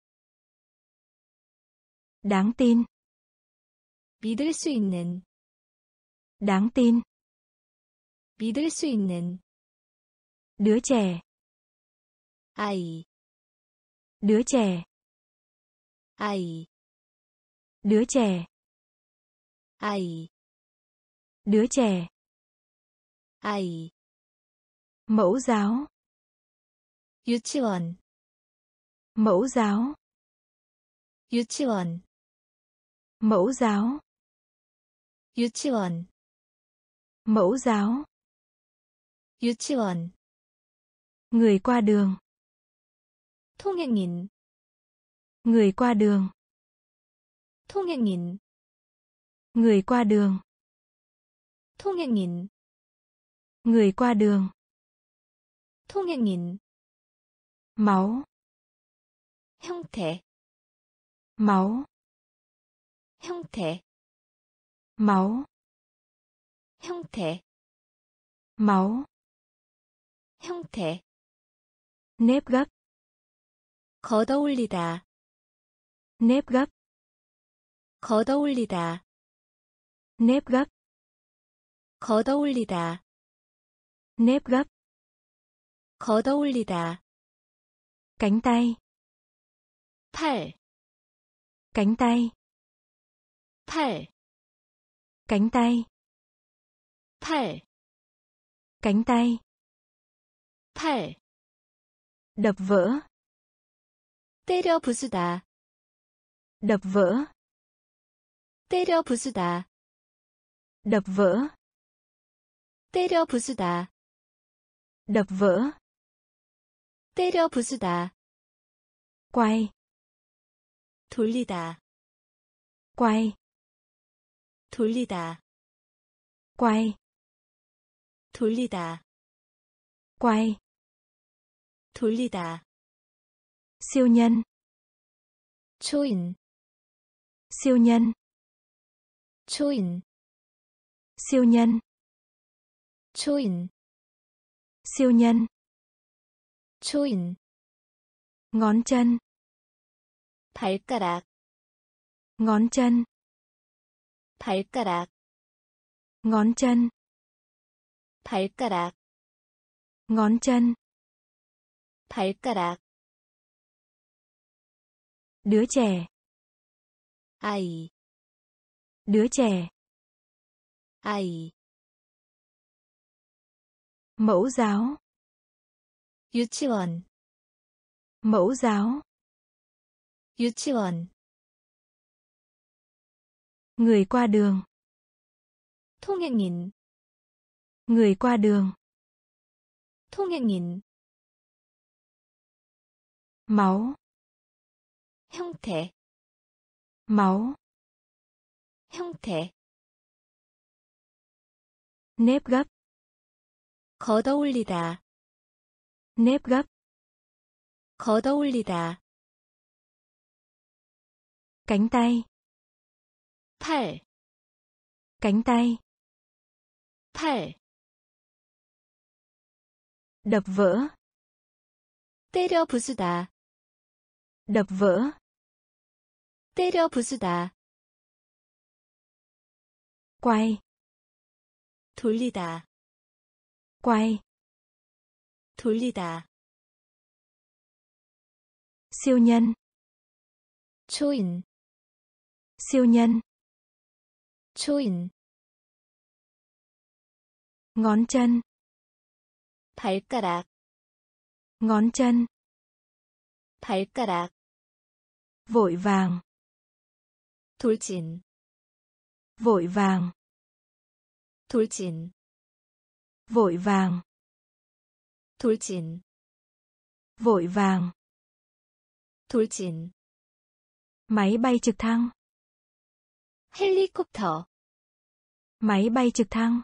đáng tin, 믿을 수 있는, đáng tin, 믿을 수 있는, đứa trẻ, 아이, đứa trẻ, 아이, đứa trẻ, 아이, đứa trẻ, 아이, mẫu giáo, 유치원, mẫu giáo, 유치원, mẫu giáo, 유치원, mẫu giáo, 유치원, người qua đường, 통행인, người qua đường, 통행인, người qua đường, 통행인, người qua đường, 통행인, máu, 형태, máu, 형태, máu, 형태, máu, 형태, nếp gấp, 걷어올리다, nếp gấp, 걷어올리다, nếp gấp, 걷어올리다, nếp gấp, 걷어올리다, cánh tay, 팔, cánh tay, 팔, cánh tay, 팔, cánh tay, 팔, đập vỡ, 때려 부수다, đập vỡ, 때려 부수다, đập vỡ, 때려 부수다, đập vỡ, 때려 부수다, quay, 돌리다, quay, 돌리다, quay, 돌리다, quay, 돌리다, siêu nhân, 초인, siêu nhân, 초인, siêu nhân, 초인, siêu nhân, 초인, ngón chân, 발가락, ngón chân, 발가락, ngón chân, 발가락, ngón chân, 발가락, đứa trẻ, 아이, đứa trẻ, 아이, mẫu giáo, 유치원, mẫu giáo, 유치원, người qua đường, 통행인, người qua đường, 통행인, máu, 형태, máu, 형태, nếp gấp, 걷어올리다, nếp gấp, 걷어올리다, cánh tay, 팔, cánh tay, 팔, đập vỡ, 때려 부수다, đập vỡ, 때려 부수다, quay, 돌리다, quay, 돌리다, siêu nhân, 초인, siêu nhân, 초인, ngón chân, 발가락, ngón chân, 발가락, vội vàng, 돌진, vội vàng, 돌진, vội vàng, 돌진, vội vàng, 돌진, máy bay trực thăng, 헬리콥터, máy bay trực thăng,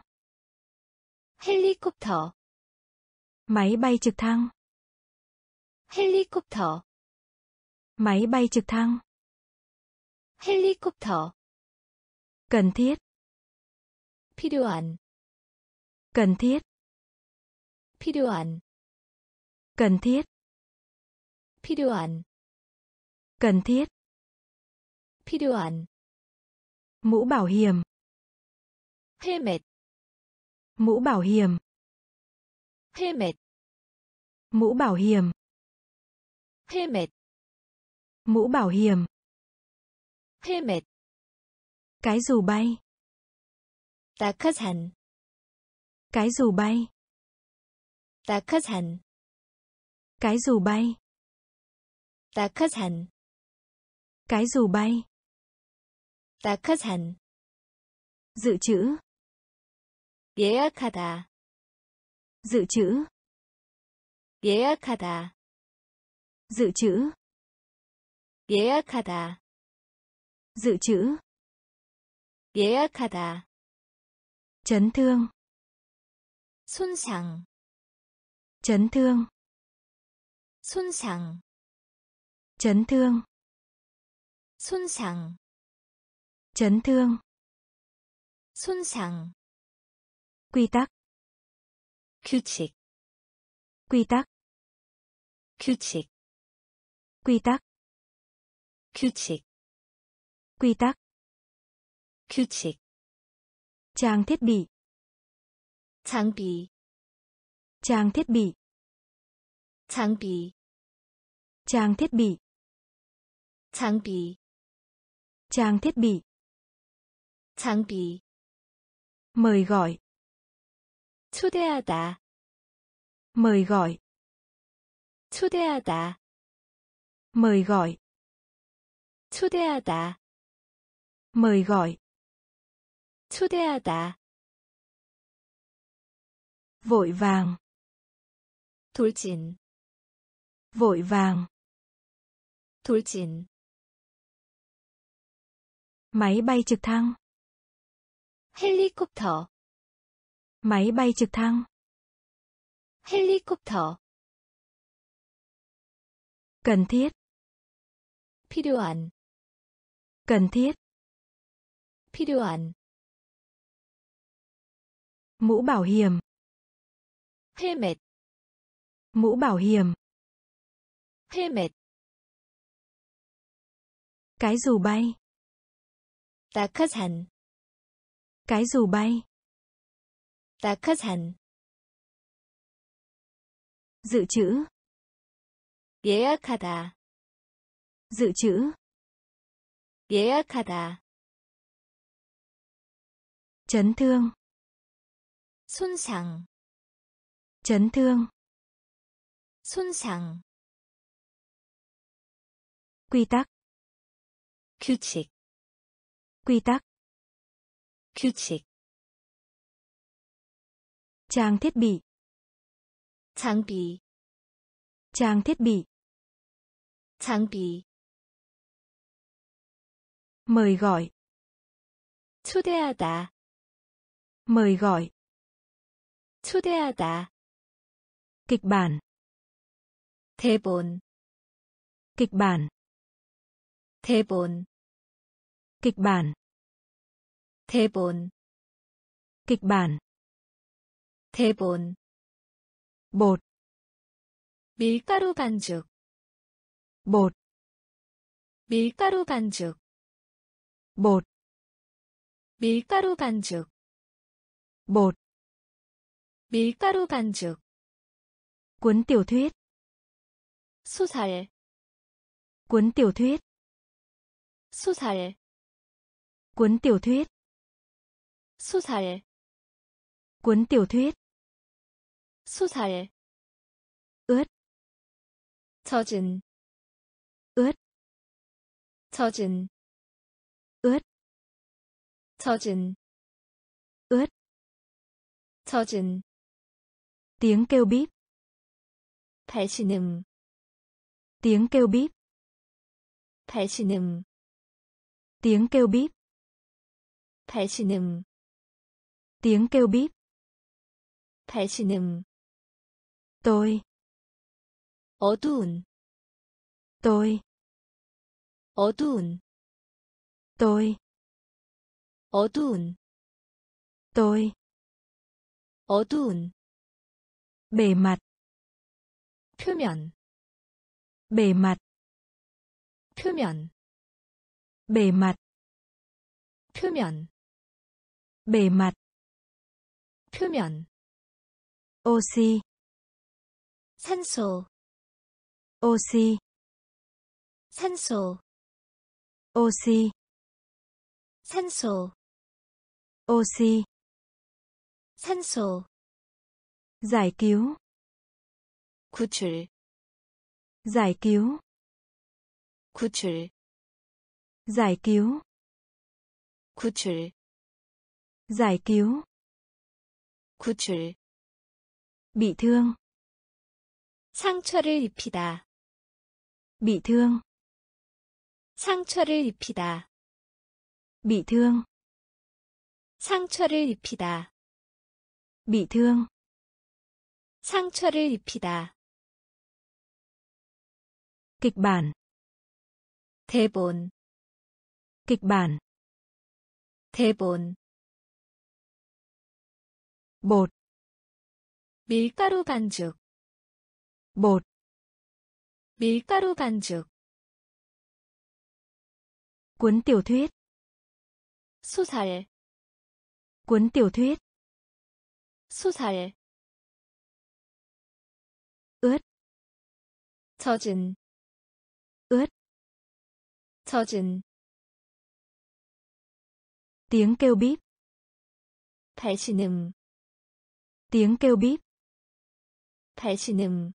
헬리콥터, máy bay trực thăng, 헬리콥터, Máy bay trực thăng. 헬리콥터. Cần thiết. 필요한. Cần thiết. 필요한. Cần thiết. 필요한. Cần thiết. 필요한. Mũ bảo hiểm. 헬멧. Mũ bảo hiểm. 헬멧. Mũ bảo hiểm. 헬멧. Mũ bảo hiểm. 헬멧. Cái dù bay. 낙하산. Cái dù bay. 낙하산. Cái dù bay. 낙하산. Cái dù bay. 낙하산. Dự trữ. 예약하다. Dự trữ. 예약하다. Dự trữ. 예약하다. Dự trữ. 예약하다. Chấn thương. 손상. Chấn thương. 손상. Chấn thương. 손상. Chấn thương. 손상. Quy tắc. 규칙. Quy tắc. 규칙. Quy tắc. 규칙. Quy tắc. 규칙. Trang thiết bị. 장비. Trang thiết bị. 장비. Trang thiết bị. 장비. Trang thiết bị. 장비. Mời gọi. 초대하다. Mời gọi. 초대하다. Mời gọi. 초대하다. Mời gọi. 초대하다. Vội vàng. 돌진. Vội vàng. 돌진. Máy bay trực thăng. 헬리콥터. Máy bay trực thăng. 헬리콥터. Cần thiết. 필요한. Cần thiết. 필요한. Mũ bảo hiểm. 헬멧. Mũ bảo hiểm. 헬멧. Cái dù bay. 낙하산. Cái dù bay. 낙하산. Dự trữ. 예약하다. Dự trữ. 예약하다. Chấn thương. 손상. Chấn thương. 손상. Quy tắc. 규칙. Quy tắc. 규칙. Trang thiết bị. 장비. Trang thiết bị. 장비. Mời gọi. 초대하다. Mời gọi. 초대하다. Kịch bản. 대본. Kịch bản. 대본. Kịch bản. 대본. Kịch bản. 대본. Bột. 밀가루 반죽. Bột. 밀가루 반죽. Bột. 밀가루 반죽. Bột. 밀가루 반죽. Cuốn tiểu thuyết. 소설. Cuốn tiểu thuyết. 소설. Cuốn tiểu thuyết. 소설. Cuốn tiểu thuyết. 소설. ướt. 젖은. ướt. 젖은. ướt. 젖은. ướt. 젖은. Tiếng kêu bíp. 발신음. Tiếng kêu bíp. 발신음. Tiếng kêu bíp. 발신음. Tiếng kêu bíp. 발신음. Tôi. 어두운. Tôi. 어두운, tôi, 어두운, tôi, 어두운, bề mặt, 표면, bề mặt, 표면, bề mặt, 표면, bề mặt, 표면, oxy, 산소, oxy, 산소, oxy, 산소, oxy, 산소, giải cứu, 구출, giải cứu, 구출, giải cứu, 구출, giải cứu, 구출, bị thương, 상처를 입히다, bị thương, 상처를 입히다, bị thương, 상처를 입히다, bị thương, 상처를 입히다, kịch bản, 대본, kịch bản, 대본, bột, 밀가루 반죽, bột, 밀가루 반죽, cuốn tiểu thuyết, 소설, cuốn tiểu thuyết, 소설, ướt, 젖은, ướt, 젖은, tiếng kêu bíp, 발신음, tiếng kêu bíp, 발신음,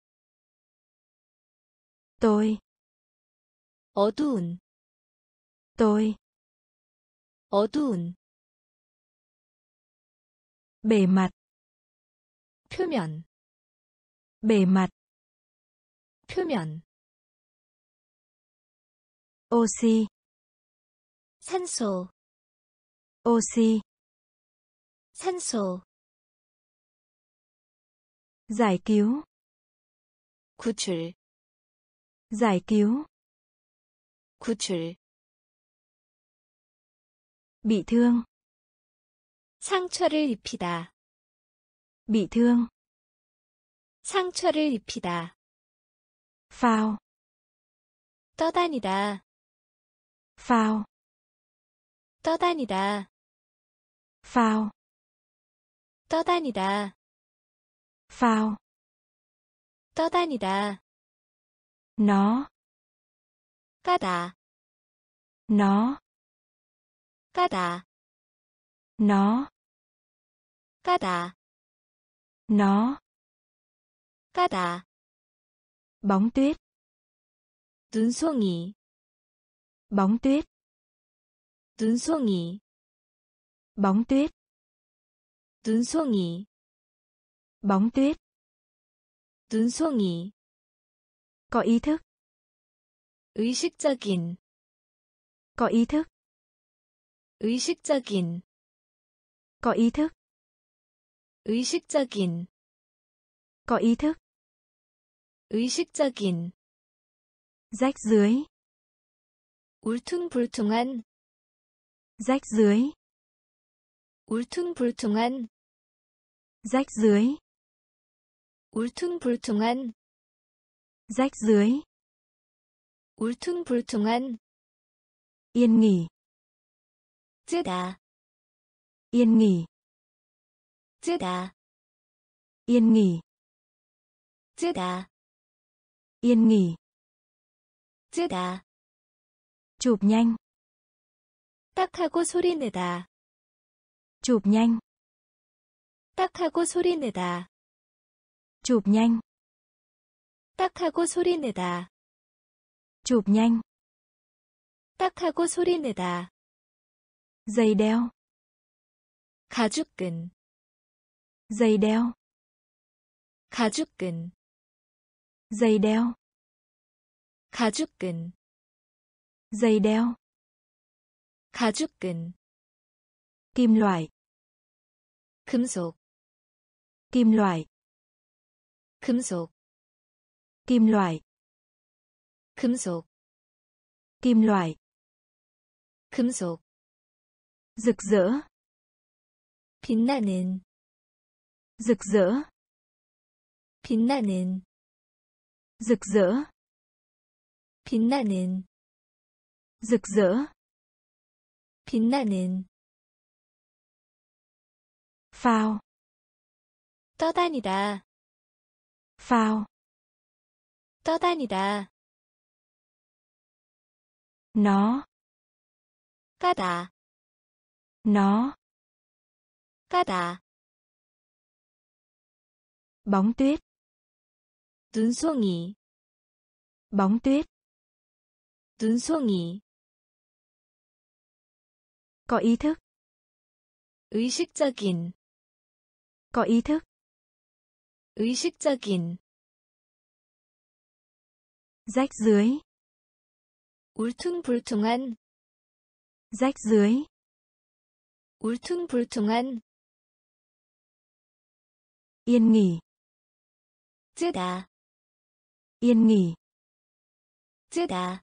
tôi, 어두운, tôi, 어두운, bề mặt, 표면, bề mặt, 표면, oxy, 산소, oxy, 산소, giải cứu, 구출, giải cứu, 구출, bị thương, 상처를 입히다, bị thương, 상처를 입히다, phao, 떠다니다, phao, 떠다니다, phao, 떠다니다, phao, 떠다니다, nó, 까다, nó, 까다, nó, 까다, nó, 까다, bóng tuyết, 눈송이, bóng tuyết, 눈송이, bóng tuyết, 눈송이, bóng tuyết, 눈송이, có ý thức, 의식적인, có ý thức, 의식적인, có ý thức, 의식적인, có ý thức, 의식적인, rách dưới, 울퉁불퉁한, rách dưới, 울퉁불퉁한, rách dưới, 울퉁불퉁한, rách dưới, 울퉁불퉁한, yên nghỉ, 뜨다, yên nghỉ, 뜨다, yên nghỉ, 뜨다, yên nghỉ, 뜨다, chụp nhanh, 딱 하고 소리내다, chụp nhanh, 딱 하고 소리내다, chụp nhanh, 딱 하고 소리내다, chụp nhanh, 딱 하고 소리내다, dây đeo, 가죽끈, dây đeo, 가죽끈, dây đeo, 가죽끈, dây đeo, 가죽끈, kim loại, 금속, kim loại, 금속, kim loại, 금속, Kim loại. 금속, Rực rỡ. 빛나는, Rực rỡ. 빛나는, Rực rỡ. 빛나는, Rực rỡ. 빛나는, Phao. 떠다니다, Phao. 떠다니다, Nó. 까다, Nó. 까다, Bóng tuyết. 눈송이, Bóng tuyết. 눈송이, Có ý thức. 의식적인, Có ý thức. 의식적인, Rách dưới. 울퉁불퉁한, Rách dưới. 울퉁불퉁한, Yên nghỉ. 쯔다, Yên nghỉ. 쯔다,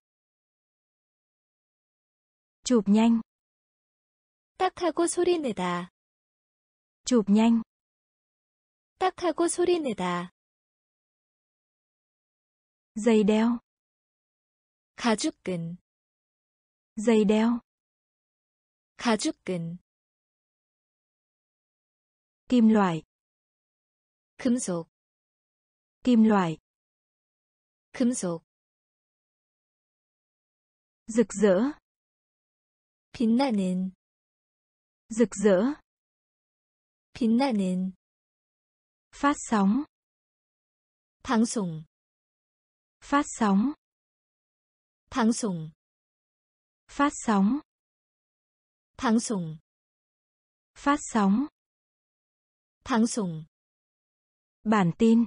Chụp nhanh. 딱하고 소리내다, Chụp nhanh. 딱하고 소리내다, Dây đeo. 가죽끈, Dây đeo. 가죽끈, Kim loại. 금속, Kim loại. 금속, Rực rỡ. 빛나는, Rực rỡ. 빛나는, Phát sóng. 방송, Phát sóng. 방송, Phát sóng. 방송, Phát sóng. 방송, Bản tin.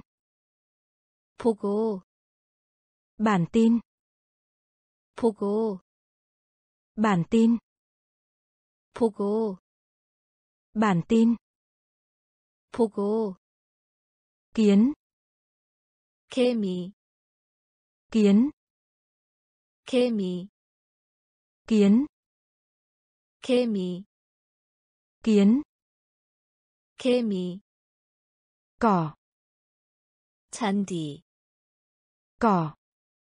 보고, Bản tin. 보고, Bản tin. 보고, Bản tin. 보고, Kiến. 개미, Kiến. 개미, Kiến. 개미, Kiến. 개미, Cỏ. 잔디, Cỏ.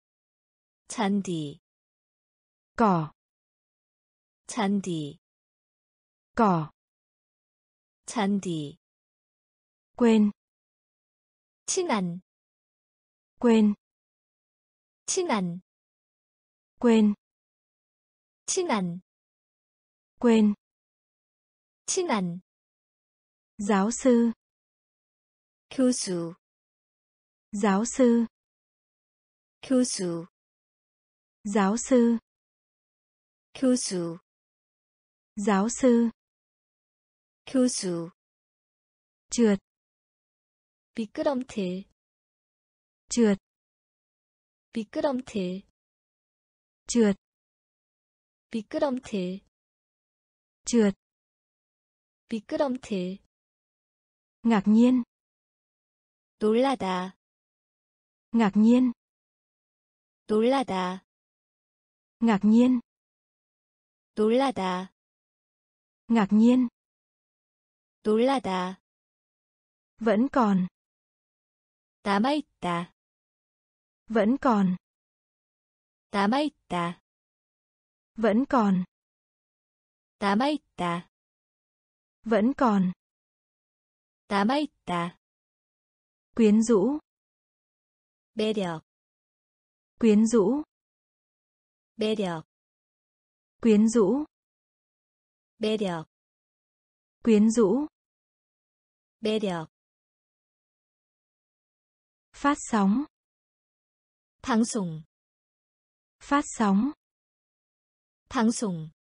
잔디, Cỏ. 잔디, Cỏ. 잔디, Quên. 친한, Quên. 친한, Quên. 친한, Quên. 친한, Giáo sư. 교수, Giáo sư. 교수, Giáo sư. 교수, Giáo sư. 교수, Trượt. 미끄럼틀, Trượt. 미끄럼틀, Trượt. 미끄럼틀, Trượt. 미끄럼틀, Ngạc nhiên. 놀라다, Ngạc nhiên. 놀라다, Ngạc nhiên. 놀라다, Ngạc nhiên. 놀라다, Vẫn còn. 남아있다, Vẫn còn. 남아있다, Vẫn còn. 남아있다, Vẫn còn. 남아있다, Quyến rũ. 매력, Quyến rũ. 매력, Quyến rũ. 매력, Quyến rũ. 매력, Phát sóng. 방송, Phát sóng. 방송,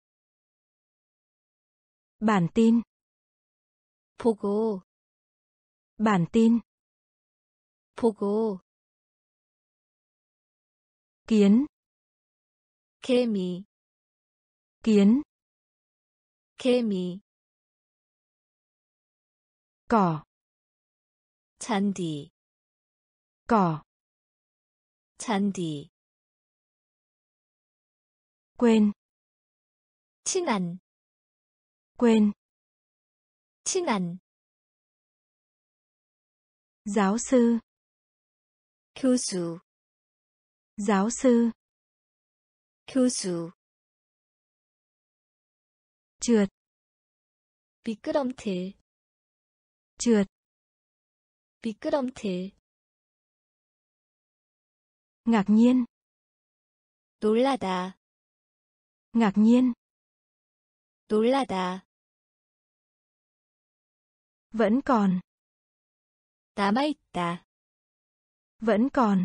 Bản tin. 보고, Bản tin. 보고, Kiến. 개미, Kiến. 개미, Cỏ. 잔디, Cỏ. 잔디, quên, 친한, quên, 친한, giáo sư, 교수, giáo sư, 교수, trượt, 미끄럼틀, trượt, 미끄럼틀, ngạc nhiên, 놀라다, ngạc nhiên, 놀라다, vẫn còn, 남아있다, vẫn còn,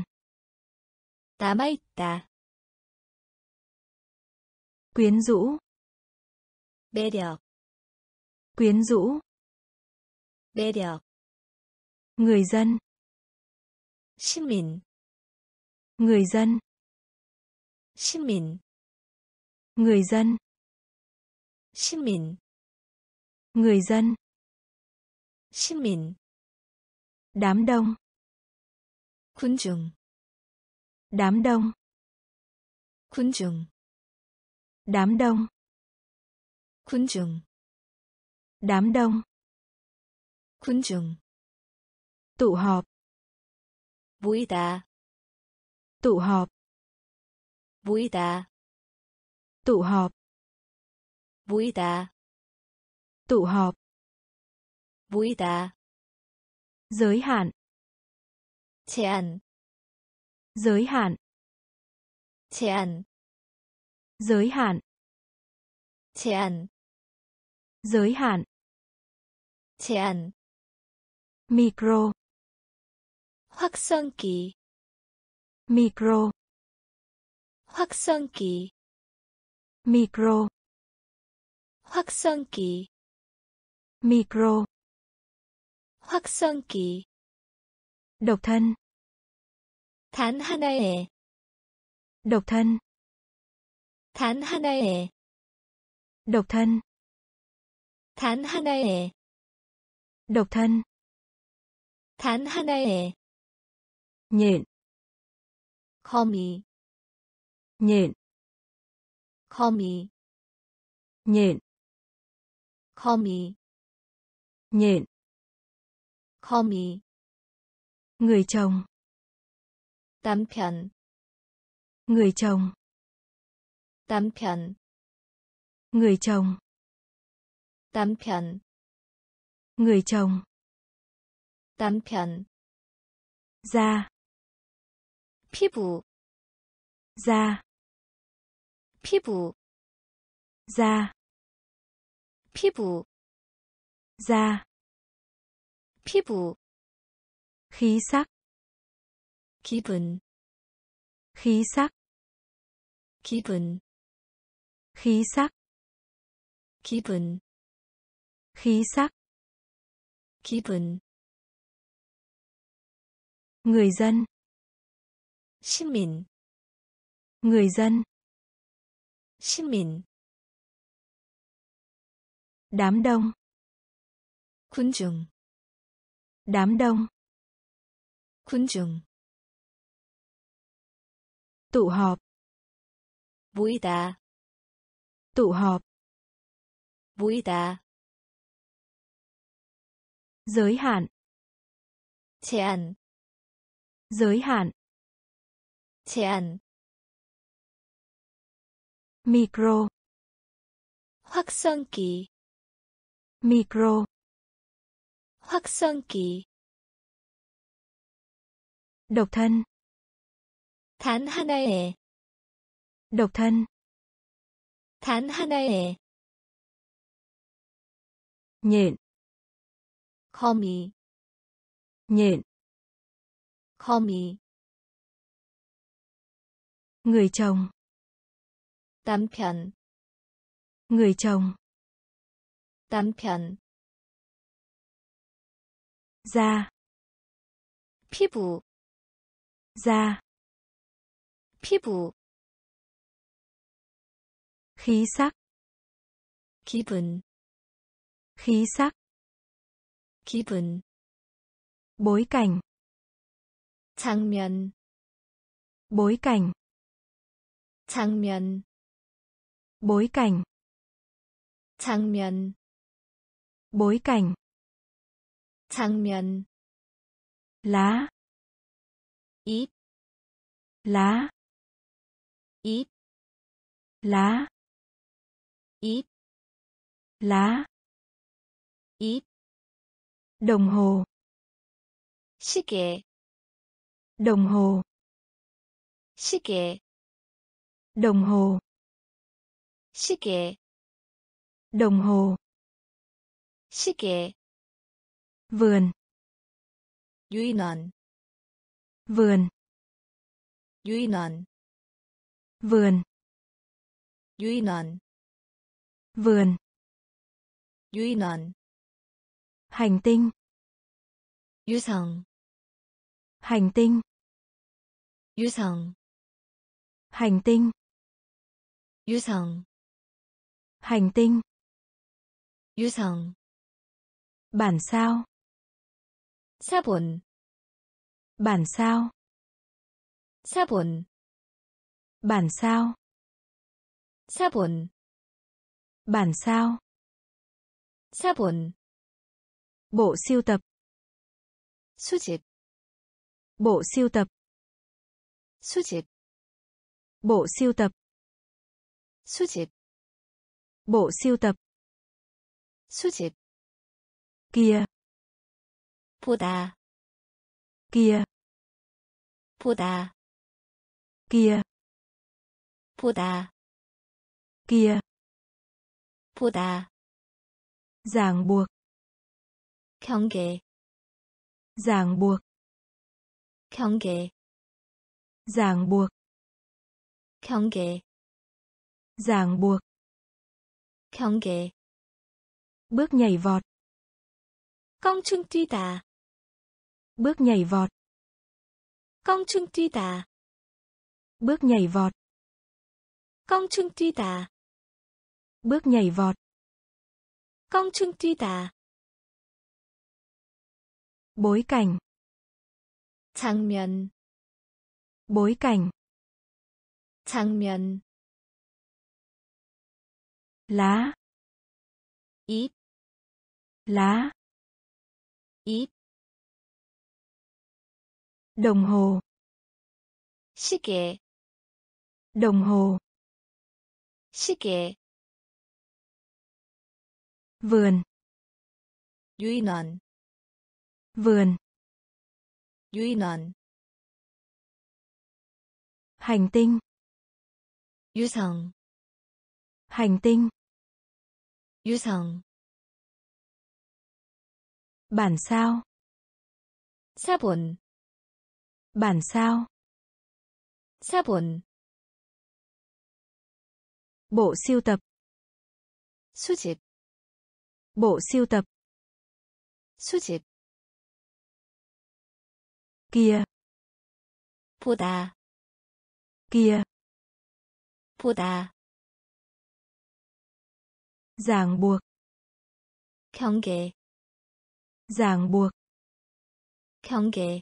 남아있다, quyến rũ, 매력, quyến rũ, 매력, người dân, 시민, người dân, 시민, người dân, 시민, người dân, 시민, đám đông, 군중, đám đông, 군중, đám đông, 군중, đám đông, 군중, tụ họp, 모이다, tụ họp, 모이다, tụ họp, 모이다, tụ họp, 모이다, giới hạn, 제한, giới hạn, 제한, giới hạn, 제한, giới hạn, 제한, micro, 확성기, micro, 확성기, micro, 확성기, micro, 확성기, độc thân, 단 하나의, độc thân, 단 하나의, độc thân, 단 하나의, độc thân, 단 하나의, nhện, 거미, nhện, 거미, nhện, 거미, nhện, 거미, người chồng, 남편, người chồng, 남편, người chồng, 남편, người chồng, 남편, da, 피부, da, 피부, da, 피부, da, 피부, khí sắc, 기분, khí sắc, 기분, khí sắc, 기분, khí sắc, 기분, người dân, 시민, người dân, 시민, đám đông, 군중, đám đông, 군중, tụ họp, 모이다, tụ họp, 모이다, giới hạn, 제한, giới hạn, 제한, micro, 확성기, micro, 확성기, độc thân, 단 하나의, độc thân, 단 하나의, nhện, 거미, nhện, 거미, người chồng, 남편, người chồng, 남편, da, 피부, da, 피부, khí sắc, 기분, khí sắc, 기분, bối cảnh, 장면, bối cảnh, 장면, Bối cảnh. 장면, Bối cảnh. 장면, Lá. 잎, Lá. 잎, Lá. 잎, Lá. 잎, Đồng hồ. 시계, Đồng hồ. 시계, Đồng hồ. 시계, Đồng hồ. 시계, Vườn. 유인원, Vườn. 유인원, Vườn. 유인원, Vườn. 유인원, Hành tinh. 유성, Hành tinh. 유성, Hành tinh. 유성, Hành tinh. 유성, Bản sao. 사본, Bản sao. 사본, Bản sao. 사본, Bản sao. 사본, Bộ sưu tập. 수집, Bộ sưu tập. 수집, Bộ sưu tập. 수집, Bộ sưu tập. 수집, Kia. 보다, Kia. 보다, Kia. 보다, Kia. 보다, Ràng buộc. 경계, Ràng buộc. 경계, Ràng buộc. 경계, Ràng buộc. 경계, Bước nhảy vọt. 껑충 뛰다, Bước nhảy vọt. 껑충 뛰다, Bước nhảy vọt. 껑충 뛰다, Bước nhảy vọt. 껑충 뛰다, Bối cảnh. 장면, Bối cảnh. 장면, Lá. 잎, Lá. 잎, Đồng hồ. 시계, Đồng hồ. 시계, Vườn. 유인원, Vườn. 유인원, Hành tinh. 유성, Hành tinh. 유성, Bản sao. 사본, Bản sao. 사본, Bộ sưu tập. 수집, Bộ sưu tập. 수집, Kia. 보다, Kia. 보다, Ràng buộc. 경계, Ràng buộc. 경계,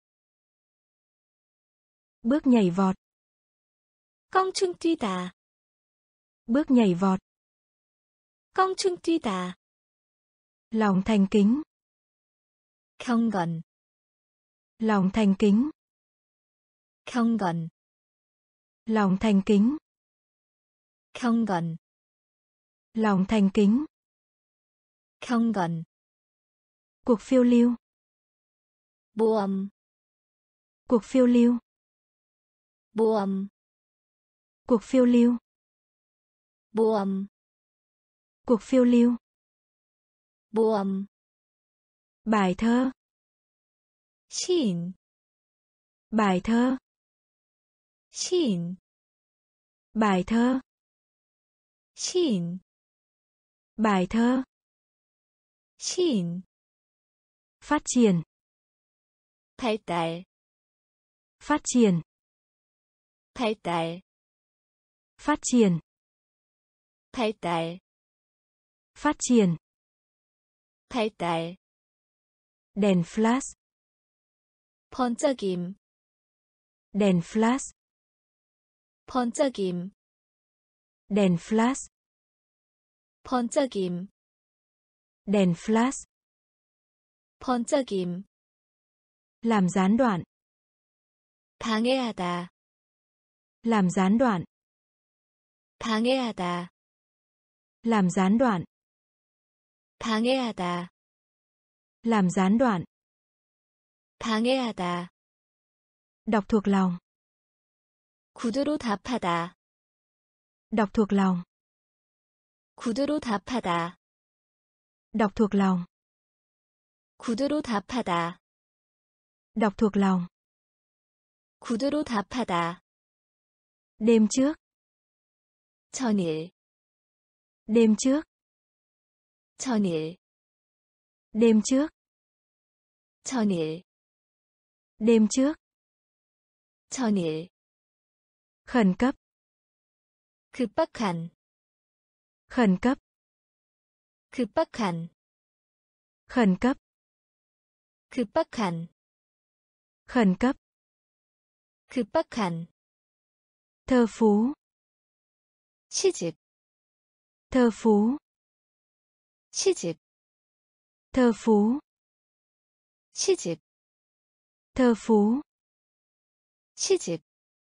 Bước nhảy vọt. 껑충 뛰다, Bước nhảy vọt. 껑충 뛰다, Lòng thành kính. 경건, Lòng thành kính. 경건, Lòng thành kính. 경건, Lòng thành kính. 경건, Cuộc phiêu lưu. 모험, Cuộc phiêu lưu. 모험, Cuộc phiêu lưu. 모험, Cuộc phiêu lưu. 모험, Bài thơ. 시인, Bài thơ. 시인, Bài thơ. 시인, Bài thơ. 시인, Phát triển. 발달, Phát triển. 발달, Phát triển. 발달, Phát triển. 발달, Đèn flash. 번쩍임, Đèn flash. 번쩍임, Đèn flash. 번쩍임, Đèn flash. 번쩍임, Làm gián đoạn. 방해하다, Làm gián đoạn. 방해하다, Làm gián đoạn. 방해하다, Làm gián đoạn. 방해하다. Đọc thuộc lòng. 구두로 답하다, Đọc thuộc lòng. 구두로 답하다, Đọc thuộc lòng. 구두로 답하다, Đọc thuộc lòng. 구두로 답하다. Đêm trước. 전일, Đêm trước. 전일, Đêm trước. 전일, Đêm trước. 전일. Khẩn cấp. 급박한, Khẩn cấp. 급박한, Khẩn cấp. 급박한, Khẩn cấp. 급박한. Thơ phú. 시집, Thơ phú. 시집, Thơ phú. 시집, Thơ phú. 시집.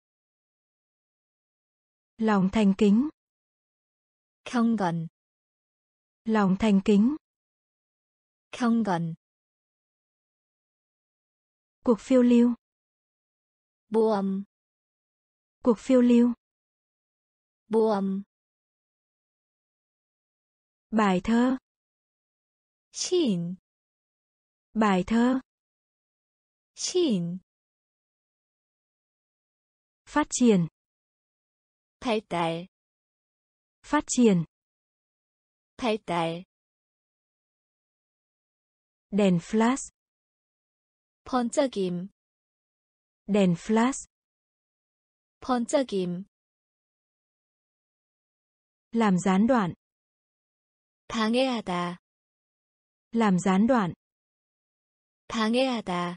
Lòng thành kính. 경건, Lòng thành kính. 경건. Cuộc phiêu lưu. 모험, Cuộc phiêu lưu. 모험. Bài thơ. 시인, Bài thơ. 시인. Phát triển. 발달, Phát triển. 발달. Đèn flash. 번쩍임, Đèn flash. 번쩍임. Làm gián đoạn. 방해하다, Làm gián đoạn. 방해하다.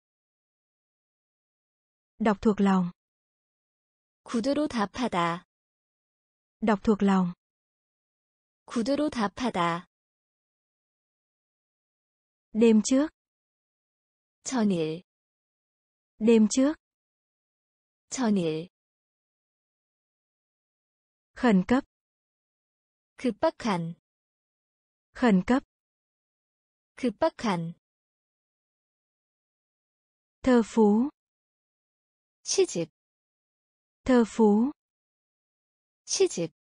Đọc thuộc lòng. 구두로 답하다, Đọc thuộc lòng. 구두로 답하다. Đêm trước. 전일, Đêm trước. 전일. Khẩn cấp. 급박한, Khẩn cấp. 급박한. Thơ phú. 시집, Thơ phú. 시집.